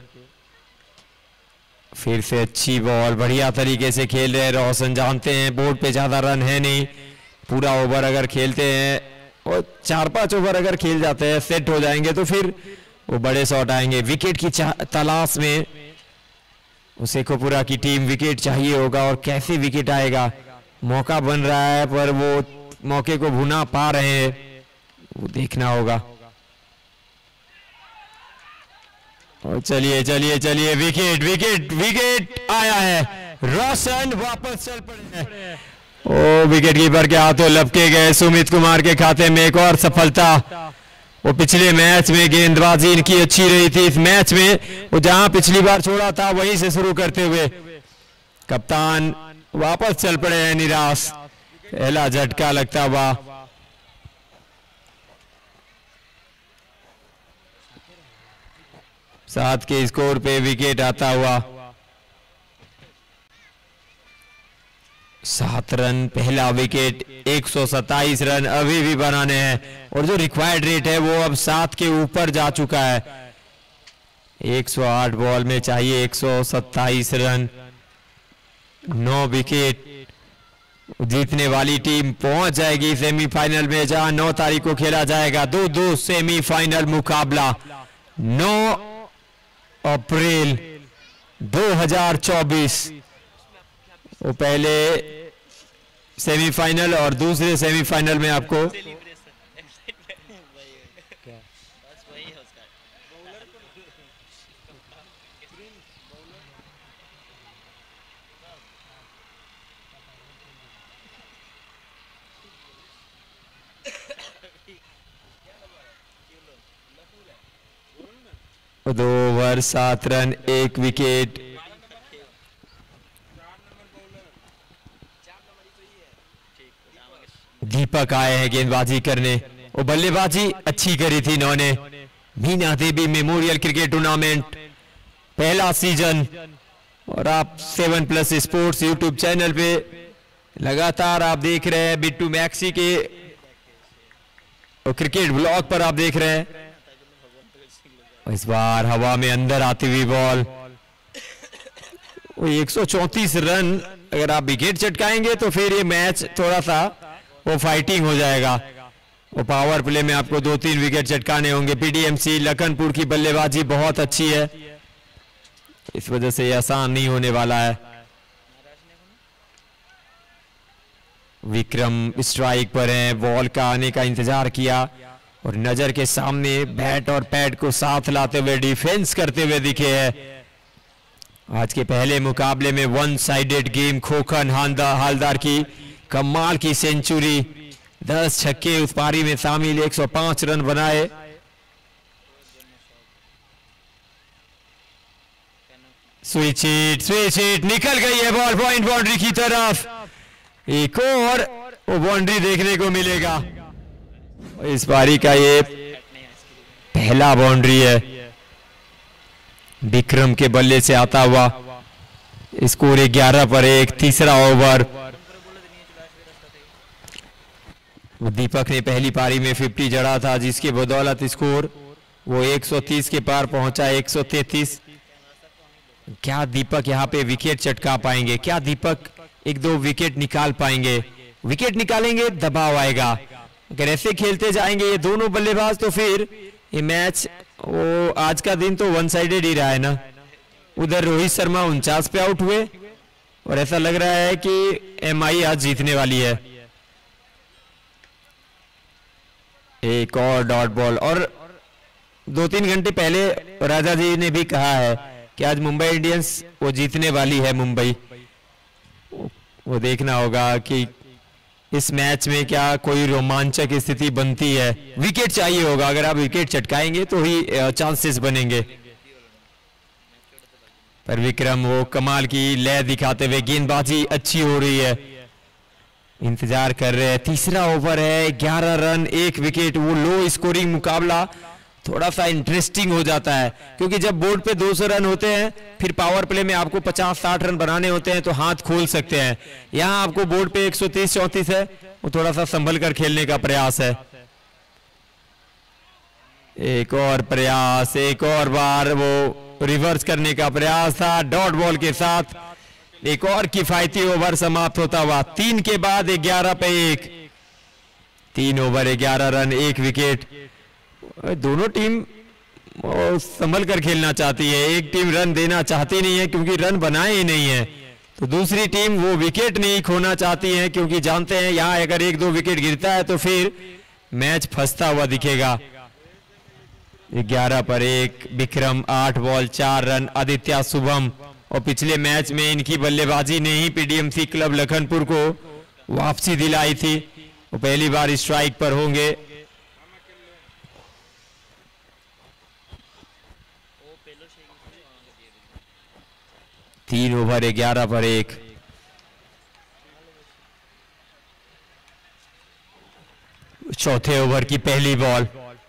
फिर से अच्छी बॉल, बढ़िया तरीके से खेल रहे हैं रोशन। जानते हैं बोर्ड पे ज्यादा रन है नहीं, पूरा ओवर अगर खेलते हैं और चार पांच ओवर अगर खेल जाते हैं, सेट हो जाएंगे तो फिर वो बड़े शॉट आएंगे। विकेट की तलाश में शेखोपुरा की टीम विकेट चाहिए होगा, और कैसे विकेट आएगा? मौका बन रहा है पर वो मौके को भुना पा रहे हैं, वो देखना होगा। और चलिए चलिए चलिए, विकेट विकेट विकेट आया है। रोशन वापस चल पड़े हैं। ओ विकेट कीपर के हाथों लपके गए। सुमित कुमार के खाते में एक और सफलता। वो पिछले मैच में गेंदबाजी इनकी अच्छी रही थी, इस मैच में वो जहां पिछली बार छोड़ा था वहीं से शुरू करते हुए कप्तान वापस चल पड़े हैं निराश। पहला झटका लगता हुआ। सात के स्कोर पे विकेट आता हुआ। सात रन पहला विकेट, एक सौ सत्ताईस रन अभी भी बनाने हैं, और जो रिक्वायर्ड रेट है वो अब सात के ऊपर जा चुका है। एक सौ आठ बॉल में चाहिए एक सौ सत्ताईस रन। नौ विकेट, जीतने वाली टीम पहुंच जाएगी सेमीफाइनल में, जहां नौ तारीख को खेला जाएगा दो दो सेमीफाइनल मुकाबला। नौ अप्रैल दो हज़ार चौबीस वो पहले सेमीफाइनल और दूसरे सेमीफाइनल में आपको दो ओवर सात रन एक विकेट। दीपक आए हैं गेंदबाजी करने, वो बल्लेबाजी अच्छी करी थी इन्होंने। Meena Devi memorial cricket tournament पहला सीजन, और आप seven plus sports YouTube channel पे लगातार आप देख रहे हैं। बिट्टू मैक्सी के क्रिकेट ब्लॉग पर आप देख रहे हैं। इस बार हवा में अंदर आती हुई बॉल, वो एक सौ चौंतीस रन अगर आप विकेट चटकाएंगे तो फिर ये मैच थोड़ा सा वो फाइटिंग हो जाएगा। वो पावर प्ले में आपको दो तीन विकेट चटकाने होंगे। पीडीएमसी लखनपुर की बल्लेबाजी बहुत अच्छी है, इस वजह से ये आसान नहीं होने वाला है। विक्रम स्ट्राइक पर हैं, बॉल का आने का इंतजार किया और नजर के सामने बैट और पैड को साथ लाते हुए डिफेंस करते हुए दिखे हैं। आज के पहले मुकाबले में one sided game, Khokhan Haldar की कमाल की सेंचुरी, दस छक्के उस पारी में शामिल, एक सौ पाँच रन बनाए। स्विच हिट, स्विच हिट, निकल गई है बॉल पॉइंट बाउंड्री की तरफ। एक और वो बाउंड्री देखने को मिलेगा। इस पारी का ये पहला बाउंड्री है विक्रम के बल्ले से आता हुआ। स्कोर ग्यारह पर एक, तीसरा ओवर। दीपक ने पहली पारी में पचास जड़ा था, जिसके बदौलत स्कोर वो एक सौ तीस के पार पहुंचा, एक सौ तैंतीस। क्या दीपक यहाँ पे विकेट चटका पाएंगे? क्या दीपक एक दो विकेट निकाल पाएंगे? विकेट निकालेंगे, दबाव आएगा। अगर ऐसे खेलते जाएंगे ये दोनों बल्लेबाज तो फिर ये मैच, वो आज का दिन तो वन साइडेड ही रहा है ना। उधर रोहित शर्मा उनचास पे आउट हुए और ऐसा लग रहा है कि एमआई आज जीतने वाली है। एक और डॉट बॉल। और दो तीन घंटे पहले राजा जी ने भी कहा है कि आज मुंबई इंडियंस वो जीतने वाली है। मुंबई, वो देखना होगा कि इस मैच में क्या कोई रोमांचक स्थिति बनती है। विकेट चाहिए होगा, अगर आप विकेट चटकाएंगे तो ही चांसेस बनेंगे। पर विक्रम वो कमाल की लय दिखाते हुए, गेंदबाजी अच्छी हो रही है, इंतजार कर रहे हैं। तीसरा ओवर है, ग्यारह रन एक विकेट। वो लो स्कोरिंग मुकाबला थोड़ा सा इंटरेस्टिंग हो जाता है, क्योंकि जब बोर्ड पे दो सौ रन होते हैं फिर पावर प्ले में आपको पचास साठ रन बनाने होते हैं तो हाथ खोल सकते हैं। यहाँ आपको बोर्ड पे एक सौ तीस चौंतीस है, वो थोड़ा सा संभल कर खेलने का प्रयास है। एक और प्रयास, एक और बार वो रिवर्स करने का प्रयास था। डॉट बॉल के साथ एक और किफायती ओवर समाप्त होता हुआ। तीन के बाद ग्यारह पे एक, तीन ओवर ग्यारह रन एक विकेट। दोनों टीम संभल कर खेलना चाहती है। एक टीम रन देना चाहती नहीं है क्योंकि रन बनाए ही नहीं है, तो दूसरी टीम वो विकेट नहीं खोना चाहती है क्योंकि जानते हैं यहाँ अगर एक दो विकेट गिरता है तो फिर मैच फंसता हुआ दिखेगा। ग्यारह पर एक, विक्रम आठ बॉल चार रन। आदित्य शुभम, और पिछले मैच में इनकी बल्लेबाजी ने ही पीडीएमसी क्लब लखनपुर को वापसी दिलाई थी। वो पहली बार स्ट्राइक पर होंगे। तीन ओवर ग्यारह पर एक। चौथे ओवर की पहली बॉल।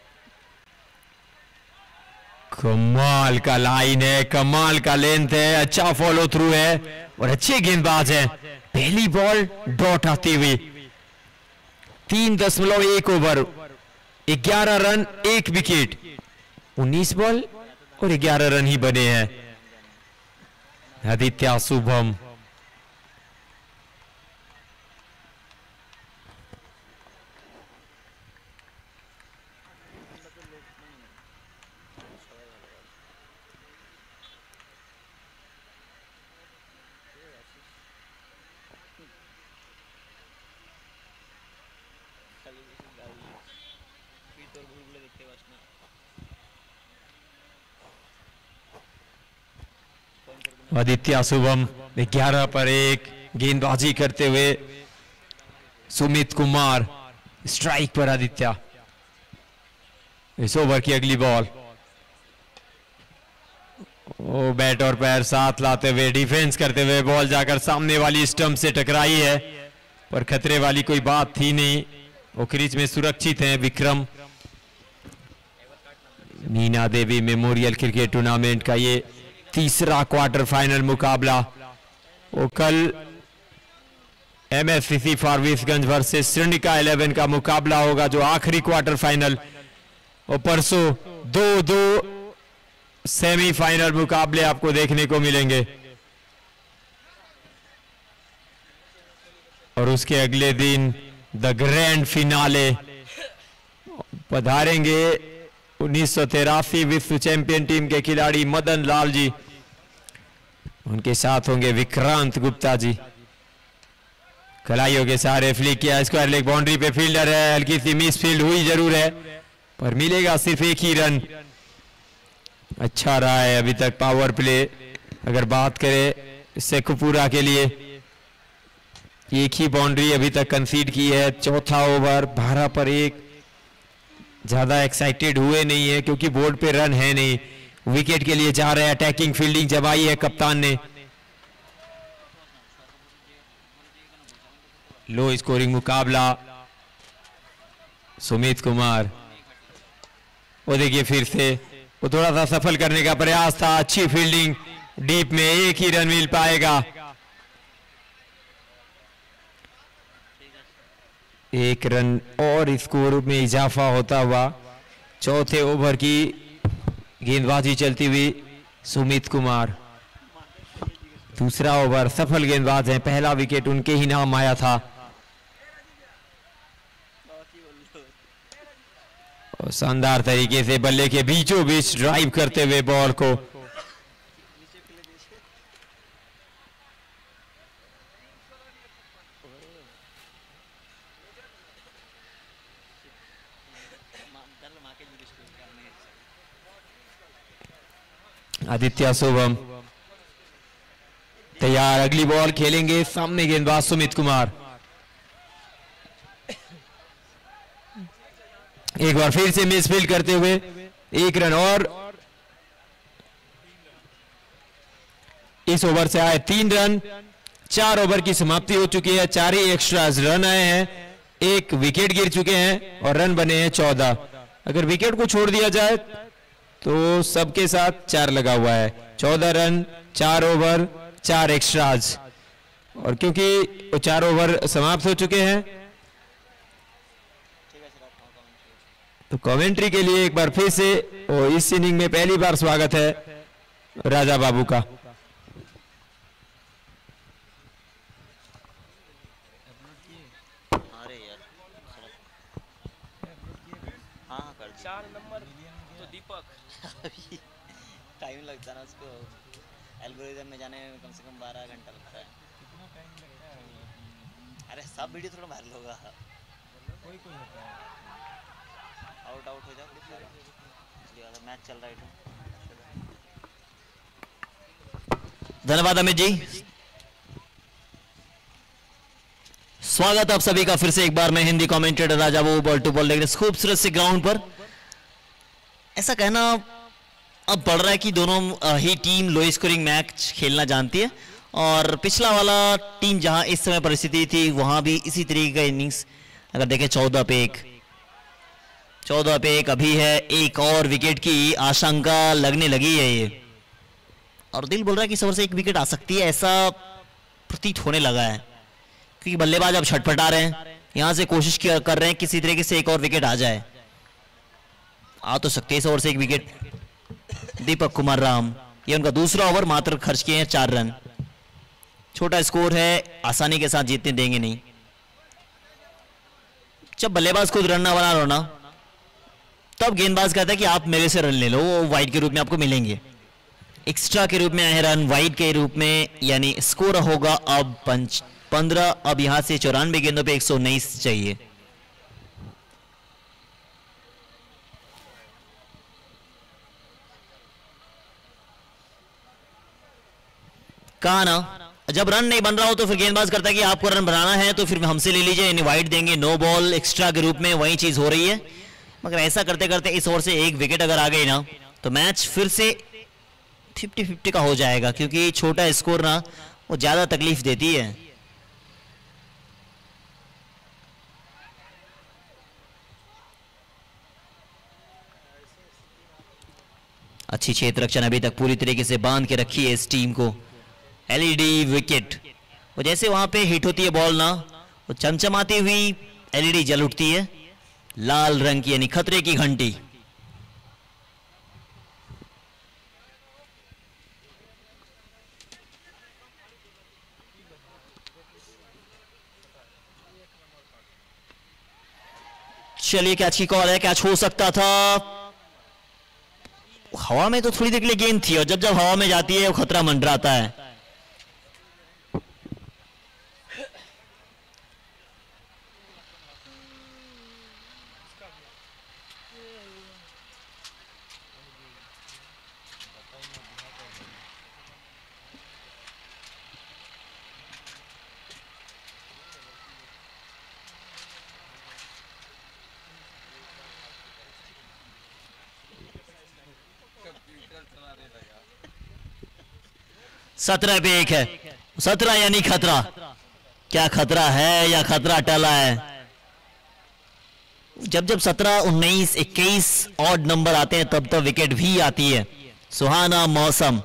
कमाल का लाइन है, कमाल का लेंथ है, अच्छा फॉलो थ्रू है और अच्छे गेंदबाज हैं। पहली बॉल डॉट आती हुई। तीन दशमलव एक ओवर, ग्यारह रन एक विकेट। उन्नीस बॉल और ग्यारह रन ही बने हैं। आदित्य शुभम, आदित्य शुभम ग्यारह पर एक, गेंदबाजी करते हुए सुमित कुमार। स्ट्राइक पर आदित्य। इस ओवर की अगली बॉल। ओ बैट और पैर साथ लाते हुए डिफेंस करते हुए बॉल जाकर सामने वाली स्टंप से टकराई है, पर खतरे वाली कोई बात थी नहीं। वो क्रीज में सुरक्षित हैं Vikram. Meena Devi memorial cricket tournament का ये तीसरा क्वार्टर फाइनल मुकाबला। वो कल MFCC Forbesganj versus Shrinika eleven का मुकाबला होगा, जो आखिरी क्वार्टर फाइनल। और परसों दो दो सेमीफाइनल मुकाबले आपको देखने को मिलेंगे। और उसके अगले दिन द ग्रैंड फिनाले। पधारेंगे उन्नीस सौ तिरासी विश्व चैंपियन टीम के खिलाड़ी मदन लाल जी। उनके साथ होंगे विक्रांत गुप्ता जी। खिलाड़ियों के सारे फ्लिक किया, स्क्वायर लेग बाउंड्री पे फील्डर है। हल्की सी मिस फील्ड हुई जरूर है, पर मिलेगा सिर्फ एक ही रन। अच्छा रहा है अभी तक पावर प्ले, अगर बात करें शेखपुरा के लिए। एक ही बाउंड्री अभी तक कंसीड की है। चौथा ओवर बारह पर एक, ज्यादा एक्साइटेड हुए नहीं है क्योंकि बोर्ड पे रन है नहीं। विकेट के लिए जा रहे हैं, अटैकिंग फील्डिंग जमाई है कप्तान ने। लो स्कोरिंग मुकाबला, सुमित कुमार वो देखिए फिर से वो थोड़ा सा सफल करने का प्रयास था। अच्छी फील्डिंग, डीप में एक ही रन मिल पाएगा। एक रन और स्कोर में इजाफा होता हुआ। चौथे ओवर की गेंदबाजी चलती हुई सुमित कुमार। दूसरा ओवर, सफल गेंदबाज हैं, पहला विकेट उनके ही नाम आया था। और शानदार तरीके से बल्ले के बीचों बीच ड्राइव करते हुए बॉल को आदित्य शुभम तैयार, अगली बॉल खेलेंगे। सामने गेंदबाज सुमित कुमार। एक बार फिर से मिस फील्ड करते हुए एक रन और। इस ओवर से आए तीन रन। चार ओवर की समाप्ति हो चुकी है, चार ही एक्स्ट्रा रन आए हैं, एक विकेट गिर चुके हैं और रन बने हैं चौदह। अगर विकेट को छोड़ दिया जाए तो सबके साथ चार लगा हुआ है। चौदह रन, चार ओवर, चार एक्स्ट्राज। और क्योंकि वो चार ओवर समाप्त हो चुके हैं तो कमेंट्री के लिए एक बार फिर से और इस इनिंग में पहली बार स्वागत है राजा बाबू का। अरे यार हाँ हाँ कर दिया। चार नंबर तो दीपक टाइम लगता है ना उसको, एल्गोरिदम में जाने में कम से कम बारह घंटा लगता है। अरे सब वीडियो थोड़ा वायरल होगा। कोई कोई होता है आउट आउट हो जाओ सारा, इसलिए वाला मैच चल रहा है। धन्यवाद अमित जी, स्वागत आप सभी का फिर से एक बार। मैं हिंदी कमेंटेटर राजा वो बॉल टू बॉल लेकर खूबसूरत से ग्राउंड पर। ऐसा कहना अब बढ़ रहा है कि दोनों ही टीम लो स्कोरिंग मैच खेलना जानती है और पिछला वाला टीम जहां इस समय परिस्थिति थी वहां भी इसी तरीके का इनिंग्स अगर देखें चौदह पे एक चौदह पे एक अभी है। एक और विकेट की आशंका लगने लगी है ये, और दिल बोल रहा है कि इस ओवर से एक विकेट आ सकती है, ऐसा प्रतीत होने लगा है क्योंकि बल्लेबाज अब छटपटा रहे हैं, यहां से कोशिश कर रहे हैं किसी तरीके से एक और विकेट आ जाए। आ तो सकते इस ओवर से एक विकेट। दीपक कुमार राम, ये उनका दूसरा ओवर, मात्र खर्च किए हैं चार रन। छोटा स्कोर है, आसानी के साथ जीतने देंगे नहीं। जब बल्लेबाज खुद रन ना बना लो ना तब गेंदबाज कहता है कि आप मेरे से रन ले लो, वो वाइड के रूप में आपको मिलेंगे। एक्स्ट्रा के रूप में आए रन वाइड के रूप में, यानी स्कोर होगा अब पंच पंद्रह। अब यहां से चौरानवे गेंदों पे एक सौ उन्नीस चाहिए। कहा ना, जब रन नहीं बन रहा हो तो फिर गेंदबाज करता है कि आपको रन बनाना है तो फिर हमसे ले लीजिए, यानी वाइड देंगे, नो बॉल एक्स्ट्रा के रूप में। वही चीज हो रही है, मगर ऐसा करते करते इस ओवर से एक विकेट अगर आ गई ना तो मैच फिर से फिफ्टी फिफ्टी का हो जाएगा, क्योंकि छोटा स्कोर ना वो ज्यादा तकलीफ देती है। अच्छी क्षेत्र रक्षण अभी तक पूरी तरीके से बांध के रखी है इस टीम को। एलईडी विकेट, वो जैसे वहां पे हिट होती है बॉल ना, वो चमचमाती हुई एलईडी जल उठती है लाल रंग की, यानी खतरे की घंटी। चलिए कैच की कॉल है, कैच हो सकता था। हवा में तो थोड़ी देर के लिए गेंद थी और जब जब हवा में जाती है वो खतरा मंडराता है। सत्रह पे एक है, सत्रह यानी खतरा। क्या खतरा है या खतरा टला है? जब जब सत्रह, उन्नीस, इक्कीस ऑड नंबर आते हैं तब तब विकेट भी आती है। सुहाना मौसम।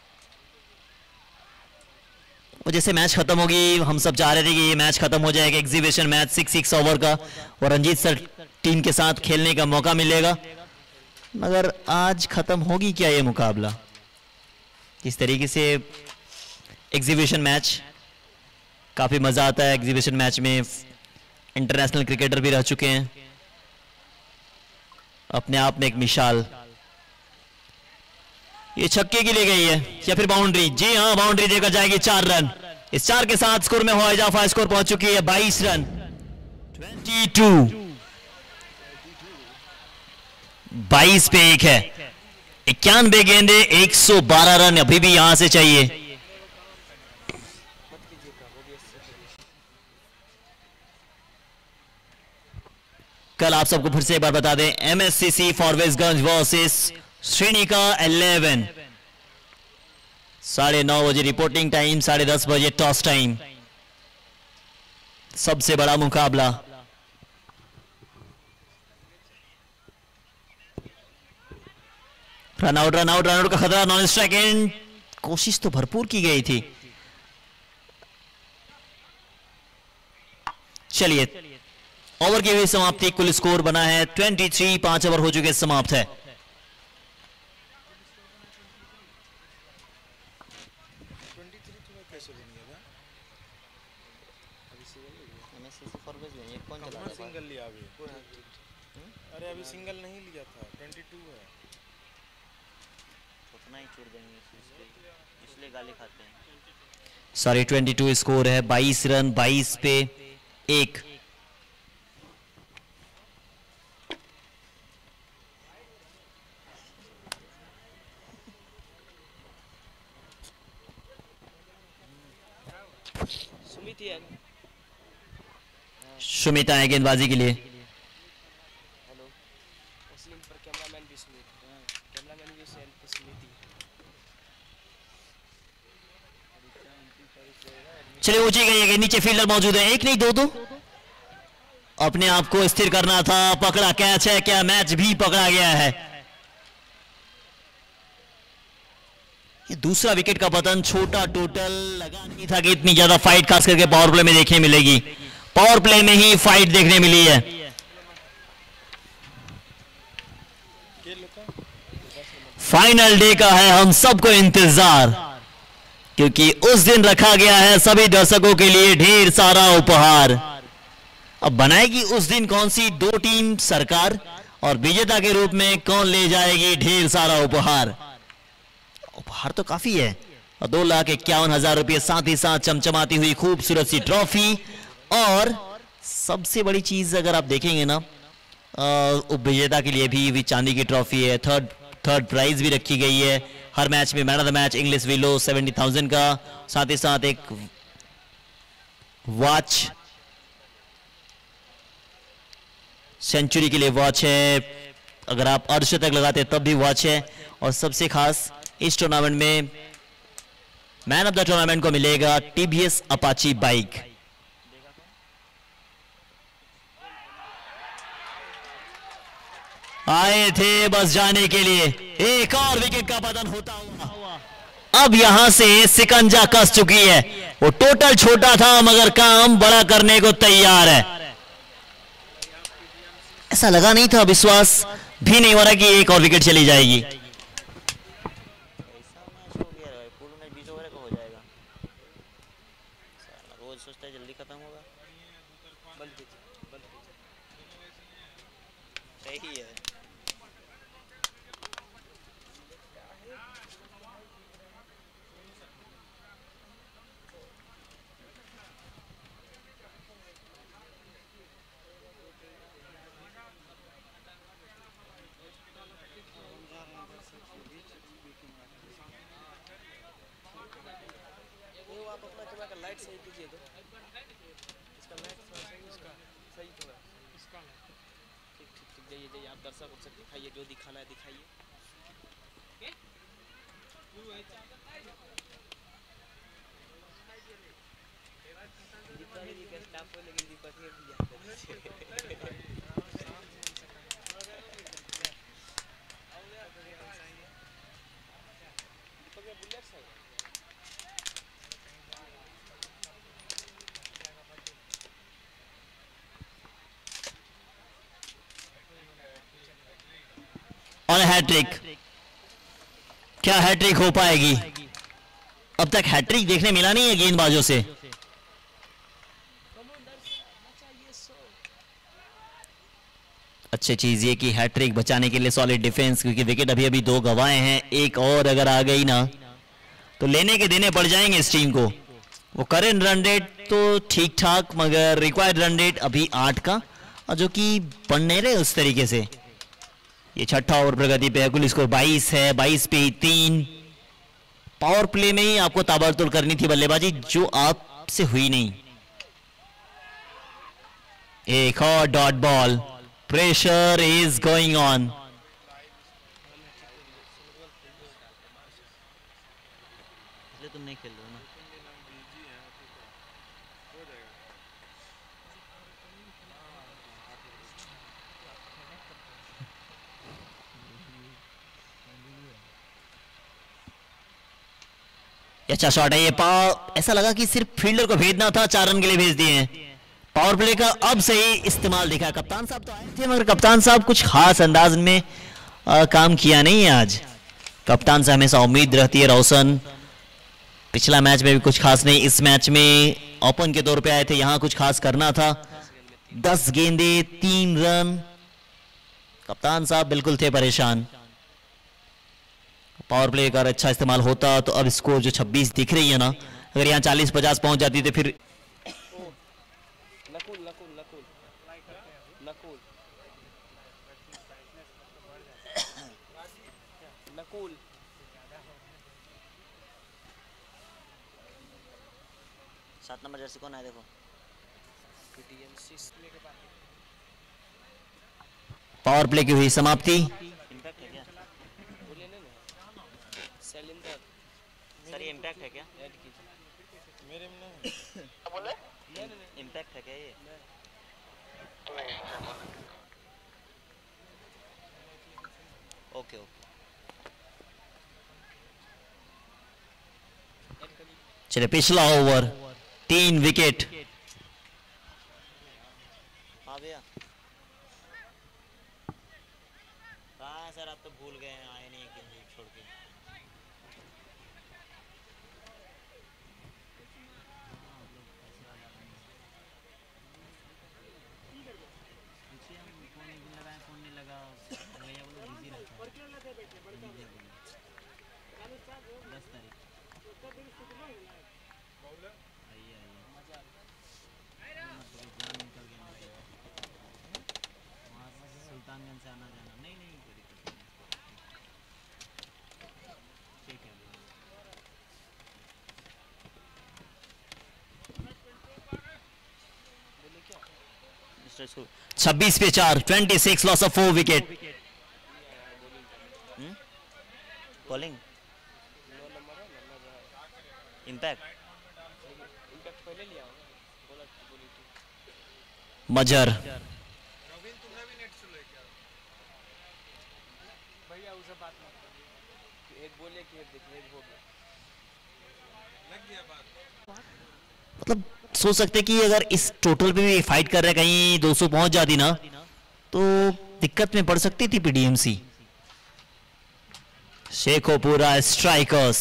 वो जैसे मैच खत्म होगी, हम सब चाह रहे थे कि ये मैच खत्म हो जाएगा, exhibition match six six over का, और रंजीत सर टीम के साथ खेलने का मौका मिलेगा। मगर आज खत्म होगी क्या ये मुकाबला? इस तरीके से एग्जीबिशन मैच, काफी मजा आता है एग्जीबिशन मैच में। इंटरनेशनल क्रिकेटर भी रह चुके हैं, अपने आप में एक मिसाल। ये छक्के की ले गई है या फिर बाउंड्री? जी हाँ, बाउंड्री देकर जाएगी। चार रन। इस चार के साथ स्कोर में हुआ इजाफा, स्कोर पहुंच चुकी है बाईस रन। बाईस बाईस पे एक है। इक्यानवे गेंदे, एक सौ बारह रन अभी भी यहां से चाहिए। कल आप सबको फिर से एक बार बता दें, MSCC Forbesganj versus Shrinika eleven, साढ़े नौ बजे रिपोर्टिंग टाइम, साढ़े दस बजे टॉस टाइम। सबसे बड़ा मुकाबला। Run out, run out, run out का खतरा, नॉन स्ट्राइक एंड। कोशिश तो भरपूर की गई थी। चलिए, ओवर की हुई समाप्ति, कुल स्कोर बना है तेईस। पांच ओवर हो चुके, समाप्त है। सिंगल लिया अभी। अरे अभी सिंगल नहीं लिया था, बाईस है। उतना ही छोड़ देंगे, इसलिए गाली खाते हैं। सॉरी, बाईस स्कोर है, बाईस रन, बाईस पे एक। सुमित है। सुमिता है गेंदबाजी के लिए। हेलो, मुस्लिम पर कैमरामैन भी सुमित, कैमरामैन भी सुमित। चलिए, ऊंची गई है, नीचे फील्डर मौजूद है। एक नहीं, दो दो। अपने आप को स्थिर करना था, पकड़ा कैच है क्या? मैच भी पकड़ा गया है। ये दूसरा विकेट का पतन, छोटा टोटल लगा नहीं था कि इतनी ज्यादा फाइट खास करके पावर प्ले में देखने मिलेगी। पावर प्ले में ही फाइट देखने मिली है। फाइनल डे का है हम सबको इंतजार, क्योंकि उस दिन रखा गया है सभी दर्शकों के लिए ढेर सारा उपहार। अब बनाएगी उस दिन कौन सी दो टीम सरकार, और विजेता के रूप में कौन ले जाएगी ढेर सारा उपहार? उपहार तो काफी है, और दो लाख इक्यावन हजार रुपये, साथ ही साथ चमचमाती हुई खूबसूरत सी ट्रॉफी। और सबसे बड़ी चीज अगर आप देखेंगे ना, उपविजेता के लिए भी, भी चांदी की ट्रॉफी है। थर्ड थर्ड प्राइज भी रखी गई है। हर मैच में man of the match English willow seventy thousand का, साथ ही साथ एक वॉच, सेंचुरी के लिए वॉच है, अगर आप अर्धशतक लगाते तब भी वॉच है। और सबसे खास इस टूर्नामेंट में मैन ऑफ द टूर्नामेंट को मिलेगा टीवीएस अपाची बाइक। आए थे बस जाने के लिए। एक और विकेट का पतन होता हुआ अब यहां से सिकंजा कस चुकी है। वो टोटल छोटा था मगर काम बड़ा करने को तैयार है। ऐसा लगा नहीं था, विश्वास भी नहीं हो रहा कि एक और विकेट चली जाएगी। रोज सोचता है जल्दी खत्म होगा। सही है। लाइट सही कीजिए तो इसका लाइट थोड़ा सही, इसका सही थोड़ा इसका ठीक ठीक ठीक जाइए जाइए आप दर्शक उर्शक दिखाइए, जो दिखाना है दिखाइए। दीपक जी का स्टाफ हो लेकिन दीपक ही भी जाते हैं दीपक का बुलेट है और हैट्रिक, क्या हैट्रिक हो पाएगी? अब तक हैट्रिक देखने मिला नहीं है गेंदबाजों से। अच्छी चीज ये कि हैट्रिक बचाने के लिए सॉलिड डिफेंस, क्योंकि विकेट अभी अभी दो गवाए हैं, एक और अगर आ गई ना तो लेने के देने पड़ जाएंगे इस टीम को। वो करेंट रन रेट तो ठीक ठाक, मगर रिक्वायर्ड रन रेट अभी आठ का, और जो कि बढ़ नहीं रहे उस तरीके से। ये छठा ओवर प्रगति पे है, कुल स्कोर बाईस है, बाईस पे तीन। पावर प्ले में ही आपको ताबड़तोड़ करनी थी बल्लेबाजी, जो आपसे हुई नहीं। एक और dot ball, pressure is going on. इसलिए तुम नहीं खेल रहे हो ना। अच्छा शॉट है ये। पावर ऐसा लगा कि सिर्फ फील्डर को भेजना था, चार रन के लिए भेज दिए हैं। पावर प्ले का अब सही इस्तेमाल दिखा। कप्तान साहब तो आए थे, मगर कप्तान साहब कुछ खास अंदाज में आ, काम किया नहीं है आज। कप्तान से हमेशा उम्मीद रहती है रोशन। पिछला मैच में भी कुछ खास नहीं, इस मैच में ओपन के तौर पे आए थे, यहां कुछ खास करना था। दस गेंदे तीन रन, कप्तान साहब बिल्कुल थे परेशान। पावर प्ले का अच्छा इस्तेमाल होता तो अब स्कोर जो छब्बीस दिख रही है ना, अगर यहाँ चालीस पचास पहुंच जाती तो फिर नकुल नकुल नकुल नकुल नकुल सात नंबर जर्सी कौन है देखो? पावर प्ले की हुई समाप्ति। इम्पैक्ट है क्या? बोले ना ना शैलेंद्र सर ये इम्पैक्ट है क्या? ऐड कीजिए मेरे में नहीं नहीं नहीं इम्पैक्ट है क्या ये? Okay okay. चले पिछला ओवर, तीन विकेट। हाँ भैया कहाँ सर, आप तो भूल गए हैं, आए नहीं एक गेंद छोड़ के। सुल्तानगंज से आना जाना नहीं नहीं कोई दिक्कत नहीं। ठीक है भैया। मिस्टर स्कूल छब्बीस पे चार, twenty six loss of four wicket. Bowling impact impact पहले लिया बोला बोली थी मजर नवीन तुमने भी नेट से लेके आओ भैया उसे बात मत करो एक बोले कि एक देखिए एक हो गया लग गया बात मतलब सोच सकते कि अगर इस टोटल पे भी फाइट कर रहे कहीं दो सौ पहुंच जाती ना तो दिक्कत में पड़ सकती थी पीडीएमसी। शेखोपुरा स्ट्राइकर्स।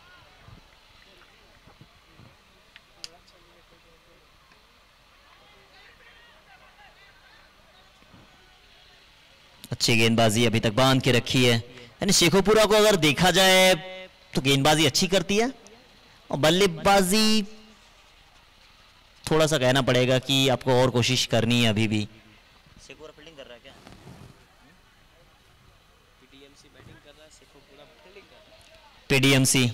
अच्छी गेंदबाजी अभी तक बांध के रखी है, यानी शेखोपुरा को अगर देखा जाए तो गेंदबाजी अच्छी करती है और बल्लेबाजी थोड़ा सा कहना पड़ेगा कि आपको और कोशिश करनी है अभी भी। शेखोपुरा फील्डिंग कर रहा है क्या? पीटीएमसी बैटिंग कर रहा है शेखोपुरा फील्डिंग कर रहा है पीडीएमसी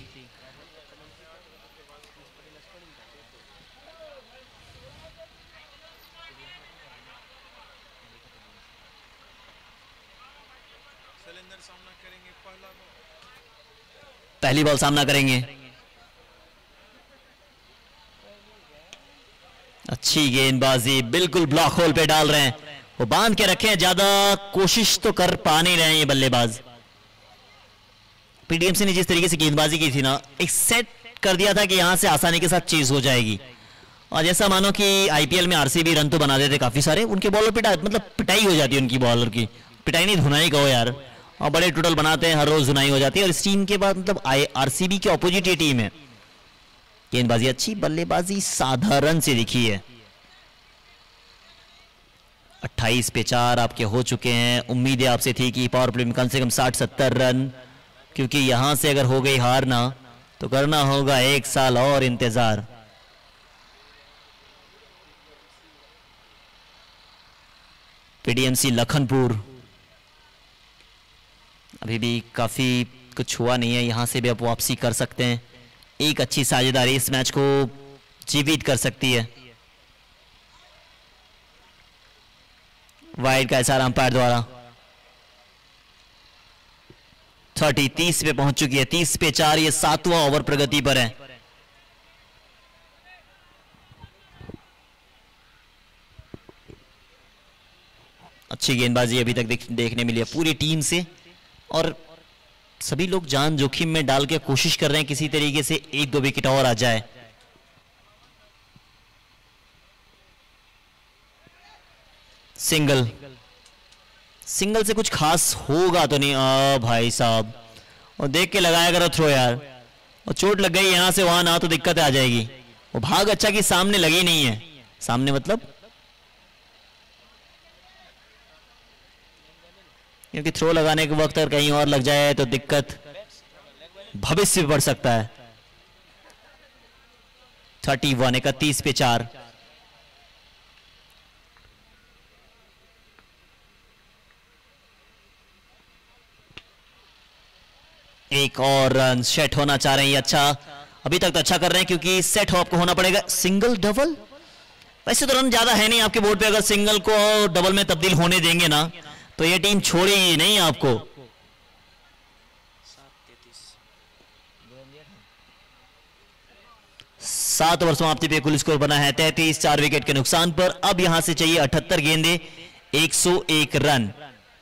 शैलेंद्र सामना करेंगे पहला बॉल पहली बॉल सामना करेंगे। अच्छी गेंदबाजी, बिल्कुल ब्लॉक होल पे डाल रहे हैं, वो बांध के रखे हैं, ज्यादा कोशिश तो कर पा नहीं रहे हैं ये बल्लेबाज। पीडीएमसी ने जिस तरीके से गेंदबाजी की थी ना, एक सेट कर दिया था कि यहां से आसानी के साथ चेज हो जाएगी। और जैसा मानो कि आईपीएल में आरसीबी रन तो बना देते काफी सारे, उनके बॉलर पिटा मतलब पिटाई हो जाती है उनकी बॉलर की, पिटाई नहीं धुनाई कहो यार, और बड़े टोटल बनाते हैं, हर रोज धुनाई हो जाती है। और इस टीम के बाद मतलब आरसीबी की ऑपोजिट ये टीम है। गेंदबाजी अच्छी, बल्लेबाजी साधारण से दिखी है। अट्ठाईस पे चार आपके हो चुके हैं। उम्मीदें आपसे थी कि पावर प्ले में कम से कम साठ सत्तर रन, क्योंकि यहां से अगर हो गई हार ना तो करना होगा एक साल और इंतजार। पीडीएमसी लखनपुर अभी भी काफी कुछ हुआ नहीं है, यहां से भी आप वापसी कर सकते हैं। एक अच्छी साझेदारी इस मैच को जीवित कर सकती है। वाइड का इशारा अंपायर द्वारा। थर्टी तीस पे पहुंच चुकी है, तीस पे चार, ये सातवां ओवर प्रगति पर है। अच्छी गेंदबाजी अभी तक देख, देखने मिली है पूरी टीम से, और सभी लोग जान जोखिम में डाल के कोशिश कर रहे हैं किसी तरीके से एक दो विकेट और आ जाए। सिंगल, सिंगल से कुछ खास होगा तो नहीं। आ भाई साहब, और देख के लगाया करो थ्रो यार, और चोट लग गई यहां से वहां ना तो दिक्कत आ जाएगी। वो भाग अच्छा कि सामने लगी नहीं है, सामने मतलब क्योंकि थ्रो लगाने के वक्त अगर कहीं और लग जाए तो दिक्कत भविष्य में पड़ सकता है। थर्टी वन, इकतीस पे चार। एक और रन सेट होना चाह रहे हैं, अच्छा अभी तक तो अच्छा कर रहे हैं, क्योंकि सेट हो आपको होना पड़ेगा। सिंगल डबल, वैसे तो रन ज्यादा है नहीं आपके बोर्ड पे, अगर सिंगल को डबल में तब्दील होने देंगे ना तो ये टीम छोड़ेगी नहीं आपको। सात ओवर समाप्ति पे कुल स्कोर बना है तैंतीस, चार विकेट के नुकसान पर। अब यहां से चाहिए अठहत्तर गेंदे, एक सौ एक रन।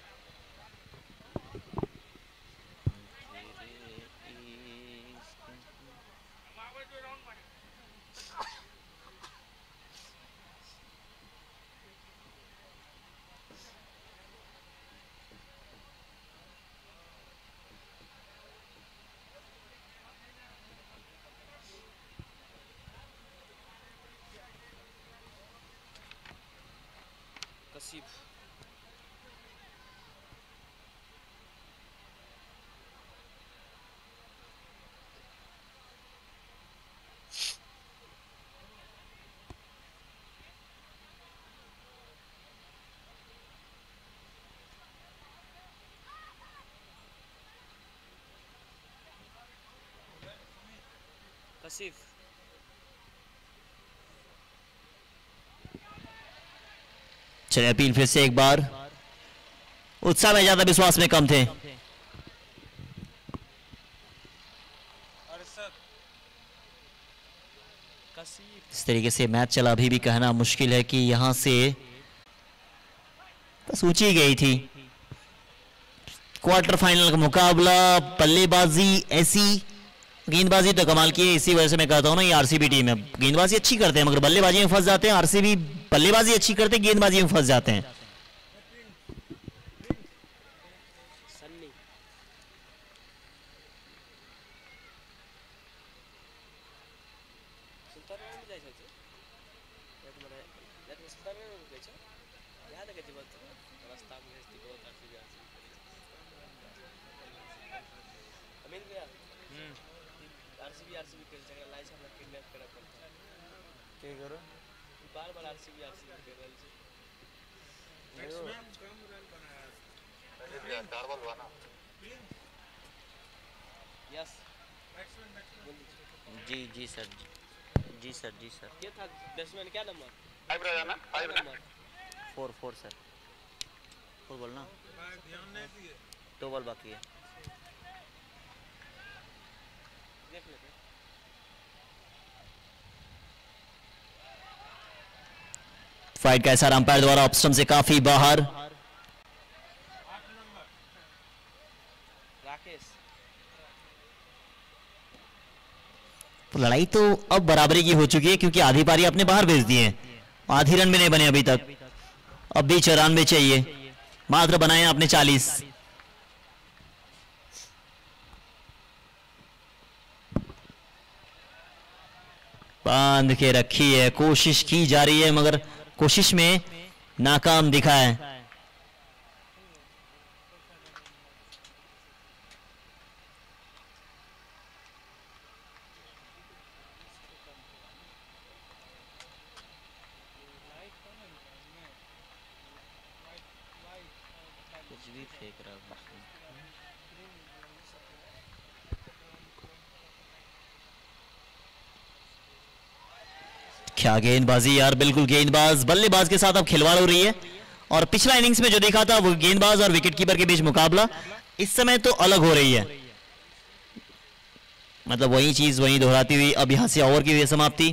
कसीब कसीब चलिए अपील फिर से एक बार। उत्साह में ज्यादा, विश्वास में कम थे। इस तरीके से मैच चला, अभी भी कहना मुश्किल है कि यहां से बस ऊंची गई थी। क्वार्टर फाइनल का मुकाबला, बल्लेबाजी ऐसी, गेंदबाजी तो कमाल की है, इसी वजह से मैं कहता हूं ना ये आरसीबी टीम है। गेंदबाजी अच्छी करते हैं मगर बल्लेबाजी में फंस जाते हैं। आरसीबी बल्लेबाजी अच्छी करते हैं, गेंदबाजी में फंस जाते हैं। सन्नी सुल्तान में जाय छै लेट में लेट में सुल्तान में गए छै याद है कि जीवन रास्ता में स्थित बहुत आरसीबी अमीन भैया हम्म आरसीबी आरसीबी खेल जगह लाइस हमरा किडनैप करे पड़ता के करो बार बार आरसीबी आरसीबी खेल रहल छै। बैट्समैन कम रन बनाया है चारबल हुआ ना। यस बैट्समैन बैट्समैन जी जी सर जी सर जी सर ये था बैट्समैन क्या नंबर फाइव रहा ना five number four four sir four ball ना ध्यान नहीं दिए दो बॉल बाकी है देख लेते फाइट का ऐसा अंपायर द्वारा ऑप्शन से काफी बाहर। राकेश तो लड़ाई तो अब बराबरी की हो चुकी है क्योंकि आधी पारी अपने बाहर भेज दिए हैं, आधी रन भी नहीं बने अभी तक, अब भी चौरानवे चाहिए, मात्र बनाए हैं आपने चालीस। बांध के रखी है, कोशिश की जा रही है मगर कोशिश में नाकाम दिखा है। कुछ भी फेंक रहा हूँ क्या गेंदबाजी यार, बिल्कुल गेंदबाज बल्लेबाज के साथ अब खिलवाड़ हो रही है। और पिछला इनिंग्स में जो देखा था वो गेंदबाज और विकेटकीपर के बीच मुकाबला, इस समय तो अलग हो रही है, मतलब वही चीज वही दोहराती हुई। अब यहां से ओवर की हुई है समाप्ति,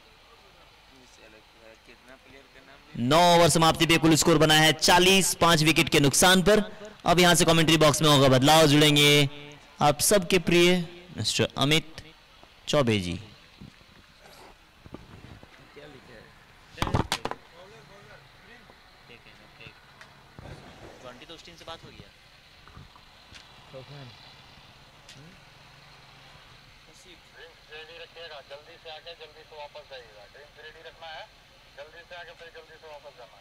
नौ ओवर समाप्ति पे कुल स्कोर बना है चालीस, पांच विकेट के नुकसान पर। अब यहां से कमेंट्री बॉक्स में होगा बदलाव, जुड़ेंगे आप सबके प्रिय मिस्टर अमित चौबे जी। ट्वेंटी तो उस टीम से बात हो गया। रेडी रखिएगा, जल्दी से आके जल्दी से वापस जाइएगा। ड्रिंक्स रेडी रखना है, जल्दी से आके फिर जल्दी से वापस जाना है।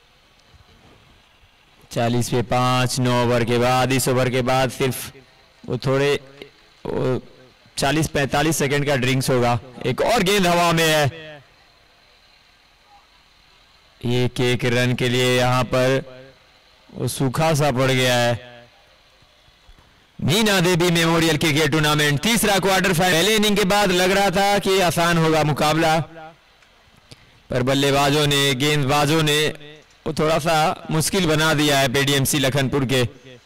चालीस पे पाँच, नौ ओवर के बाद, इस ओवर के बाद सिर्फ वो थोड़े चालीस पैंतालीस सेकंड का ड्रिंक्स होगा। एक और गेंद हवा में है, एक एक रन के लिए यहाँ पर वो सूखा सा पड़ गया है। Meena Devi memorial cricket tournament तीसरा क्वार्टर फाइनल। पहले इनिंग के बाद लग रहा था कि आसान होगा मुकाबला, पर बल्लेबाजों ने गेंदबाजों ने वो थोड़ा सा मुश्किल बना दिया है पीडीएमसी लखनपुर के।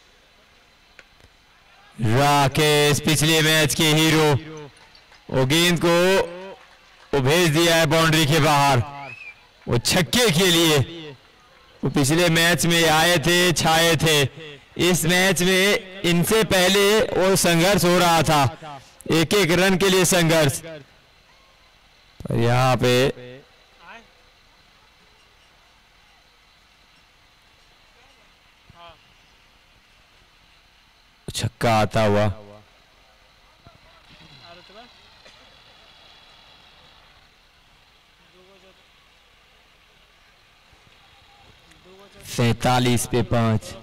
राकेश पिछले मैच के हीरो, वो गेंद को वो भेज दिया है बाउंड्री के बाहर, वो छक्के के लिए। वो पिछले मैच में आए थे, छाए थे, इस मैच में इनसे पहले वो संघर्ष हो रहा था, एक एक रन के लिए संघर्ष। पर यहाँ पे छक्का आता हुआ, सैतालीस पे पांच।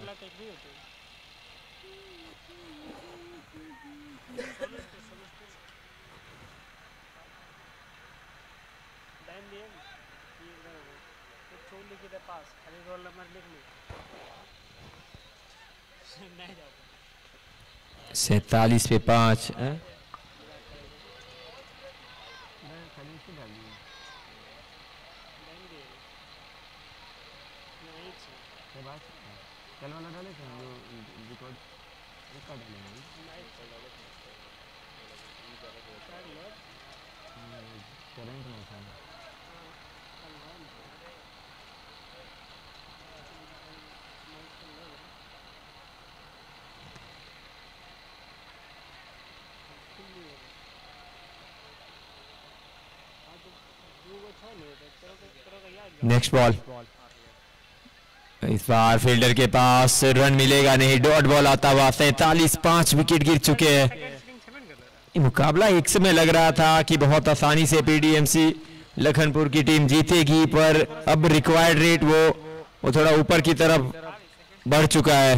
सैतालीस पे पांच है? नेक्स्ट बॉल, इस बार फील्डर के पास रन मिलेगा नहीं, डॉट बॉल आता हुआ। सैतालीस, पांच विकेट गिर चुके हैं। मुकाबला एक समय लग रहा था कि बहुत आसानी से पीडीएमसी लखनपुर की टीम जीतेगी, पर अब रिक्वायर्ड रेट वो वो थोड़ा ऊपर की तरफ बढ़ चुका है।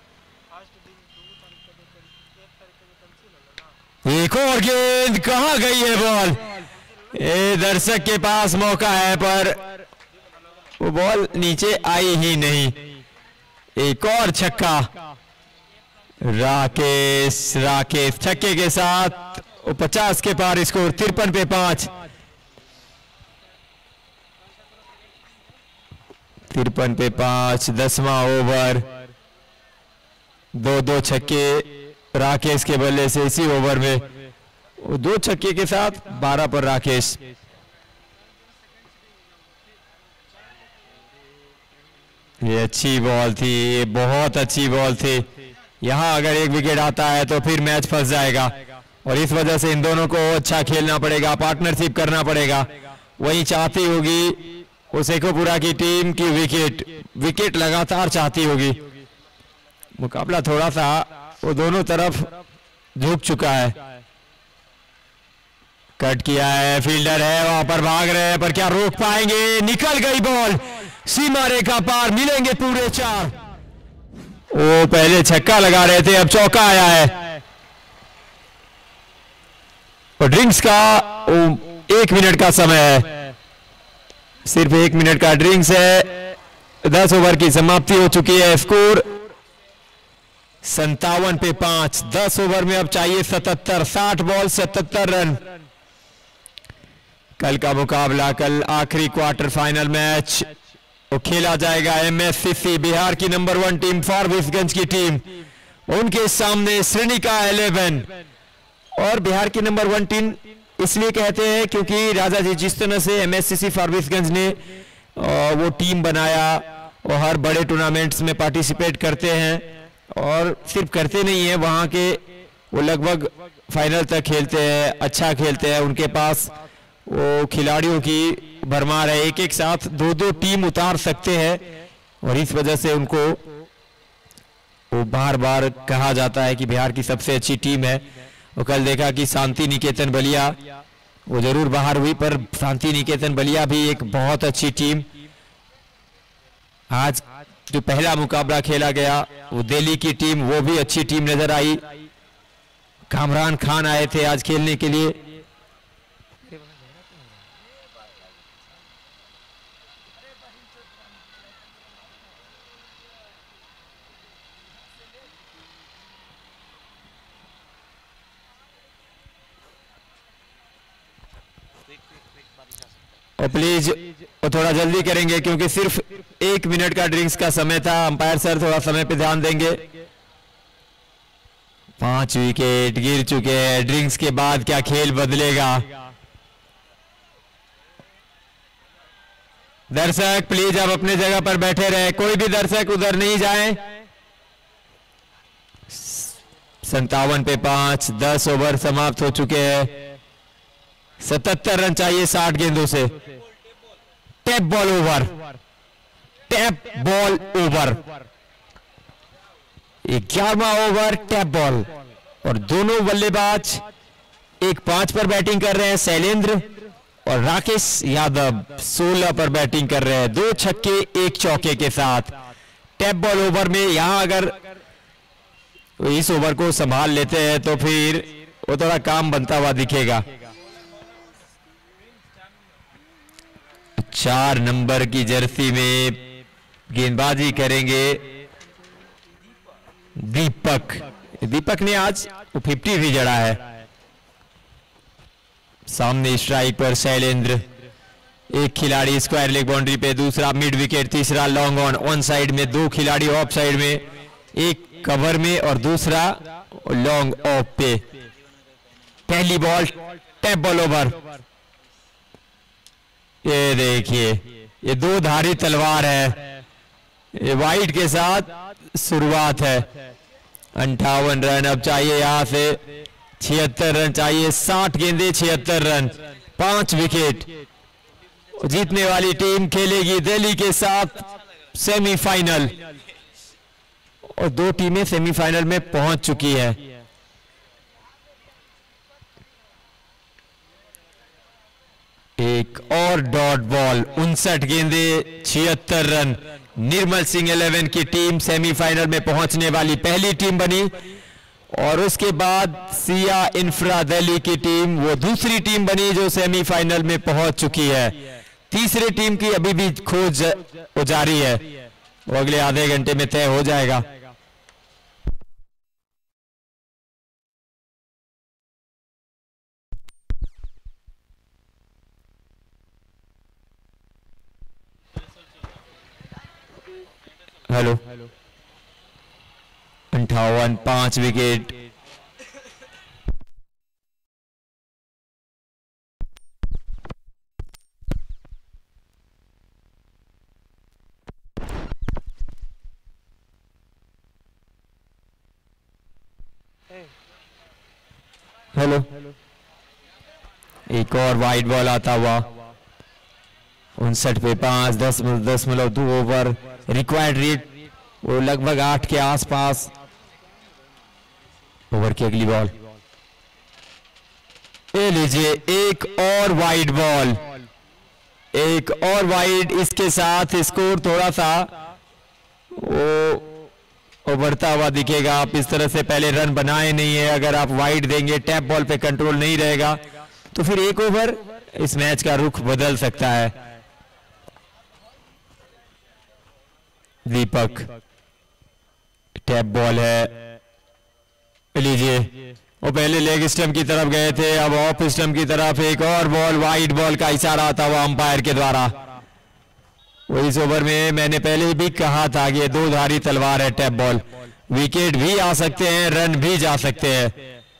एक और गेंद, कहां गई है बॉल? ए दर्शक के पास मौका है पर वो बॉल नीचे आई ही नहीं। एक और छक्का, राकेश राकेश छक्के के साथ वो पचास के पार स्कोर, तिरपन पे पांच। तिरपन पे पांच, दसवां ओवर, दो दो छक्के राकेश के बल्ले से इसी ओवर में। वो दो छक्के के साथ बारह पर राकेश। ये अच्छी बॉल थी, ये बहुत अच्छी बॉल थी। यहाँ अगर एक विकेट आता है तो फिर मैच फंस जाएगा और इस वजह से इन दोनों को अच्छा खेलना पड़ेगा, पार्टनरशिप करना पड़ेगा। वही चाहती होगी शेखोपुरा की टीम की विकेट विकेट लगातार चाहती होगी। मुकाबला थोड़ा सा वो दोनों तरफ झुक चुका है। कट किया है, फील्डर है वहां पर, भाग रहे हैं पर क्या रोक पाएंगे? निकल गई बॉल, सीमा रेखा पार, मिलेंगे पूरे चार। वो पहले छक्का लगा रहे थे, अब चौका आया है। और ड्रिंक्स का एक मिनट का समय है, सिर्फ एक मिनट का ड्रिंक्स है। दस ओवर की समाप्ति हो चुकी है। स्कोर संतावन पे पांच। दस ओवर में अब चाहिए सतहत्तर, साठ बॉल सतहत्तर रन। कल का मुकाबला, कल आखिरी क्वार्टर फाइनल मैच वो खेला जाएगा। एमएससीसी बिहार की नंबर वन टीम फारबिसगंज की टीम, उनके सामने श्रीनिका इलेवन। और बिहार की नंबर वन टीम इसलिए कहते हैं क्योंकि राजा जी जिस तरह से एमएससीसी फारबिसगंज ने वो टीम बनाया, वो हर बड़े टूर्नामेंट्स में पार्टिसिपेट करते हैं और सिर्फ करते नहीं है, वहां के वो लगभग फाइनल तक खेलते हैं, अच्छा खेलते हैं। उनके पास वो खिलाड़ियों की भरमार है, एक एक साथ दो दो टीम उतार सकते हैं और इस वजह से उनको वो बार बार कहा जाता है कि बिहार की सबसे अच्छी टीम है। वो कल देखा कि शांति निकेतन बलिया वो जरूर बाहर हुई, पर शांति निकेतन बलिया भी एक बहुत अच्छी टीम। आज जो पहला मुकाबला खेला गया वो दिल्ली की टीम, वो भी अच्छी टीम नजर आई। कामरान खान आए थे आज खेलने के लिए। और प्लीज वो थोड़ा जल्दी करेंगे क्योंकि सिर्फ एक मिनट का ड्रिंक्स का समय था। अंपायर सर थोड़ा समय पे ध्यान देंगे। पांच विकेट गिर चुके हैं, ड्रिंक्स के बाद क्या खेल बदलेगा? दर्शक प्लीज आप अपने जगह पर बैठे रहे, कोई भी दर्शक उधर नहीं जाए। संतावन पे पांच, दस ओवर समाप्त हो चुके हैं। सतहत्तर रन चाहिए साठ गेंदों से। Tap ball over, tap ball over, ग्यारहवां ओवर टैप बॉल। और दोनों बल्लेबाज एक पांच पर बैटिंग कर रहे हैं, शैलेंद्र और राकेश यादव सोलह पर बैटिंग कर रहे हैं, दो छक्के एक चौके के साथ। टैप बॉल ओवर में यहां अगर इस ओवर को संभाल लेते हैं तो फिर वो थोड़ा काम बनता हुआ दिखेगा। चार नंबर की जर्सी में गेंदबाजी करेंगे दीपक। दीपक ने आज फिफ्टी भी जड़ा है। सामने स्ट्राइक पर शैलेंद्र, एक खिलाड़ी स्क्वायर लेग बाउंड्री पे, दूसरा मिड विकेट, तीसरा लॉन्ग ऑन। ऑन साइड में दो खिलाड़ी ऑफ साइड में, एक कवर में और दूसरा लॉन्ग ऑफ पे। पहली बॉल टैप बॉल ओवर। ये देखिए ये दो धारी तलवार है, ये वाइट के साथ शुरुआत है। अंठावन रन अब चाहिए यहां से, छिहत्तर रन चाहिए, साठ गेंदे छिहत्तर रन, पांच विकेट। जीतने वाली टीम खेलेगी दिल्ली के साथ सेमीफाइनल और दो टीमें सेमीफाइनल में पहुंच चुकी है। एक और डॉट बॉल, उनसठ गेंदे छिहत्तर रन। निर्मल सिंह इलेवन की टीम सेमीफाइनल में पहुंचने वाली पहली टीम बनी और उसके बाद सिया इंफ्रा दिल्ली की टीम वो दूसरी टीम बनी जो सेमीफाइनल में पहुंच चुकी है। तीसरी टीम की अभी भी खोज जारी है, वो अगले आधे घंटे में तय हो जाएगा। हेलो, अंठावन, पांच विकेट। हेलो, एक और वाइड बॉल आता हुआ। उनसठ पे पांच, दस दशमलव दो ओवर रिक्वायर्ड रेट वो लगभग आठ के आसपास। ओवर की अगली बॉल, ये लीजिए एक और वाइड बॉल, एक और वाइड। इसके साथ स्कोर थोड़ा सा वो बढ़ता हुआ दिखेगा। आप इस तरह से पहले रन बनाए नहीं है, अगर आप वाइड देंगे, टैप बॉल पे कंट्रोल नहीं रहेगा तो फिर एक ओवर इस मैच का रुख बदल सकता है। दीपक, टैप बॉल है, लीजिए वो पहले लेग स्टंप की तरफ गए थे, अब ऑफ स्टंप की तरफ। एक और बॉल, वाइड बॉल का इशारा आता हुआ अंपायर के द्वारा। वो इस ओवर में मैंने पहले भी कहा था कि दो धारी तलवार है टैप बॉल, विकेट भी आ सकते हैं, रन भी जा सकते हैं।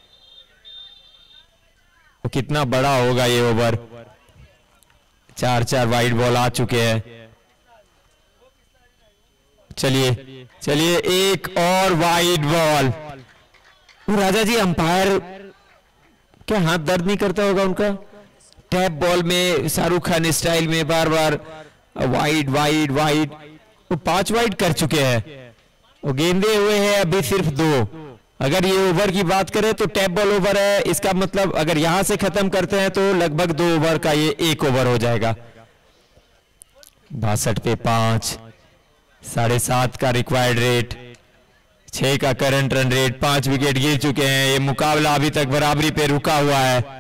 वो कितना बड़ा होगा ये ओवर। चार चार वाइड बॉल आ चुके हैं। चलिए चलिए एक और wide ball. Raja ji, umpire क्या हाथ दर्द नहीं करता होगा उनका? टैप बॉल में शाहरुख खान स्टाइल में बार बार वाइड वाइड वाइड, वो पांच वाइड कर चुके हैं। वो गेंदे हुए हैं अभी सिर्फ दो। अगर ये ओवर की बात करें तो टैप बॉल ओवर है, इसका मतलब अगर यहां से खत्म करते हैं तो लगभग दो ओवर का ये एक ओवर हो जाएगा। बासठ पे पांच, साढ़े सात का रिक्वायर्ड रेट, छह का करंट रन रेट, पांच विकेट गिर चुके हैं। ये मुकाबला अभी तक बराबरी पे रुका हुआ है।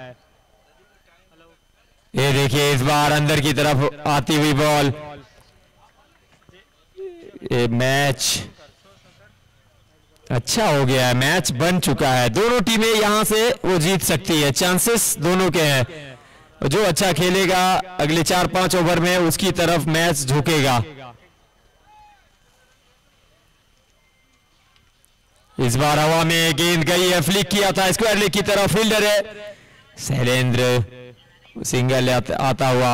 ये देखिए इस बार अंदर की तरफ आती हुई बॉल। ये मैच अच्छा हो गया है, मैच बन चुका है। दोनों टीमें यहां से वो जीत सकती है, चांसेस दोनों के हैं। जो अच्छा खेलेगा अगले चार पांच ओवर में उसकी तरफ मैच झुकेगा। इस बार हवा में गेंद गई है, फ्लिक किया था स्क्वायर लेग की तरफ, फील्डर है शैलेंद्र, सिंगल आता हुआ।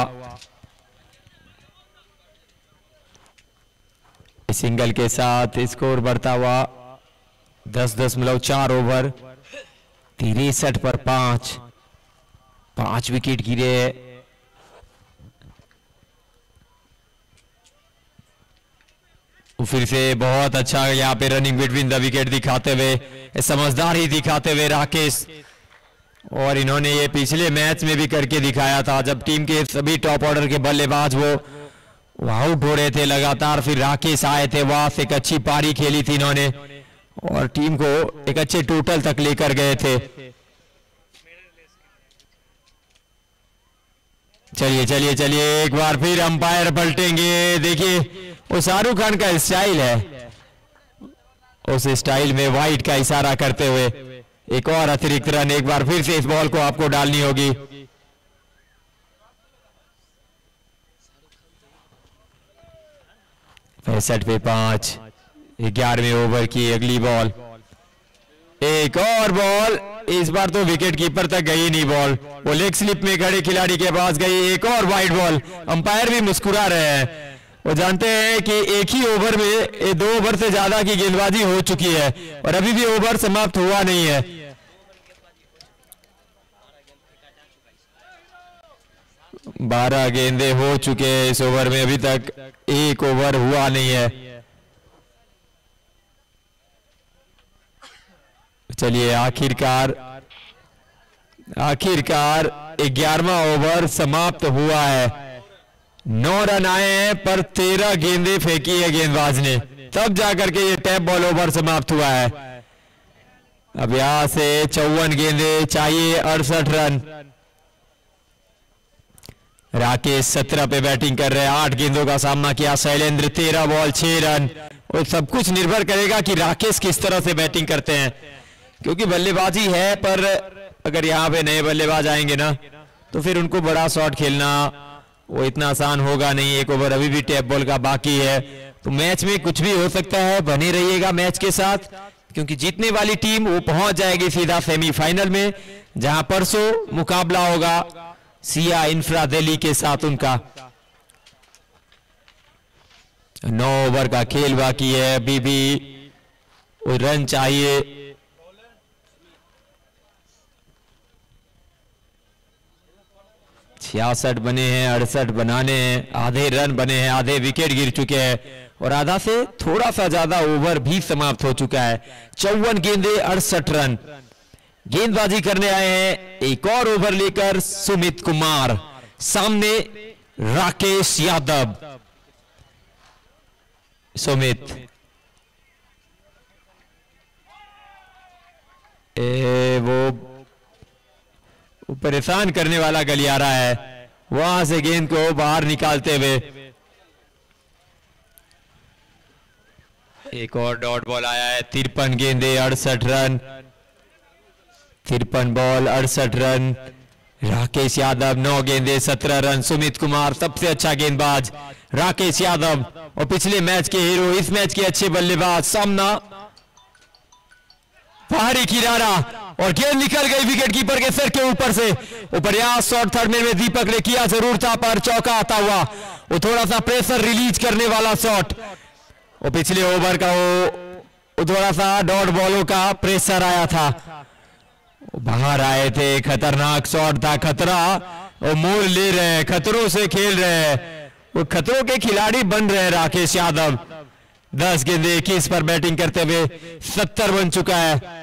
सिंगल के साथ स्कोर बढ़ता हुआ दस दशमलव चार ओवर, तिरसठ पर पांच, पांच विकेट गिरे। फिर से बहुत अच्छा यहाँ पे रनिंग बिटवीन द विकेट दिखाते हुए, समझदारी दिखाते हुए राकेश। और इन्होंने ये पिछले मैच में भी करके दिखाया था, जब टीम के सभी टॉप ऑर्डर के बल्लेबाज वो आउट हो रहे थे लगातार, फिर राकेश आए थे, वहां से एक अच्छी पारी खेली थी इन्होंने और टीम को एक अच्छे टोटल तक लेकर गए थे। चलिए चलिए चलिए एक बार फिर अंपायर पलटेंगे। देखिए वो शाहरुख खान का स्टाइल है, उस स्टाइल में वाइड का इशारा करते हुए एक और अतिरिक्त रन। एक बार फिर से इस बॉल को आपको डालनी होगी। पैंसठ पे पांच, ग्यारहवें ओवर की अगली बॉल, एक और बॉल। इस बार तो विकेट कीपर तक गई नहीं बॉल, वो लेग स्लिप में खड़े खिलाड़ी के पास गई। एक और वाइड बॉल। अंपायर भी मुस्कुरा रहे हैं, वो जानते हैं कि एक ही ओवर में दो ओवर से ज्यादा की गेंदबाजी हो चुकी है और अभी भी ओवर समाप्त हुआ नहीं है। बारह गेंदे हो चुके हैं इस ओवर में, अभी तक एक ओवर हुआ नहीं है। चलिए आखिरकार आखिरकार ग्यारहवां ओवर समाप्त हुआ है। नौ रन आए हैं पर तेरह गेंदें फेंकी है गेंदबाज ने, तब जाकर के ये टैप बॉल ओवर समाप्त हुआ है। अब यहां से चौवन गेंदें चाहिए, अड़सठ रन। राकेश सत्रह पे बैटिंग कर रहे हैं, आठ गेंदों का सामना किया। शैलेंद्र तेरह बॉल छह रन। और सब कुछ निर्भर करेगा कि राकेश किस तरह से बैटिंग करते हैं, क्योंकि बल्लेबाजी है, पर अगर यहाँ पे नए बल्लेबाज आएंगे ना तो फिर उनको बड़ा शॉट खेलना वो इतना आसान होगा नहीं। एक ओवर अभी भी टैप बॉल का बाकी है, तो मैच में कुछ भी हो सकता है। बने रहिएगा मैच के साथ, क्योंकि जीतने वाली टीम वो पहुंच जाएगी सीधा सेमीफाइनल में, जहां परसों मुकाबला होगा सिया इंफ्रा दिल्ली के साथ उनका। नौ ओवर का खेल बाकी है, अभी भी रन चाहिए। छियासठ बने हैं, अड़सठ बनाने हैं, आधे रन बने हैं, आधे विकेट गिर चुके हैं और आधा से थोड़ा सा ज्यादा ओवर भी समाप्त हो चुका है। चौवन गेंदे अड़सठ रन। गेंदबाजी करने आए हैं एक और ओवर लेकर सुमित कुमार, सामने राकेश यादव। सुमित ए, वो परेशान करने वाला गलियारा है, वहां से गेंद को बाहर निकालते हुए एक और डॉट बॉल आया है। तिरपन गेंदे अड़सठ रन, तिरपन बॉल अड़सठ रन। राकेश यादव नौ गेंदे सत्रह रन। सुमित कुमार सबसे अच्छा गेंदबाज राकेश यादव और पिछले मैच के हीरो, इस मैच के अच्छे बल्लेबाज। सामना बाहरी किनारा और गेंद निकल गई विकेट कीपर के सर के ऊपर से। वो प्रयास शॉट थर्ड में दीपक ने किया जरूर था, पर चौका आता हुआ वो थोड़ा सा प्रेशर रिलीज करने वाला शॉट। वो पिछले ओवर का वो थोड़ा सा डॉट बॉलों का प्रेशर आया था, बाहर आए थे। खतरनाक शॉट था, खतरा और मोल ले रहे हैं, खतरों से खेल रहे हैं, वो खतरों के खिलाड़ी बन रहे हैं राकेश यादव। दस गेंदे इक्कीस पर बैटिंग करते हुए सत्तर बन चुका है।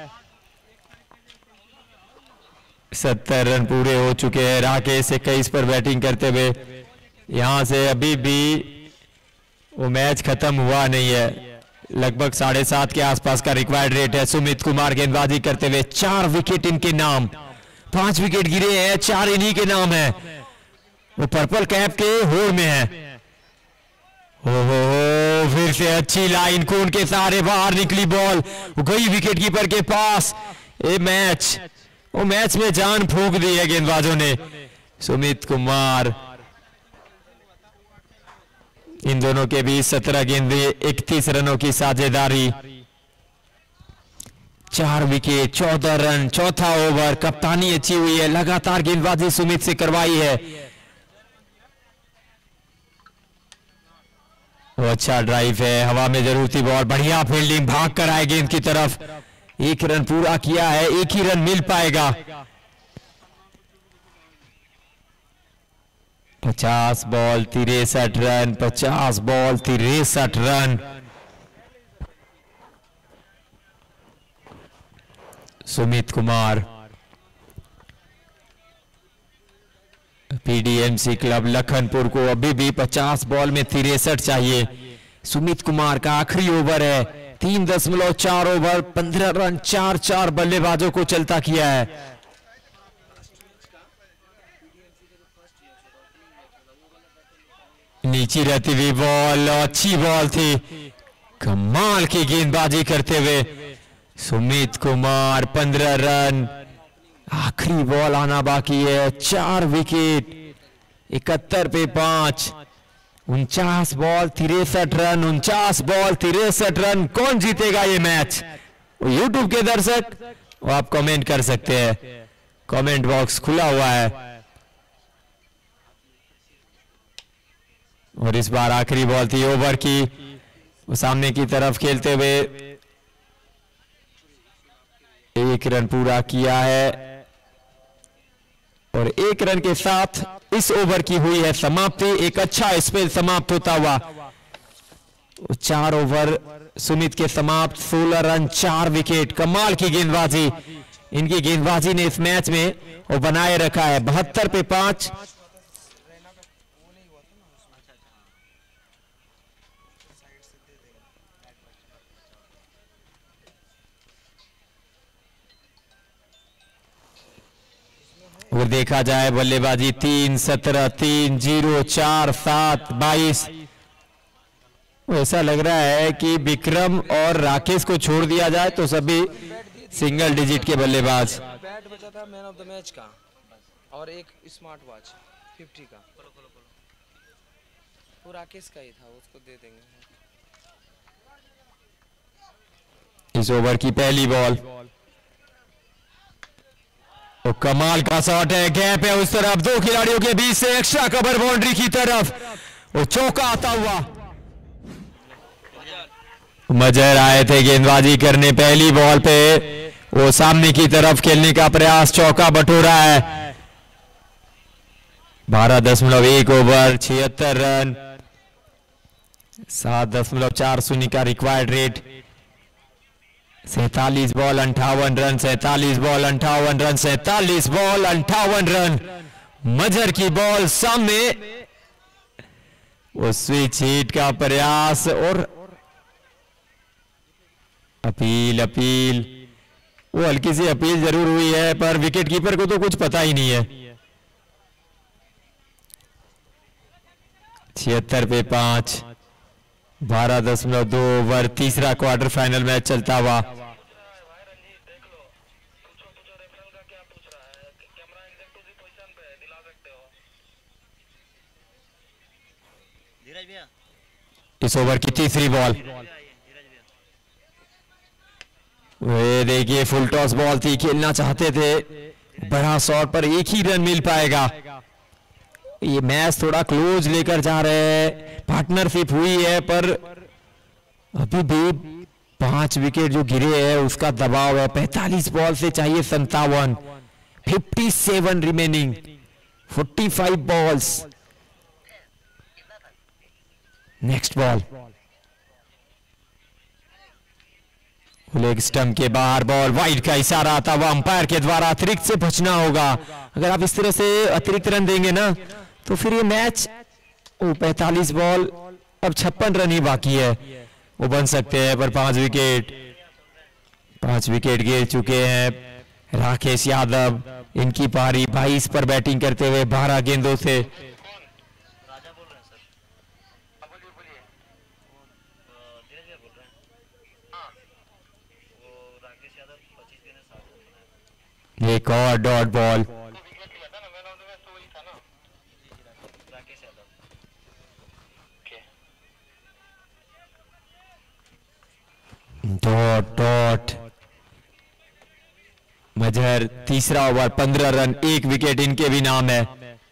सत्तर रन पूरे हो चुके हैं। राकेश इक्कीस पर बैटिंग करते हुए यहां से अभी भी वो मैच खत्म हुआ नहीं है, लगभग साढ़े सात के आसपास का रिक्वायर्ड रेट है। सुमित कुमार गेंदबाजी करते हुए चार विकेट इनके नाम, पांच विकेट गिरे हैं, चार इन्हीं के नाम है। वो पर्पल कैप के होड़ में है। ओहो, फिर से अच्छी लाइन कोन के सहारे बाहर निकली बॉल, गई विकेट कीपर के पास। ये मैच वो मैच में जान फूंक दी है गेंदबाजों ने। सुमित कुमार, इन दोनों के बीच सत्रह गेंदे इकतीस रनों की साझेदारी, चार विकेट चौदह रन। चौथा ओवर, कप्तानी अच्छी हुई है, लगातार गेंदबाजी सुमित से करवाई है। वो अच्छा ड्राइव है, हवा में जरूर थी बॉल, बढ़िया फील्डिंग, भाग कर आए गेंद की तरफ। एक रन पूरा किया है, एक ही रन मिल पाएगा। पचास बॉल तिरसठ रन, पचास बॉल तिरसठ run. Sumit Kumar, PDMC club Lakhanpur को अभी भी पचास बॉल में तिरसठ चाहिए। सुमित कुमार का आखिरी ओवर है, तीन दशमलव चार ओवर, पंद्रह रन, चार चार बल्लेबाजों को चलता किया है। नीचे रहती हुई बॉल, अच्छी बॉल थी, कमाल की गेंदबाजी करते हुए सुमित कुमार, पंद्रह रन। आखिरी बॉल आना बाकी है, चार विकेट, इकहत्तर पे पांच, उनचास बॉल तिरसठ रन, उनचास बॉल तिरसठ रन। कौन जीतेगा ये मैच? यूट्यूब के दर्शक वो आप कमेंट कर सकते हैं, कमेंट बॉक्स खुला हुआ है। और इस बार आखिरी बॉल थी ओवर की, वो सामने की तरफ खेलते हुए एक रन पूरा किया है और एक रन के साथ इस ओवर की हुई है समाप्ति। एक अच्छा स्पेल समाप्त होता हुआ, चार ओवर सुमित के समाप्त, सोलह रन, चार विकेट। कमाल की गेंदबाजी इनकी गेंदबाजी ने इस मैच में वो बनाए रखा है। बहत्तर पे पांच, और देखा जाए बल्लेबाजी तीन सत्रह, तीन जीरो, चार सात, बाईस। ऐसा लग रहा है कि विक्रम और राकेश को छोड़ दिया जाए तो सभी सिंगल डिजिट के बल्लेबाज। बैट बचा था मैन ऑफ द मैच का और एक स्मार्ट वॉच फिफ्टी का, वो राकेश का ही था, उसको दे देंगे। इस ओवर की पहली बॉल, वो कमाल का शॉट है, गैप है उस तरफ, दो खिलाड़ियों के बीच से एक्स्ट्रा कवर बाउंड्री की तरफ, वो चौका आता हुआ। मजर आए थे गेंदबाजी करने, पहली बॉल पे वो सामने की तरफ खेलने का प्रयास, चौका बटोरा है। बारह दशमलव एक ओवर छिहत्तर रन, सात दशमलव चार शून्य का रिक्वायर्ड रेट, सैतालीस बॉल अंठावन रन, सैतालीस बॉल अंठावन रन, सैतालीस बॉल अंठावन रन। मजहर की बॉल सामने, वो स्विच हिट का प्रयास और अपील अपील वो हल्की सी अपील जरूर हुई है, पर विकेट कीपर को तो कुछ पता ही नहीं है। छिहत्तर पे पांच, बारह दशमलव दो ओवर, तीसरा क्वार्टर फाइनल मैच चलता हुआ। धीरज भैया, इस ओवर की तीसरी बॉल, वे देखिए फुल टॉस बॉल थी, खेलना चाहते थे बड़ा शॉट पर एक ही रन मिल पाएगा। ये मैच थोड़ा क्लोज लेकर जा रहे हैं, पार्टनरशिप हुई है पर अभी भी पांच विकेट जो गिरे हैं उसका दबाव है। पैंतालीस बॉल से चाहिए संतावन, सत्तावन रिमेनिंग, पैंतालीस balls. Next ball, leg stump के बाहर बॉल, वाइड का इशारा आता हुआ अंपायर के द्वारा अतिरिक्त से बचना होगा। अगर आप इस तरह से अतिरिक्त रन देंगे ना तो फिर ये मैच, वो पैंतालीस बॉल, अब छप्पन रन ही बाकी है, वो बन सकते हैं पर पांच विकेट पांच विकेट गिर चुके हैं। राकेश यादव, इनकी पारी बाईस पर बैटिंग करते हुए बारह गेंदों से। राजा बोल रहे हैं सर। बोलिए बोलिए। वो धीरज भैया बोल रहे हैं। हाँ, वो राकेश यादव पच्चीस गेंद सात रन बनाए। एक और डॉट बॉल, विकेट लिया था ना, मैन ऑफ द मैच तो वही था ना। राकेश यादव। Dot dot. मजहर तीसरा ओवर, पंद्रह रन, एक विकेट इनके भी नाम है।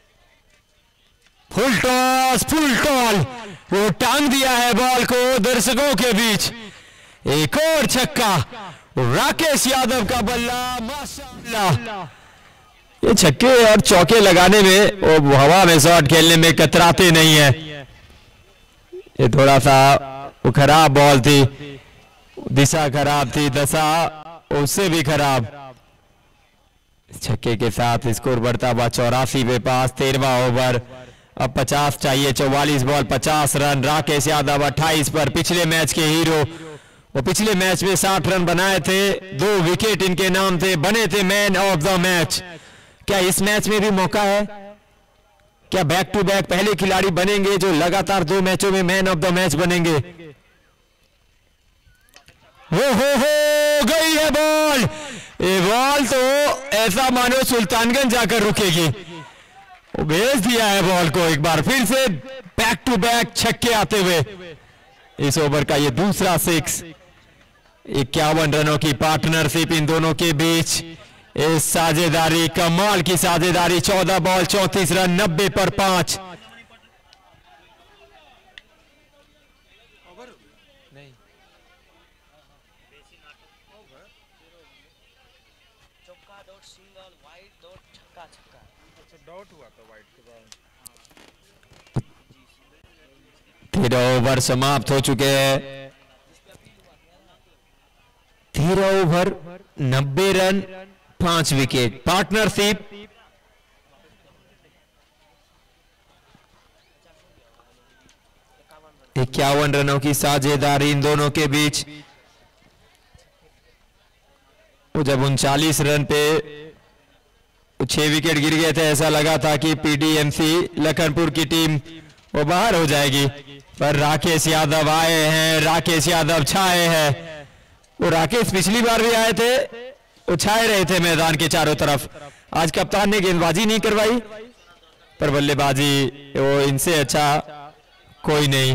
फुल टॉस, फुल टॉल, वो टांग दिया है बॉल को दर्शकों के बीच। एक और छक्का, राकेश यादव का बल्ला, माशाअल्लाह। ये छक्के और चौके लगाने में, वो हवा में शॉट खेलने में कतराते नहीं है। ये थोड़ा सा वो खराब बॉल थी, दिशा खराब थी, दशा उससे भी खराब। छक्के के साथ स्कोर बढ़ता हुआ चौरासी पे पास, तेरहवां ओवर, अब पचास चाहिए, चौवालीस बॉल पचास रन। राकेश यादव अट्ठाईस पर, पिछले मैच के हीरो, वो पिछले मैच में साठ रन बनाए थे, दो विकेट इनके नाम थे, बने थे मैन ऑफ द मैच। क्या इस मैच में भी मौका है? क्या बैक टू बैक पहले खिलाड़ी बनेंगे जो लगातार दो मैचों में मैन ऑफ द मैच बनेंगे? हो हो हो गई है बॉल, ये बॉल तो ऐसा मानो सुल्तानगंज जाकर रुकेगी। वो भेज दिया है बॉल को एक बार फिर से, बैक टू बैक छक्के आते हुए। इस ओवर का ये दूसरा सिक्स, इक्यावन रनों की पार्टनरशिप इन दोनों के बीच। इस साझेदारी, कमाल की साझेदारी, चौदह बॉल चौंतीस रन, नब्बे पर पांच। नहीं चौका डॉट सिंगल, वाइड डॉट छक्का छक्का। अच्छा डॉट हुआ था वाइट के बाद। तेरह ओवर समाप्त हो चुके हैं। तेरह ओवर, नब्बे रन, पांच विकेट, पार्टनरशिप। इक्यावन रनों की साझेदारी इन दोनों के बीच। वो जब उनचालीस रन पे छह विकेट गिर गए थे, ऐसा लगा था कि पीडीएमसी लखनपुर की टीम वो बाहर हो जाएगी, पर राकेश यादव आए हैं, राकेश यादव छाए हैं। वो राकेश पिछली बार भी आए थे, वो छाए रहे थे मैदान के चारों तरफ। आज कप्तान ने गेंदबाजी नहीं करवाई, पर बल्लेबाजी वो इनसे अच्छा कोई नहीं।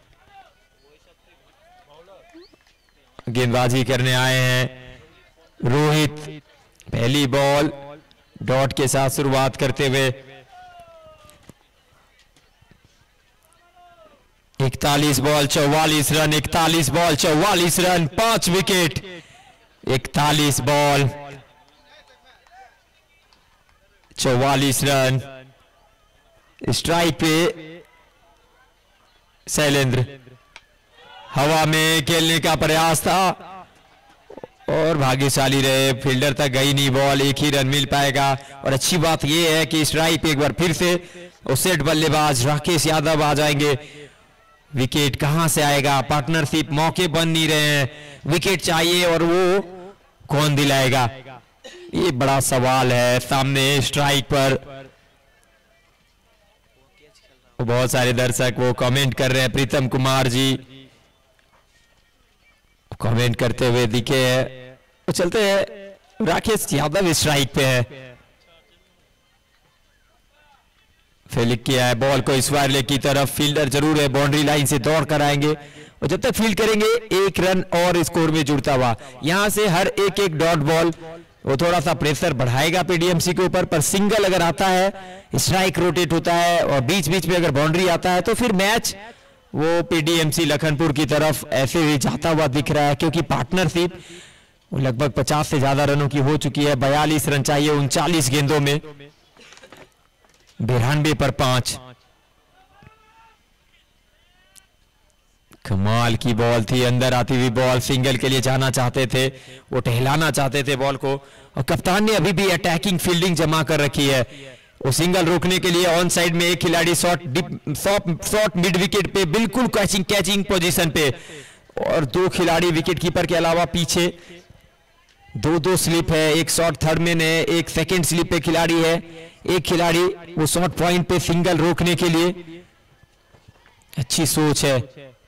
गेंदबाजी करने आए हैं रोहित। पहली बॉल डॉट के साथ शुरुआत करते हुए इकतालीस बॉल चौवालीस रन, इकतालीस बॉल चौवालीस रन, पांच विकेट। इकतालीस बॉल चौवालीस रन, स्ट्राइक पे शैलेंद्र, हवा में खेलने का प्रयास था और भाग्यशाली रहे, फील्डर तक गई नहीं बॉल, एक ही रन मिल पाएगा। और अच्छी बात यह है कि स्ट्राइक पे एक बार फिर से सेट बल्लेबाज राकेश यादव आ जाएंगे। विकेट कहां से आएगा, पार्टनरशिप मौके बन नहीं रहे हैं, विकेट चाहिए और वो कौन दिलाएगा, ये बड़ा सवाल है सामने स्ट्राइक पर। बहुत सारे दर्शक वो कमेंट कर रहे हैं, प्रीतम कुमार जी कमेंट करते हुए दिखे हैं। तो चलते हैं, राकेश यादव स्ट्राइक पे है, फेलिक किया है बॉल को इस वायर लेग की तरफ, फील्डर जरूर है, बाउंड्री लाइन से दौड़ कर आएंगे और जब तक फील्ड करेंगे एक रन और स्कोर में जुड़ता हुआ। यहां से हर एक एक डॉट बॉल वो थोड़ा सा प्रेशर बढ़ाएगा पीडीएमसी के ऊपर, पर सिंगल अगर आता है, स्ट्राइक रोटेट होता है और बीच बीच में अगर बाउंड्री आता है तो फिर मैच वो पीडीएमसी लखनपुर की तरफ ऐसे ही जाता हुआ दिख रहा है, क्योंकि पार्टनरशिप वो लगभग पचास से ज्यादा रनों की हो चुकी है। बयालीस रन चाहिए उनचालीस गेंदों में, बिरानवे पर पांच। कमाल की बॉल थी, अंदर आती हुई बॉल, सिंगल के लिए जाना चाहते थे, वो टहलाना चाहते थे बॉल को और कप्तान ने अभी भी अटैकिंग फील्डिंग जमा कर रखी है। वो सिंगल रोकने के लिए ऑन साइड में एक खिलाड़ी शॉट शॉट मिड विकेट पे बिल्कुल कैचिंग कैचिंग पोजीशन पे और दो खिलाड़ी विकेट कीपर के अलावा पीछे दो दो स्लिप है, एक शॉट थर्ड मैन है, एक सेकंड स्लिप पे खिलाड़ी है, एक खिलाड़ी वो शॉट पॉइंट पे सिंगल रोकने के लिए। अच्छी सोच है।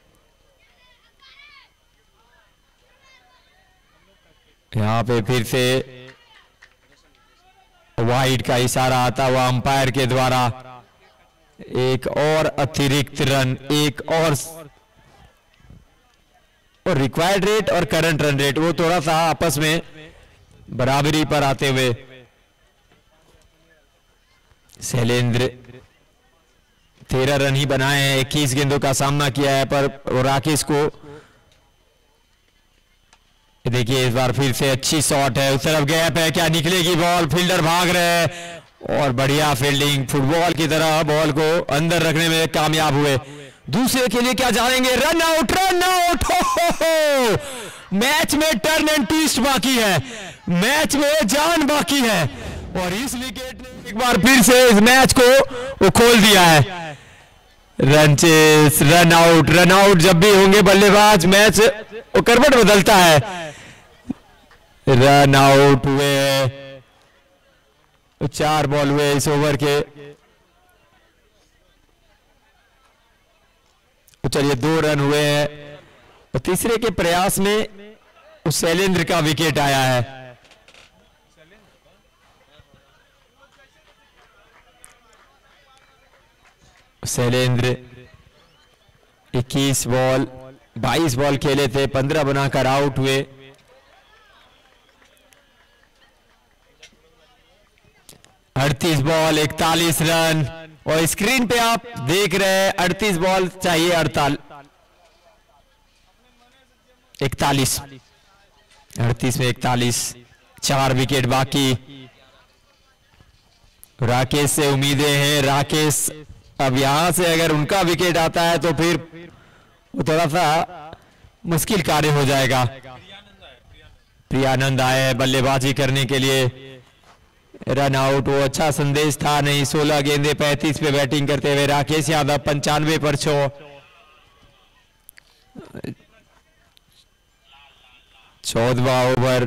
यहां पे फिर से वाइड का इशारा आता हुआ अंपायर के द्वारा, एक और अतिरिक्त रन, एक और और रिक्वायर्ड रेट और करंट रन रेट वो थोड़ा सा आपस में बराबरी पर आते हुए। शैलेंद्र तेरह रन ही बनाए हैं, इक्कीस गेंदों का सामना किया है, पर राकेश को देखिए इस बार फिर से अच्छी शॉट है, उस तरफ गैप है, क्या निकलेगी बॉल, फील्डर भाग रहे हैं और बढ़िया फील्डिंग, फुटबॉल की तरह बॉल को अंदर रखने में कामयाब हुए। दूसरे के लिए क्या जाएंगे, run out, run out. Match में टर्न एंड ट्विस्ट बाकी है, मैच में जान बाकी है और इस विकेट ने एक बार फिर से इस मैच को वो खोल दिया है। Run chase, run out, run out जब भी होंगे बल्लेबाज मैच वो करवट बदलता है। रन आउट हुए, चार बॉल हुए इस ओवर के, चलिए दो रन हुए हैं और तीसरे के प्रयास में उस शैलेंद्र का विकेट आया है। शैलेंद्र इक्कीस बॉल बाईस बॉल खेले थे, पंद्रह बनाकर आउट हुए। अड़तीस बॉल इकतालीस रन और स्क्रीन पे आप देख रहे हैं अड़तीस बॉल चाहिए अड़तालीस इकतालीस, अड़तीस में इकतालीस, चार विकेट बाकी। राकेश से उम्मीदें हैं, राकेश अब यहां से अगर उनका विकेट आता है तो फिर वो थोड़ा सा मुश्किल कार्य हो जाएगा। प्रियानंद आए बल्लेबाजी करने के लिए, रन आउट वो अच्छा संदेश था नहीं। सोलह गेंदे पैंतीस पे बैटिंग करते हुए राकेश यादव पंचानवे पर छो, चौदहवां ओवर।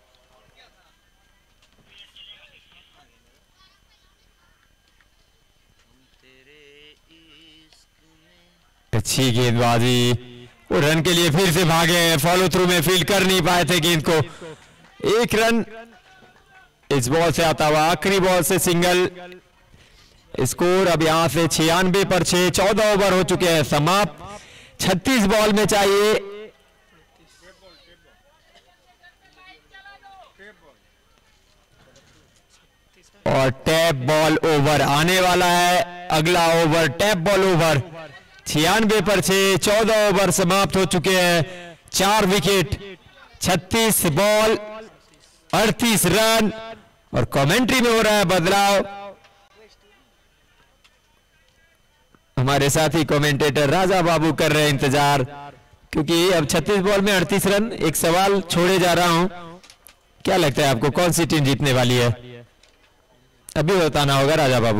अच्छी गेंदबाजी, वो रन के लिए फिर से भागे, फॉलो थ्रू में फील्ड कर नहीं पाए थे गेंद को। एक रन इस बॉल से आता हुआ, आखिरी बॉल से सिंगल। स्कोर अब यहां से छियानवे पर छह, चौदह ओवर हो चुके हैं समाप्त। छत्तीस बॉल में चाहिए और टैप बॉल ओवर आने वाला है। अगला ओवर टैप बॉल ओवर। छियानवे पर छह, चौदह ओवर समाप्त हो चुके हैं। चार विकेट, छत्तीस बॉल, अड़तीस रन और कमेंट्री में हो रहा है बदलाव। हमारे साथी कमेंटेटर राजा बाबू कर रहे हैं इंतजार, क्योंकि अब छत्तीस बॉल में अड़तीस रन। एक सवाल छोड़े जा रहा हूं, क्या लगता है आपको कौन सी टीम जीतने वाली है? अभी बताना होगा राजा बाबू।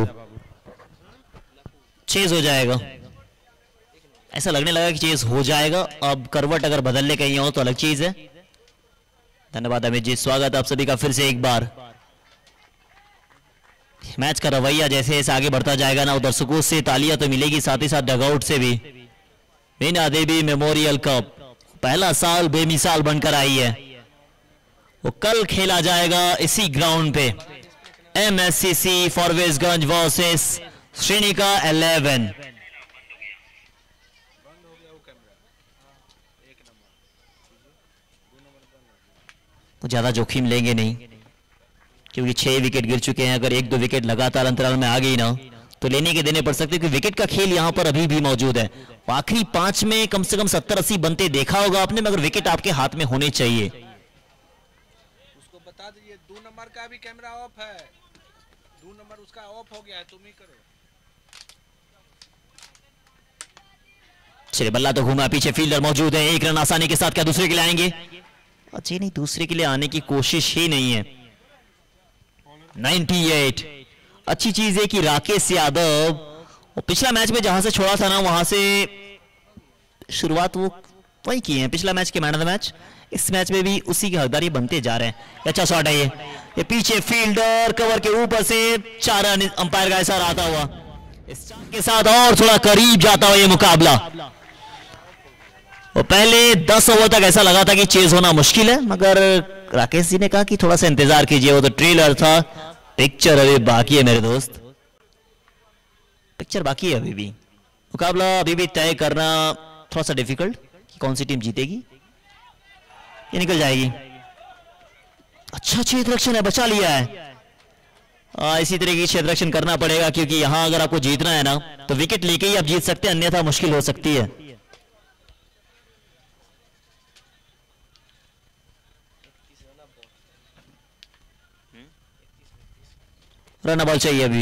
चेज हो जाएगा, ऐसा लगने लगा कि चेज हो जाएगा। अब करवट अगर बदलने कहीं हो तो अलग चीज है। धन्यवाद अमित जी, स्वागत आप सभी का फिर से एक बार। मैच का रवैया जैसे जैसे आगे बढ़ता जाएगा ना, दर्शकों से तालियां तो मिलेगी, साथ ही साथ डगआउट से भी। मीना देवी मेमोरियल कप पहला साल बेमिसाल बनकर आई है। वो कल खेला जाएगा इसी ग्राउंड पे, MSCC Forbesganj versus Shrinika eleven. तो ज्यादा जोखिम लेंगे नहीं, क्योंकि छह विकेट गिर चुके हैं। अगर एक दो विकेट लगातार अंतराल में आ गई ना तो लेने के देने पड़ सकते, क्योंकि विकेट का खेल यहां पर अभी भी मौजूद है। आखिरी पांच में कम से कम सत्तर अस्सी बनते देखा होगा आपने, मगर विकेट आपके हाथ में होने चाहिए। उसको बता दीजिए दो नंबर का भी कैमरा ऑफ है, दो नंबर उसका ऑफ हो गया है, तुम ही करो। चलिए बल्ला तो घूमा, पीछे फील्डर मौजूद है। एक रन आसानी के साथ क्या दूसरे के लिए आएंगे? अच्छी नहीं, दूसरे के लिए आने की कोशिश ही नहीं है। अट्ठानवे। अच्छी चीज है कि राकेश यादव वो पिछला मैच में जहां से छोड़ा था ना, वहां से शुरुआत वो वही की है। पिछला मैच के मैन ऑफ द मैच, इस मैच में भी उसी की हकदारी बनते जा रहे हैं। अच्छा शॉट है ये, ये पीछे फील्डर कवर के ऊपर से चार रन अंपायर का इशारा आता हुआ, इस चार के साथ और थोड़ा करीब जाता हुआ ये मुकाबला। वो पहले दस ओवर तक ऐसा लगा था कि चेज होना मुश्किल है, मगर राकेश जी ने कहा कि थोड़ा सा इंतजार कीजिए, वो तो ट्रेलर था, पिक्चर अभी बाकी है मेरे दोस्त, पिक्चर बाकी है अभी भी। मुकाबला अभी भी तय करना थोड़ा सा डिफिकल्ट कि कौन सी टीम जीतेगी। ये निकल जाएगी। अच्छा क्षेत्र रक्षण है, बचा लिया है। आ, इसी तरह की क्षेत्र रक्षण करना पड़ेगा, क्योंकि यहां अगर आपको जीतना है ना तो विकेट लेके ही आप जीत सकते हैं, अन्यथा मुश्किल हो सकती है। रन बॉल चाहिए अभी।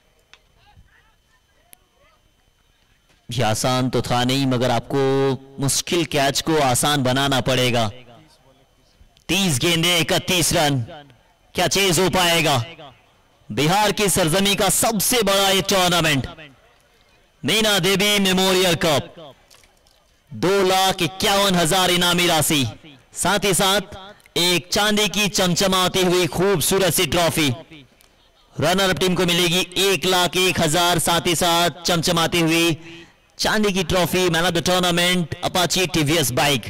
ये आसान तो था नहीं, मगर आपको मुश्किल कैच को आसान बनाना पड़ेगा। तीस गेंदे इकतीस रन, क्या चेज हो पाएगा? बिहार की सरजमी का सबसे बड़ा ये tournament Meena Devi memorial cup, दो लाख इक्यावन हजार इनामी राशि, साथ ही साथ एक चांदी की चमचमाती हुई खूबसूरत सी ट्रॉफी। रनर अप टीम को मिलेगी एक लाख एक हजार, साथ ही साथ चमचमाती हुई चांदी की trophy, man of the tournament Apache TVS bike.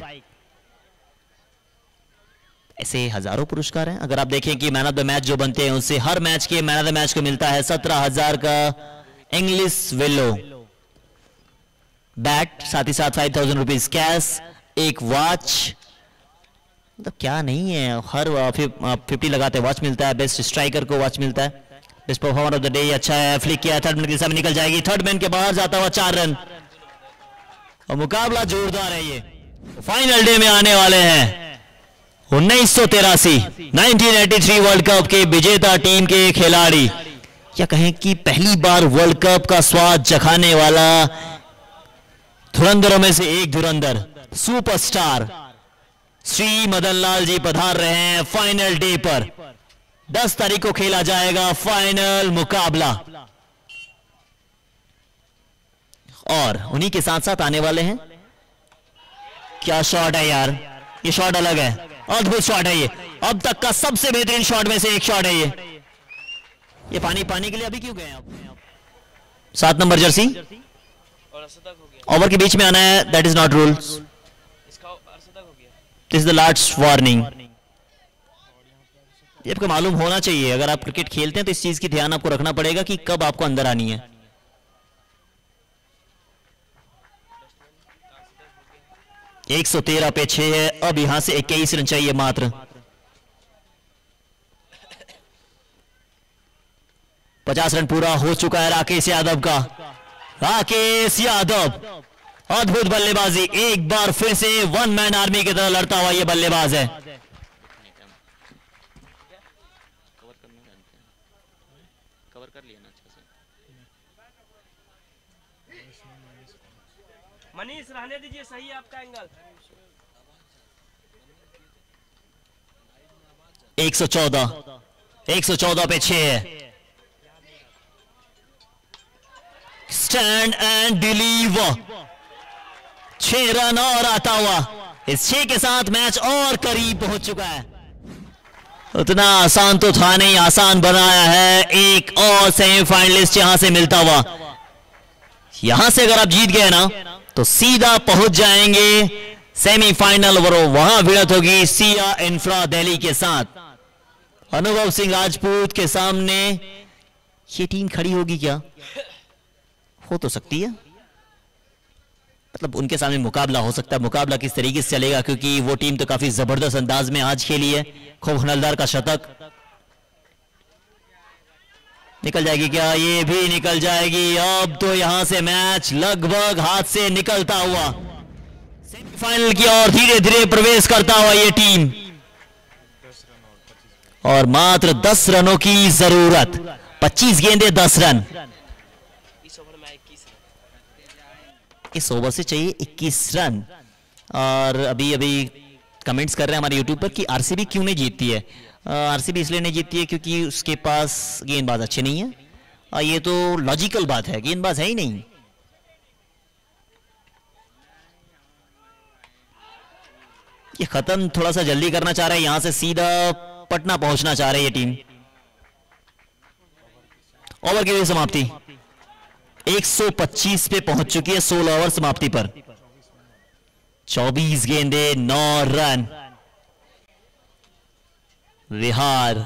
ऐसे हजारों पुरस्कार हैं। अगर आप देखें कि मैन ऑफ द मैच जो बनते हैं उससे हर मैच के मैन ऑफ द मैच को मिलता है सत्रह हजार का इंग्लिश वेलो बैट, साथ ही साथ फाइव थाउजेंड रुपीज कैश, एक वॉच। मतलब क्या नहीं है, हर फिफ्टी लगाते वॉच मिलता है, बेस्ट स्ट्राइकर को वॉच मिलता है, best performer of the day अच्छा है, फ्लिक किया, थर्ड मैन के सामने निकल जाएगी, थर्ड मैन के बाहर जाता हुआ चार रन। और मुकाबला जोरदार है। ये फाइनल डे में आने वाले हैं उन्नीस सौ तिरासी nineteen eighty three world cup के विजेता टीम के खिलाड़ी, या कहें कि पहली बार वर्ल्ड कप का स्वाद चखाने वाला धुरंधरों में से एक धुरंधर सुपरस्टार श्री मदन लाल जी पधार रहे हैं फाइनल डे पर। दस तारीख को खेला जाएगा फाइनल मुकाबला, और उन्हीं के साथ साथ आने वाले हैं। क्या शॉट है यार, ये शॉट अलग है, अद्भुत शॉट है ये, अब तक का सबसे बेहतरीन शॉट में से एक शॉट है ये। ये पानी पानी के लिए अभी क्यों गए आप? सात नंबर जर्सी और अर्शदक हो गया, ओवर के बीच में आना है, दैट इज नॉट रूल्स, इसका अर्शदक हो गया। This is the last warning. ये आपको मालूम होना चाहिए, अगर आप क्रिकेट खेलते हैं तो इस चीज की ध्यान आपको रखना पड़ेगा कि कब आपको अंदर आनी है। एक सौ तेरह पे छह है, अब यहां से इक्कीस रन चाहिए मात्र। पचास रन पूरा हो चुका है राकेश यादव का। राकेश यादव अद्भुत बल्लेबाजी, एक बार फिर से वन मैन आर्मी की तरह लड़ता हुआ यह बल्लेबाज है। मनीष रहने दीजिए, सही है आपका एंगल। एक सौ चौदह एक सौ चौदह पे छह है। स्टैंड एंड डिलीवर, छह रन और आता हुआ। इस छह के साथ मैच और करीब पहुंच चुका है। उतना आसान तो था नहीं, आसान बनाया है। एक और सेमीफाइनलिस्ट यहां से मिलता हुआ। यहां से अगर आप जीत गए ना तो सीधा पहुंच जाएंगे सेमीफाइनल, और वहां भिड़त होगी सिया इंफ्रा दिल्ली के साथ। अनुभव सिंह राजपूत के सामने ये टीम खड़ी होगी क्या? हो तो सकती है, मतलब उनके सामने मुकाबला हो सकता है। मुकाबला किस तरीके से चलेगा, क्योंकि वो टीम तो काफी जबरदस्त अंदाज में आज खेली है। खूब हनलदार का शतक निकल जाएगी क्या? ये भी निकल जाएगी। अब तो यहां से मैच लगभग हाथ से निकलता हुआ सेमीफाइनल की ओर धीरे धीरे प्रवेश करता हुआ ये टीम, और मात्र दस रनों की जरूरत। पच्चीस गेंदे दस रन। इस ओवर में इक्कीस रन, इस ओवर से चाहिए इक्कीस रन। और अभी अभी कमेंट्स कर रहे हैं हमारे यूट्यूब पर कि आरसीबी क्यों नहीं जीतती है। आरसीबी इसलिए नहीं जीतती है क्योंकि उसके पास गेंदबाज अच्छे नहीं है। और ये तो लॉजिकल बात है, गेंदबाज है ही नहीं। ये खत्म थोड़ा सा जल्दी करना चाह रहे हैं, यहां से सीधा पटना पहुंचना चाह रही है टीम। ओवर की भी समाप्ति एक सौ पच्चीस पे पहुंच चुकी है सोलह ओवर समाप्ति पर। चौबीस गेंदे नौ रन। विहार,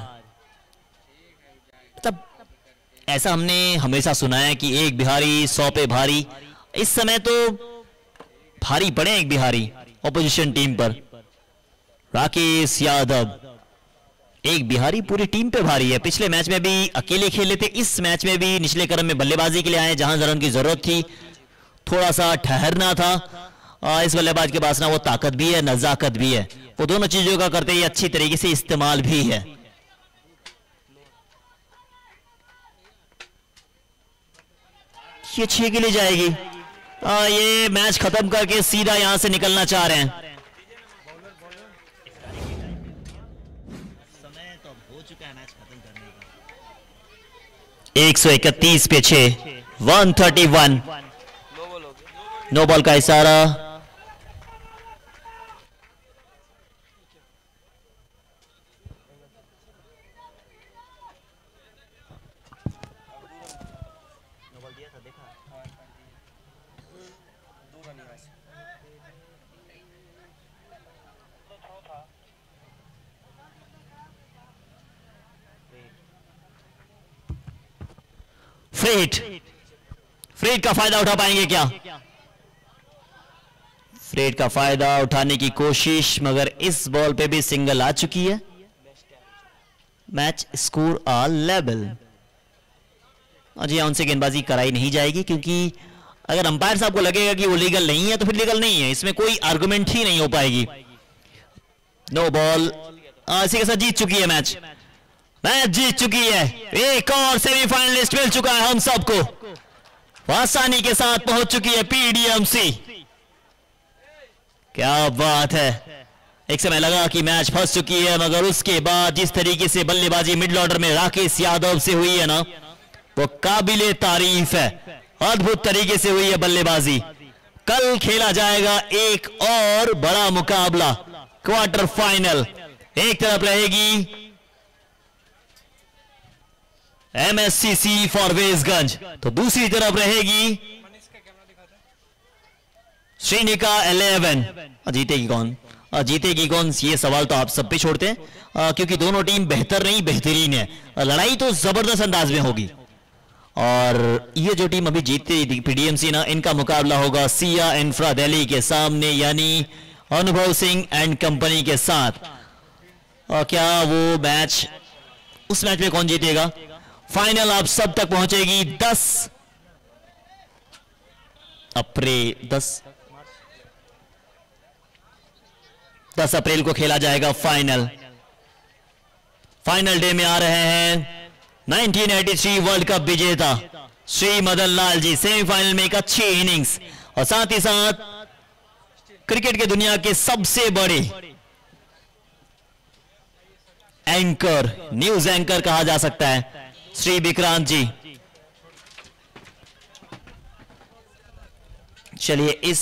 मतलब ऐसा हमने हमेशा सुना है कि एक बिहारी सौ पे भारी। इस समय तो भारी पड़े एक बिहारी ऑपोजिशन टीम पर। राकेश यादव, एक बिहारी पूरी टीम पे भारी है। पिछले मैच में भी अकेले खेले थे, इस मैच में भी निचले क्रम में बल्लेबाजी के लिए आए, जहां जरा उनकी जरूरत थी। थोड़ा सा ठहरना था। आ, इस बल्लेबाज के पास ना वो ताकत भी है, नजाकत भी है। वो दोनों चीजों का करते ही अच्छी तरीके से इस्तेमाल भी है। ये छह के लिए जाएगी। आ, ये मैच खत्म करके सीधा यहां से निकलना चाह रहे हैं। एक सौ इकतीस पे छह, एक सौ इकतीस। नो बॉल हो गया। नो बॉल का इशारा। फ्रेट, फ्रेट का फायदा उठा पाएंगे क्या? फ्रेट का फायदा उठाने की कोशिश, मगर इस बॉल पे भी सिंगल आ चुकी है। Match score all level. जी उनसे गेंदबाजी कराई नहीं जाएगी, क्योंकि अगर अंपायर साहब को लगेगा कि वो लीगल नहीं है तो फिर लीगल नहीं है, इसमें कोई आर्गुमेंट ही नहीं हो पाएगी। No ball. इसी के साथ जीत चुकी है मैच। मैच जीत चुकी है। एक और सेमीफाइनलिस्ट मिल चुका है हम सबको। आसानी के साथ पहुंच चुकी है पीडीएमसी। क्या बात है। एक समय लगा कि मैच फंस चुकी है, मगर उसके बाद जिस तरीके से बल्लेबाजी मिडिल ऑर्डर में राकेश यादव से हुई है ना, वो काबिले तारीफ है। अद्भुत तरीके से हुई है बल्लेबाजी। कल खेला जाएगा एक और बड़ा मुकाबला, क्वार्टर फाइनल। एक तरफ रहेगी एमएससीसी फॉरवेजगंज, तो दूसरी तरफ रहेगी श्रीनिका इलेवन। जीतेगी कौन? जीतेगी कौन, ये सवाल तो आप सब पे छोड़ते हैं, आ, क्योंकि दोनों टीम बेहतर नहीं बेहतरीन है। लड़ाई तो जबरदस्त अंदाज में होगी। और ये जो टीम अभी जीतती पीडीएमसी ना, इनका मुकाबला होगा सिया इंफ्रा दिल्ली के सामने, यानी अनुभव सिंह एंड कंपनी के साथ। और क्या वो मैच, उस मैच में कौन जीतेगा? फाइनल आप सब तक पहुंचेगी दस अप्रैल दस दस अप्रैल को खेला जाएगा फाइनल। फाइनल डे में आ रहे हैं nineteen eighty three world cup विजेता श्री मदन लाल जी। सेमीफाइनल में एक अच्छी इनिंग्स और साथ ही साथ क्रिकेट के दुनिया के सबसे बड़े एंकर, न्यूज एंकर कहा जा सकता है, श्री विक्रांत जी। चलिए इस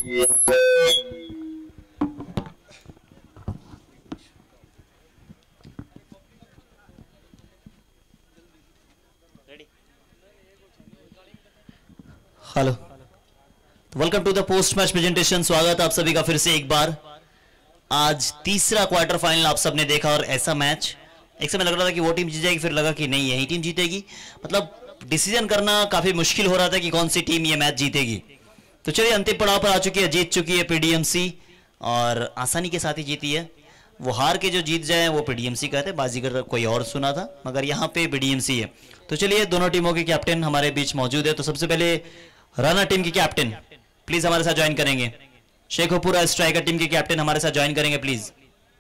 hello, welcome to the post match presentation. स्वागत आप सभी का फिर से एक बार। आज तीसरा क्वार्टर फाइनल आप सबने देखा और ऐसा मैच एक समय लग रहा था कि वो टीम जीत जाएगी, फिर लगा कि नहीं यही टीम जीतेगी। मतलब डिसीजन करना काफी मुश्किल हो रहा था कि कौन सी टीम ये मैच जीतेगी। तो चलिए अंतिम पड़ाव पर आ चुकी है, जीत चुकी है पीडीएमसी और आसानी के साथ ही जीती है। वो हार के जो जीत जाए वो पीडीएमसी कहते हैं, बाजीगर कोई और सुना था, मगर यहाँ पे पीडीएमसी है। तो चलिए दोनों टीमों के कैप्टन हमारे बीच मौजूद है। तो सबसे पहले राणा टीम के कैप्टन प्लीज हमारे साथ ज्वाइन करेंगे। शेखोपुरा स्ट्राइकर टीम के कैप्टन हमारे साथ ज्वाइन करेंगे प्लीज।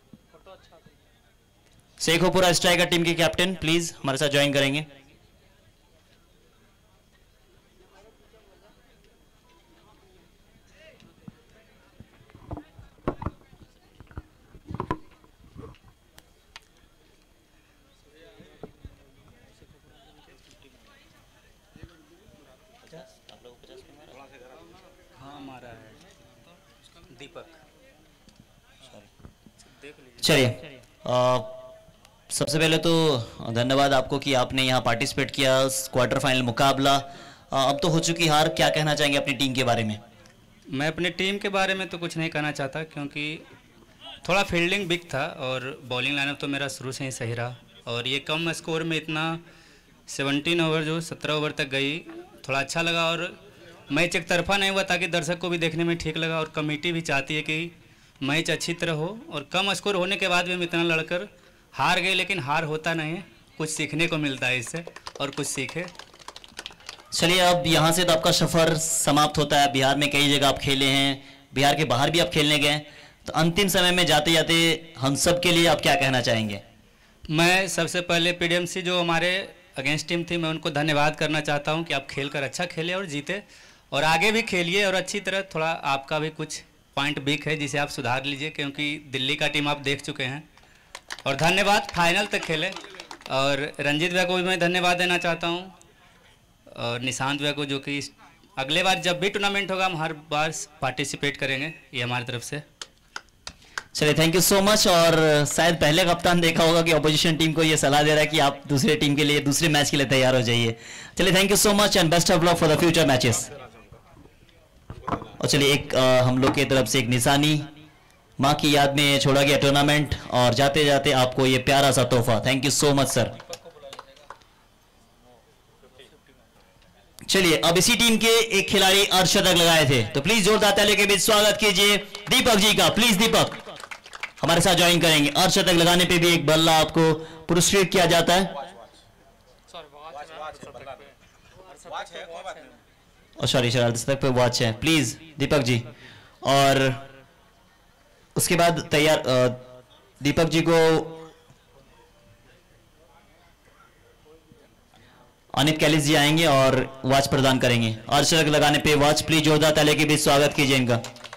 शेखोपुरा स्ट्राइकर टीम के कैप्टन प्लीज हमारे साथ ज्वाइन करेंगे। चलिए सबसे पहले तो धन्यवाद आपको कि आपने यहाँ पार्टिसिपेट किया क्वार्टर फाइनल मुकाबला। आ, अब तो हो चुकी हार, क्या कहना चाहेंगे अपनी टीम के बारे में? मैं अपनी टीम के बारे में तो कुछ नहीं कहना चाहता, क्योंकि थोड़ा फील्डिंग वीक था और बॉलिंग लाइनअप तो मेरा शुरू से ही सही रहा। और ये कम स्कोर में इतना सत्रह ओवर जो सत्रह ओवर तक गई, थोड़ा अच्छा लगा। और मैच एक तरफा नहीं हुआ ताकि दर्शक को भी देखने में ठीक लगा। और कमेटी भी चाहती है कि मैच अच्छी तरह हो। और कम स्कोर होने के बाद भी हम इतना लड़कर हार गए, लेकिन हार होता नहीं है, कुछ सीखने को मिलता है इससे और कुछ सीखे। चलिए अब यहाँ से तो आपका सफ़र समाप्त होता है। बिहार में कई जगह आप खेले हैं, बिहार के बाहर भी आप खेलने गए, तो अंतिम समय में जाते जाते हम सब के लिए आप क्या कहना चाहेंगे? मैं सबसे पहले पीडीएमसी जो हमारे अगेंस्ट टीम थी, मैं उनको धन्यवाद करना चाहता हूँ कि आप खेलकर अच्छा खेले और जीते, और आगे भी खेलिए और अच्छी तरह। थोड़ा आपका भी कुछ पॉइंट वीक है जिसे आप सुधार लीजिए, क्योंकि दिल्ली का टीम आप देख चुके हैं। और धन्यवाद, फाइनल तक खेले। और रंजीत भैया को भी मैं धन्यवाद देना चाहता हूँ, और निशांत भैया को, जो कि अगले बार जब भी टूर्नामेंट होगा हम हर बार पार्टिसिपेट करेंगे, ये हमारी तरफ से। चलिए थैंक यू सो मच। और शायद पहले कप्तान देखा होगा कि ऑपोजिशन टीम को ये सलाह दे रहा है कि आप दूसरे टीम के लिए, दूसरे मैच के लिए तैयार हो जाइए। चलिए thank you so much and best of luck for the future matches. और चलिए एक आ, हम लोग की तरफ से एक निशानी, माँ की याद में छोड़ा गया टूर्नामेंट, और जाते जाते आपको ये प्यारा सा तोहफा। Thank you so much sir. चलिए अब इसी टीम के एक खिलाड़ी अर्धशतक लगाए थे, तो प्लीज जोरदार तालियों के बीच स्वागत कीजिए दीपक जी का। प्लीज दीपक हमारे साथ ज्वाइन करेंगे। अर्धशतक लगाने पे भी एक बल्ला आपको पुरस्कृत किया जाता है। और सॉरी सर, अर्धशतक पे वॉच है, प्लीज दीपक जी। और उसके बाद तैयार दीपक जी को अनित कैलिस जी आएंगे और वॉच प्रदान करेंगे। अर्धशतक लगाने पे वॉच, प्लीज जोरदार तालियों के बीच स्वागत कीजिए इनका।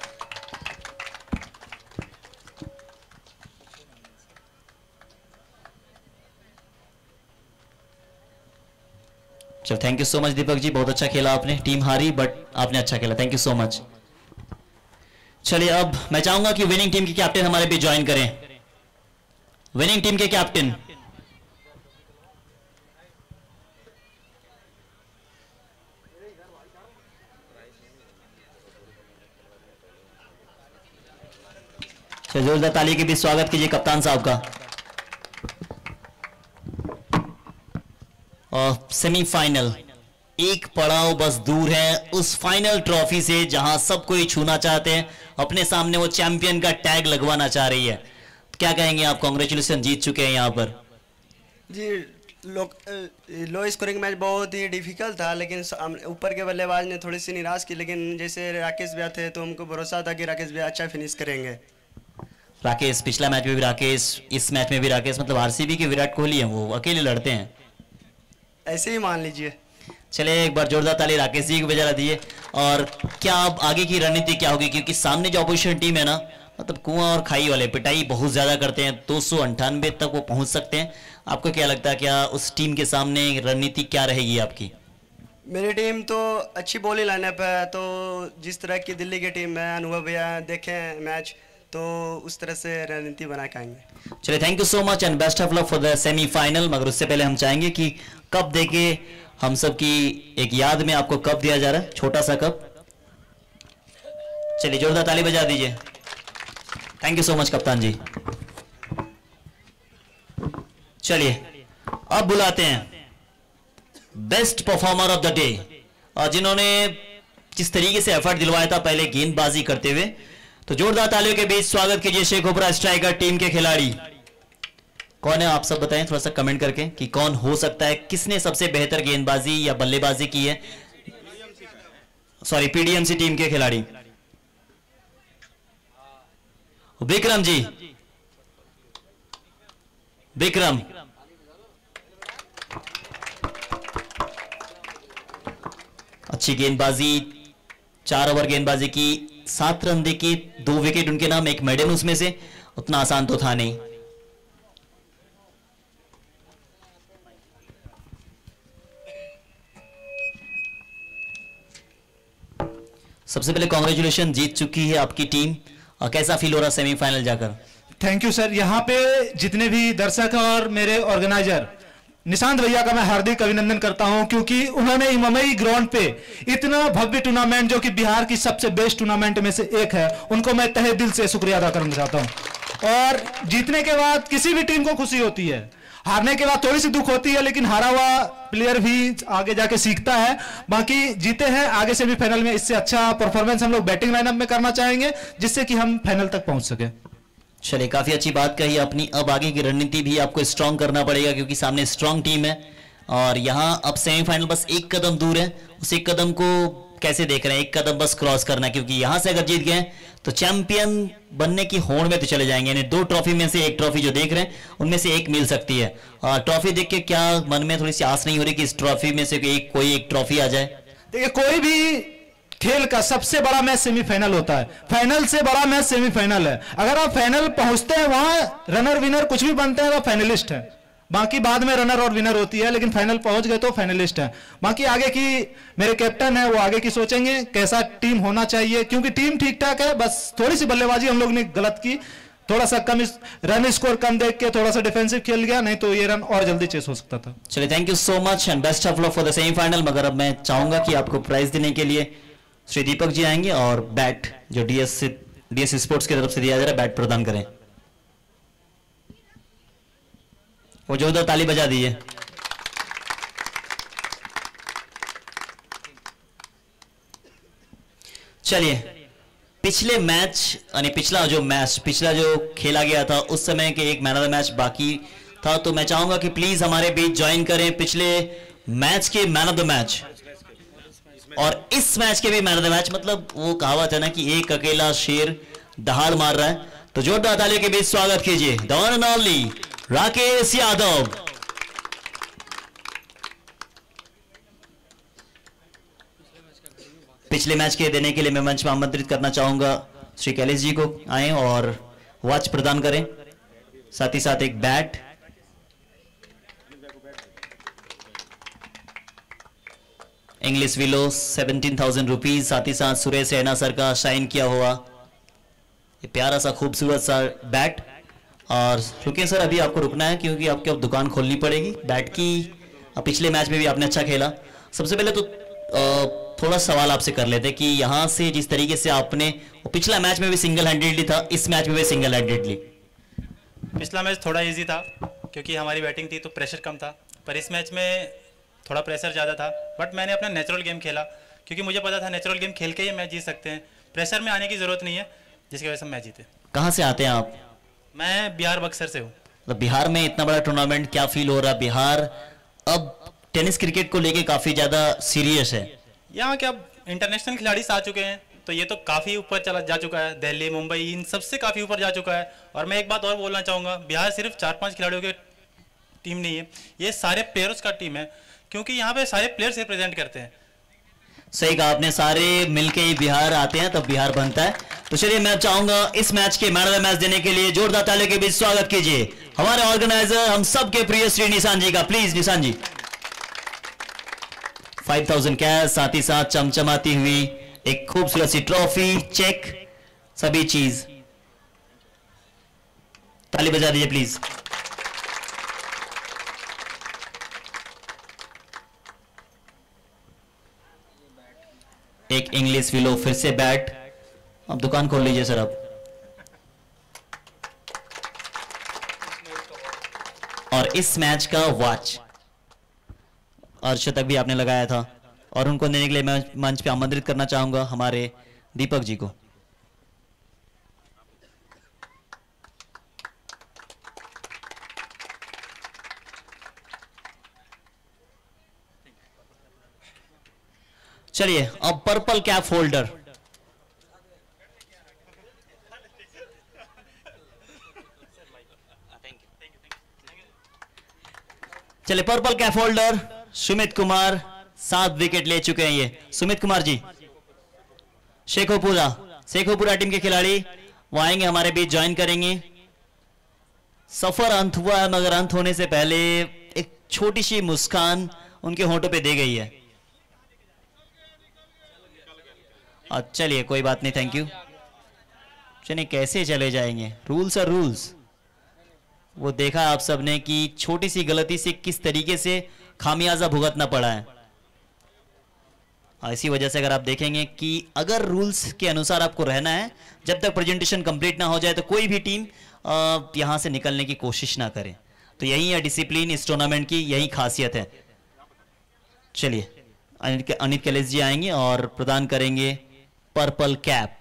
चलो thank you so much Deepak ji, बहुत अच्छा खेला आपने। टीम हारी बट आपने अच्छा खेला, थैंक यू सो मच। चलिए अब मैं चाहूंगा कि विनिंग टीम के कैप्टन हमारे बीच ज्वाइन करें। विनिंग टीम के कैप्टन जोरदार ताली के बीच स्वागत कीजिए कप्तान साहब का। और सेमीफाइनल एक पड़ाव बस दूर है उस फाइनल ट्रॉफी से जहां सब कोई छूना चाहते हैं, अपने सामने वो चैंपियन का टैग लगवाना चाह रही है। क्या कहेंगे आप? कांग्रेचुलेशन, जीत चुके हैं यहाँ पर। जी लो, लो स्कोरिंग मैच बहुत ही डिफिकल्ट था, लेकिन ऊपर के बल्लेबाज ने थोड़ी सी निराश की, लेकिन जैसे राकेश भैया थे तो हमको भरोसा था कि राकेश भैया अच्छा फिनिश करेंगे। राकेश पिछला मैच में भी राकेश, इस मैच में भी राकेश, मतलब आरसीबी के विराट कोहली हैं, वो अकेले लड़ते हैं, ऐसे ही मान लीजिए। चलिए एक बार जोरदार ताली राकेश जी को बजा दिए। और क्या अब आगे की रणनीति क्या होगी? क्योंकि सामने जो अपोजिशन टीम है ना, मतलब कुआं और खाई वाले, पिटाई बहुत ज्यादा करते हैं, दो सौ अंठानवे तक वो पहुंच सकते हैं। आपको क्या लगता है, क्या उस टीम के सामने रणनीति क्या रहेगी आपकी? मेरी टीम तो अच्छी बॉलिंग लाइनअप है, तो जिस तरह की दिल्ली की टीम है, अनुभव भैया देखें मैच, तो उस तरह से रणनीति बना के आएंगे। चलिए, thank you so much and best of luck for the semifinal. मगर उससे पहले हम चाहेंगे कि कप देके हम सब की एक याद में आपको कप दिया जा रहा है, छोटा सा कप। चलिए जोरदार ताली बजा दीजिए। थैंक यू सो मच कप्तान जी। चलिए अब बुलाते हैं best performer of the day, और जिन्होंने जिस तरीके से एफर्ट दिलवाया था पहले गेंदबाजी करते हुए, तो जोरदार तालियों के बीच स्वागत कीजिए शेखोपुरा स्ट्राइकर टीम के खिलाड़ी। कौन है आप सब बताएं थोड़ा सा कमेंट करके कि कौन हो सकता है, किसने सबसे बेहतर गेंदबाजी या बल्लेबाजी की है। सॉरी, पीडीएमसी टीम के खिलाड़ी विक्रम जी। विक्रम, अच्छी गेंदबाजी, चार ओवर गेंदबाजी की, सात रन देके दो विकेट उनके नाम, एक मेडन उसमें से, उतना आसान तो था नहीं। सबसे पहले कांग्रेचुलेशन, जीत चुकी है आपकी टीम, और कैसा फील हो रहा सेमीफाइनल जाकर? Thank you sir. यहाँ पे जितने भी दर्शक और मेरे ऑर्गेनाइजर निशांत भैया का मैं हार्दिक अभिनंदन करता हूं, क्योंकि उन्होंने ममई ग्राउंड पे इतना भव्य टूर्नामेंट, जो कि बिहार की सबसे बेस्ट टूर्नामेंट में से एक है, उनको मैं तहे दिल से शुक्रिया अदा करना चाहता हूं। और जीतने के बाद किसी भी टीम को खुशी होती है, हारने के बाद थोड़ी सी दुख होती है, लेकिन हारा हुआ प्लेयर भी आगे जाके सीखता है। बाकी जीते हैं, आगे सेमीफाइनल में इससे अच्छा परफॉर्मेंस हम लोग बैटिंग लाइनअप में करना चाहेंगे, जिससे कि हम फाइनल तक पहुंच सके। चलिए, काफी अच्छी बात कही अपनी। अब आगे की रणनीति भी आपको स्ट्रांग करना पड़ेगा, क्योंकि सामने स्ट्रांग टीम है, और यहां अब सेमीफाइनल बस एक कदम दूर है। उस एक कदम को कैसे देख रहे हैं? एक कदम बस क्रॉस करना, क्योंकि यहां से अगर जीत गए तो चैंपियन बनने की होड़ में तो चले जाएंगे। यानी दो ट्रॉफी में से एक ट्रॉफी जो देख रहे हैं उनमें से एक मिल सकती है। और ट्रॉफी देख के क्या मन में थोड़ी सी आस नहीं हो रही कि इस ट्रॉफी में से एक कोई एक ट्रॉफी आ जाए? देखिए, कोई भी खेल का सबसे बड़ा मैच सेमीफाइनल होता है, फाइनल से बड़ा मैच सेमीफाइनल है। अगर आप फाइनल पहुंचते हैं, वहां रनर विनर कुछ भी बनते हैं तो फाइनलिस्ट है, बाकी बाद में रनर और विनर होती है, लेकिन फाइनल पहुंच गए तो फाइनलिस्ट है। बाकी आगे की मेरे कैप्टन है, वो आगे की सोचेंगे कैसा टीम होना चाहिए, क्योंकि टीम ठीक ठाक है, बस थोड़ी सी बल्लेबाजी हम लोग ने गलत की, थोड़ा सा कम रन स्कोर कम देख के थोड़ा सा डिफेंसिव खेल गया, नहीं तो ये रन और जल्दी चेस हो सकता था। चलिए, thank you so much and best of luck for the semifinal. मगर अब मैं चाहूंगा कि आपको प्राइज देने के लिए श्री दीपक जी आएंगे और बैट जो डीएस से डीएस स्पोर्ट्स की तरफ से दिया जा रहा है बैट प्रदान करें। वो जोरदार ताली बजा दीजिए। चलिए, पिछले मैच यानी पिछला जो मैच पिछला जो खेला गया था उस समय के एक मैन ऑफ द मैच बाकी था, तो मैं चाहूंगा कि प्लीज हमारे बीच ज्वाइन करें पिछले मैच के मैन ऑफ द मैच और इस मैच के भी मैन ऑफ द मैच। मतलब वो कहावत है ना कि एक अकेला शेर दहाड़ मार रहा है, तो जोरदार तालियों के बीच स्वागत कीजिए the one and only Rakesh Yadav. पिछले मैच के देने के लिए मैं मंच में आमंत्रित करना चाहूंगा श्री कैलेश जी को, आए और वॉच प्रदान करें, साथ ही साथ एक bat. English willow seventeen thousand rupees, साथ ही साथ सुरेश रैना सर का साइन किया हुआ ये प्यारा सा खूबसूरत सा बैट। और रुकिए सर, अभी आपको रुकना है क्योंकि आपको अब दुकान खोलनी पड़ेगी बैट की। पिछले मैच में भी आपने अच्छा खेला। सबसे पहले तो थोड़ा सवाल आपसे कर लेते कि यहाँ से जिस तरीके से आपने पिछला मैच में भी सिंगल हैंडेडली था, इस मैच में भी सिंगल हैंडेडली। पिछला मैच थोड़ा इजी था क्योंकि हमारी बैटिंग थी तो प्रेशर कम था, पर इस मैच में थोड़ा प्रेशर ज़्यादा था। बट मैंने अपना नेचुरल गेम खेला क्योंकि मुझे पता था नेचुरल गेम खेल के ही मैच जीत सकते हैं, प्रेशर में आने की ज़रूरत नहीं है, जिसकी वजह से मैच जीते। कहाँ से आते हैं आप? मैं बिहार बक्सर से हूँ। तो बिहार में इतना बड़ा टूर्नामेंट, क्या फील हो रहा है? बिहार अब टेनिस क्रिकेट को लेके काफ़ी ज़्यादा सीरियस है। यहाँ के अब इंटरनेशनल खिलाड़ी आ चुके हैं तो ये तो काफ़ी ऊपर चला जा चुका है, दिल्ली मुंबई इन सबसे काफ़ी ऊपर जा चुका है। और मैं एक बात और बोलना चाहूँगा, बिहार सिर्फ चार पांच खिलाड़ियों की टीम नहीं है, ये सारे प्लेयर्स का टीम है, क्योंकि यहाँ पे सारे प्लेयर्स रिप्रेजेंट करते हैं। सही कहा आपने, सारे मिलके ही बिहार आते हैं तब बिहार बनता है। तो चलिए मैं चाहूंगा इस मैच के मैन ऑफ द मैच देने के लिए जोरदार तालियों के बीच स्वागत कीजिए हमारे ऑर्गेनाइजर, हम सबके प्रिय श्री निशान जी का। प्लीज निशान जी, फाइव थाउजेंड कैश, साथ ही साथ चमचमाती हुई एक खूबसूरत सी ट्रॉफी, चेक, सभी चीज। ताली बजा दीजिए प्लीज। एक इंग्लिश विलो, फिर से बैट। अब दुकान खोल लीजिए सर अब। और इस मैच का वॉच अर्शतक भी आपने लगाया था, और उनको देने के लिए मैं मंच पे आमंत्रित करना चाहूंगा हमारे दीपक जी को। चलिए अब पर्पल कैप होल्डर, चलिए purple cap holder Sumit Kumar, सात विकेट ले चुके हैं ये सुमित कुमार जी। शेखोपुरा, शेखोपुरा टीम के खिलाड़ी वो आएंगे हमारे बीच, ज्वाइन करेंगे। सफर अंत हुआ है, मगर अंत होने से पहले एक छोटी सी मुस्कान उनके होंठों पे दी गई है। चलिए कोई बात नहीं, थैंक यू। चलिए कैसे चले जाएंगे, रूल्स और रूल्स। वो देखा आप सबने कि छोटी सी गलती से किस तरीके से खामियाजा भुगतना पड़ा है। इसी वजह से अगर आप देखेंगे कि अगर रूल्स के अनुसार आपको रहना है, जब तक प्रेजेंटेशन कंप्लीट ना हो जाए तो कोई भी टीम यहां से निकलने की कोशिश ना करे। तो यही है डिसिप्लिन इस टूर्नामेंट की, यही खासियत है। चलिए अनित कैलेश जी आएंगे और प्रदान करेंगे purple cap.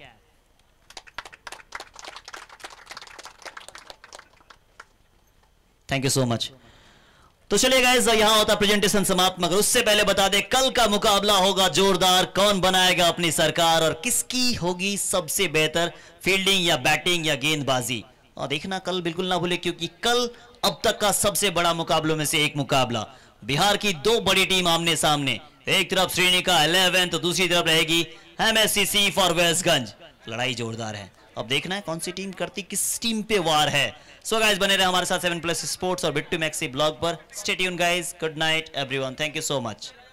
Thank you so much. तो चलिए गाइस, यहां होता प्रेजेंटेशन समाप्त, मगर उससे पहले बता दें कल का मुकाबला होगा जोरदार। कौन बनाएगा अपनी सरकार और किसकी होगी सबसे बेहतर फील्डिंग या बैटिंग या गेंदबाजी। और देखना कल बिल्कुल ना भूले, क्योंकि कल अब तक का सबसे बड़ा मुकाबलों में से एक मुकाबला। बिहार की दो बड़ी टीम आमने सामने, एक तरफ श्रीनिका इलेवन तो दूसरी तरफ रहेगी एमएससीसी फॉरवेस्टगंज। लड़ाई जोरदार है, अब देखना है कौन सी टीम करती किस टीम पे वार है। सो गाइस बने रहे हमारे साथ सेवन प्लस स्पोर्ट्स और बिट्टू मैक्सी ब्लॉग पर। Stay tune guys, good night everyone, thank you so much.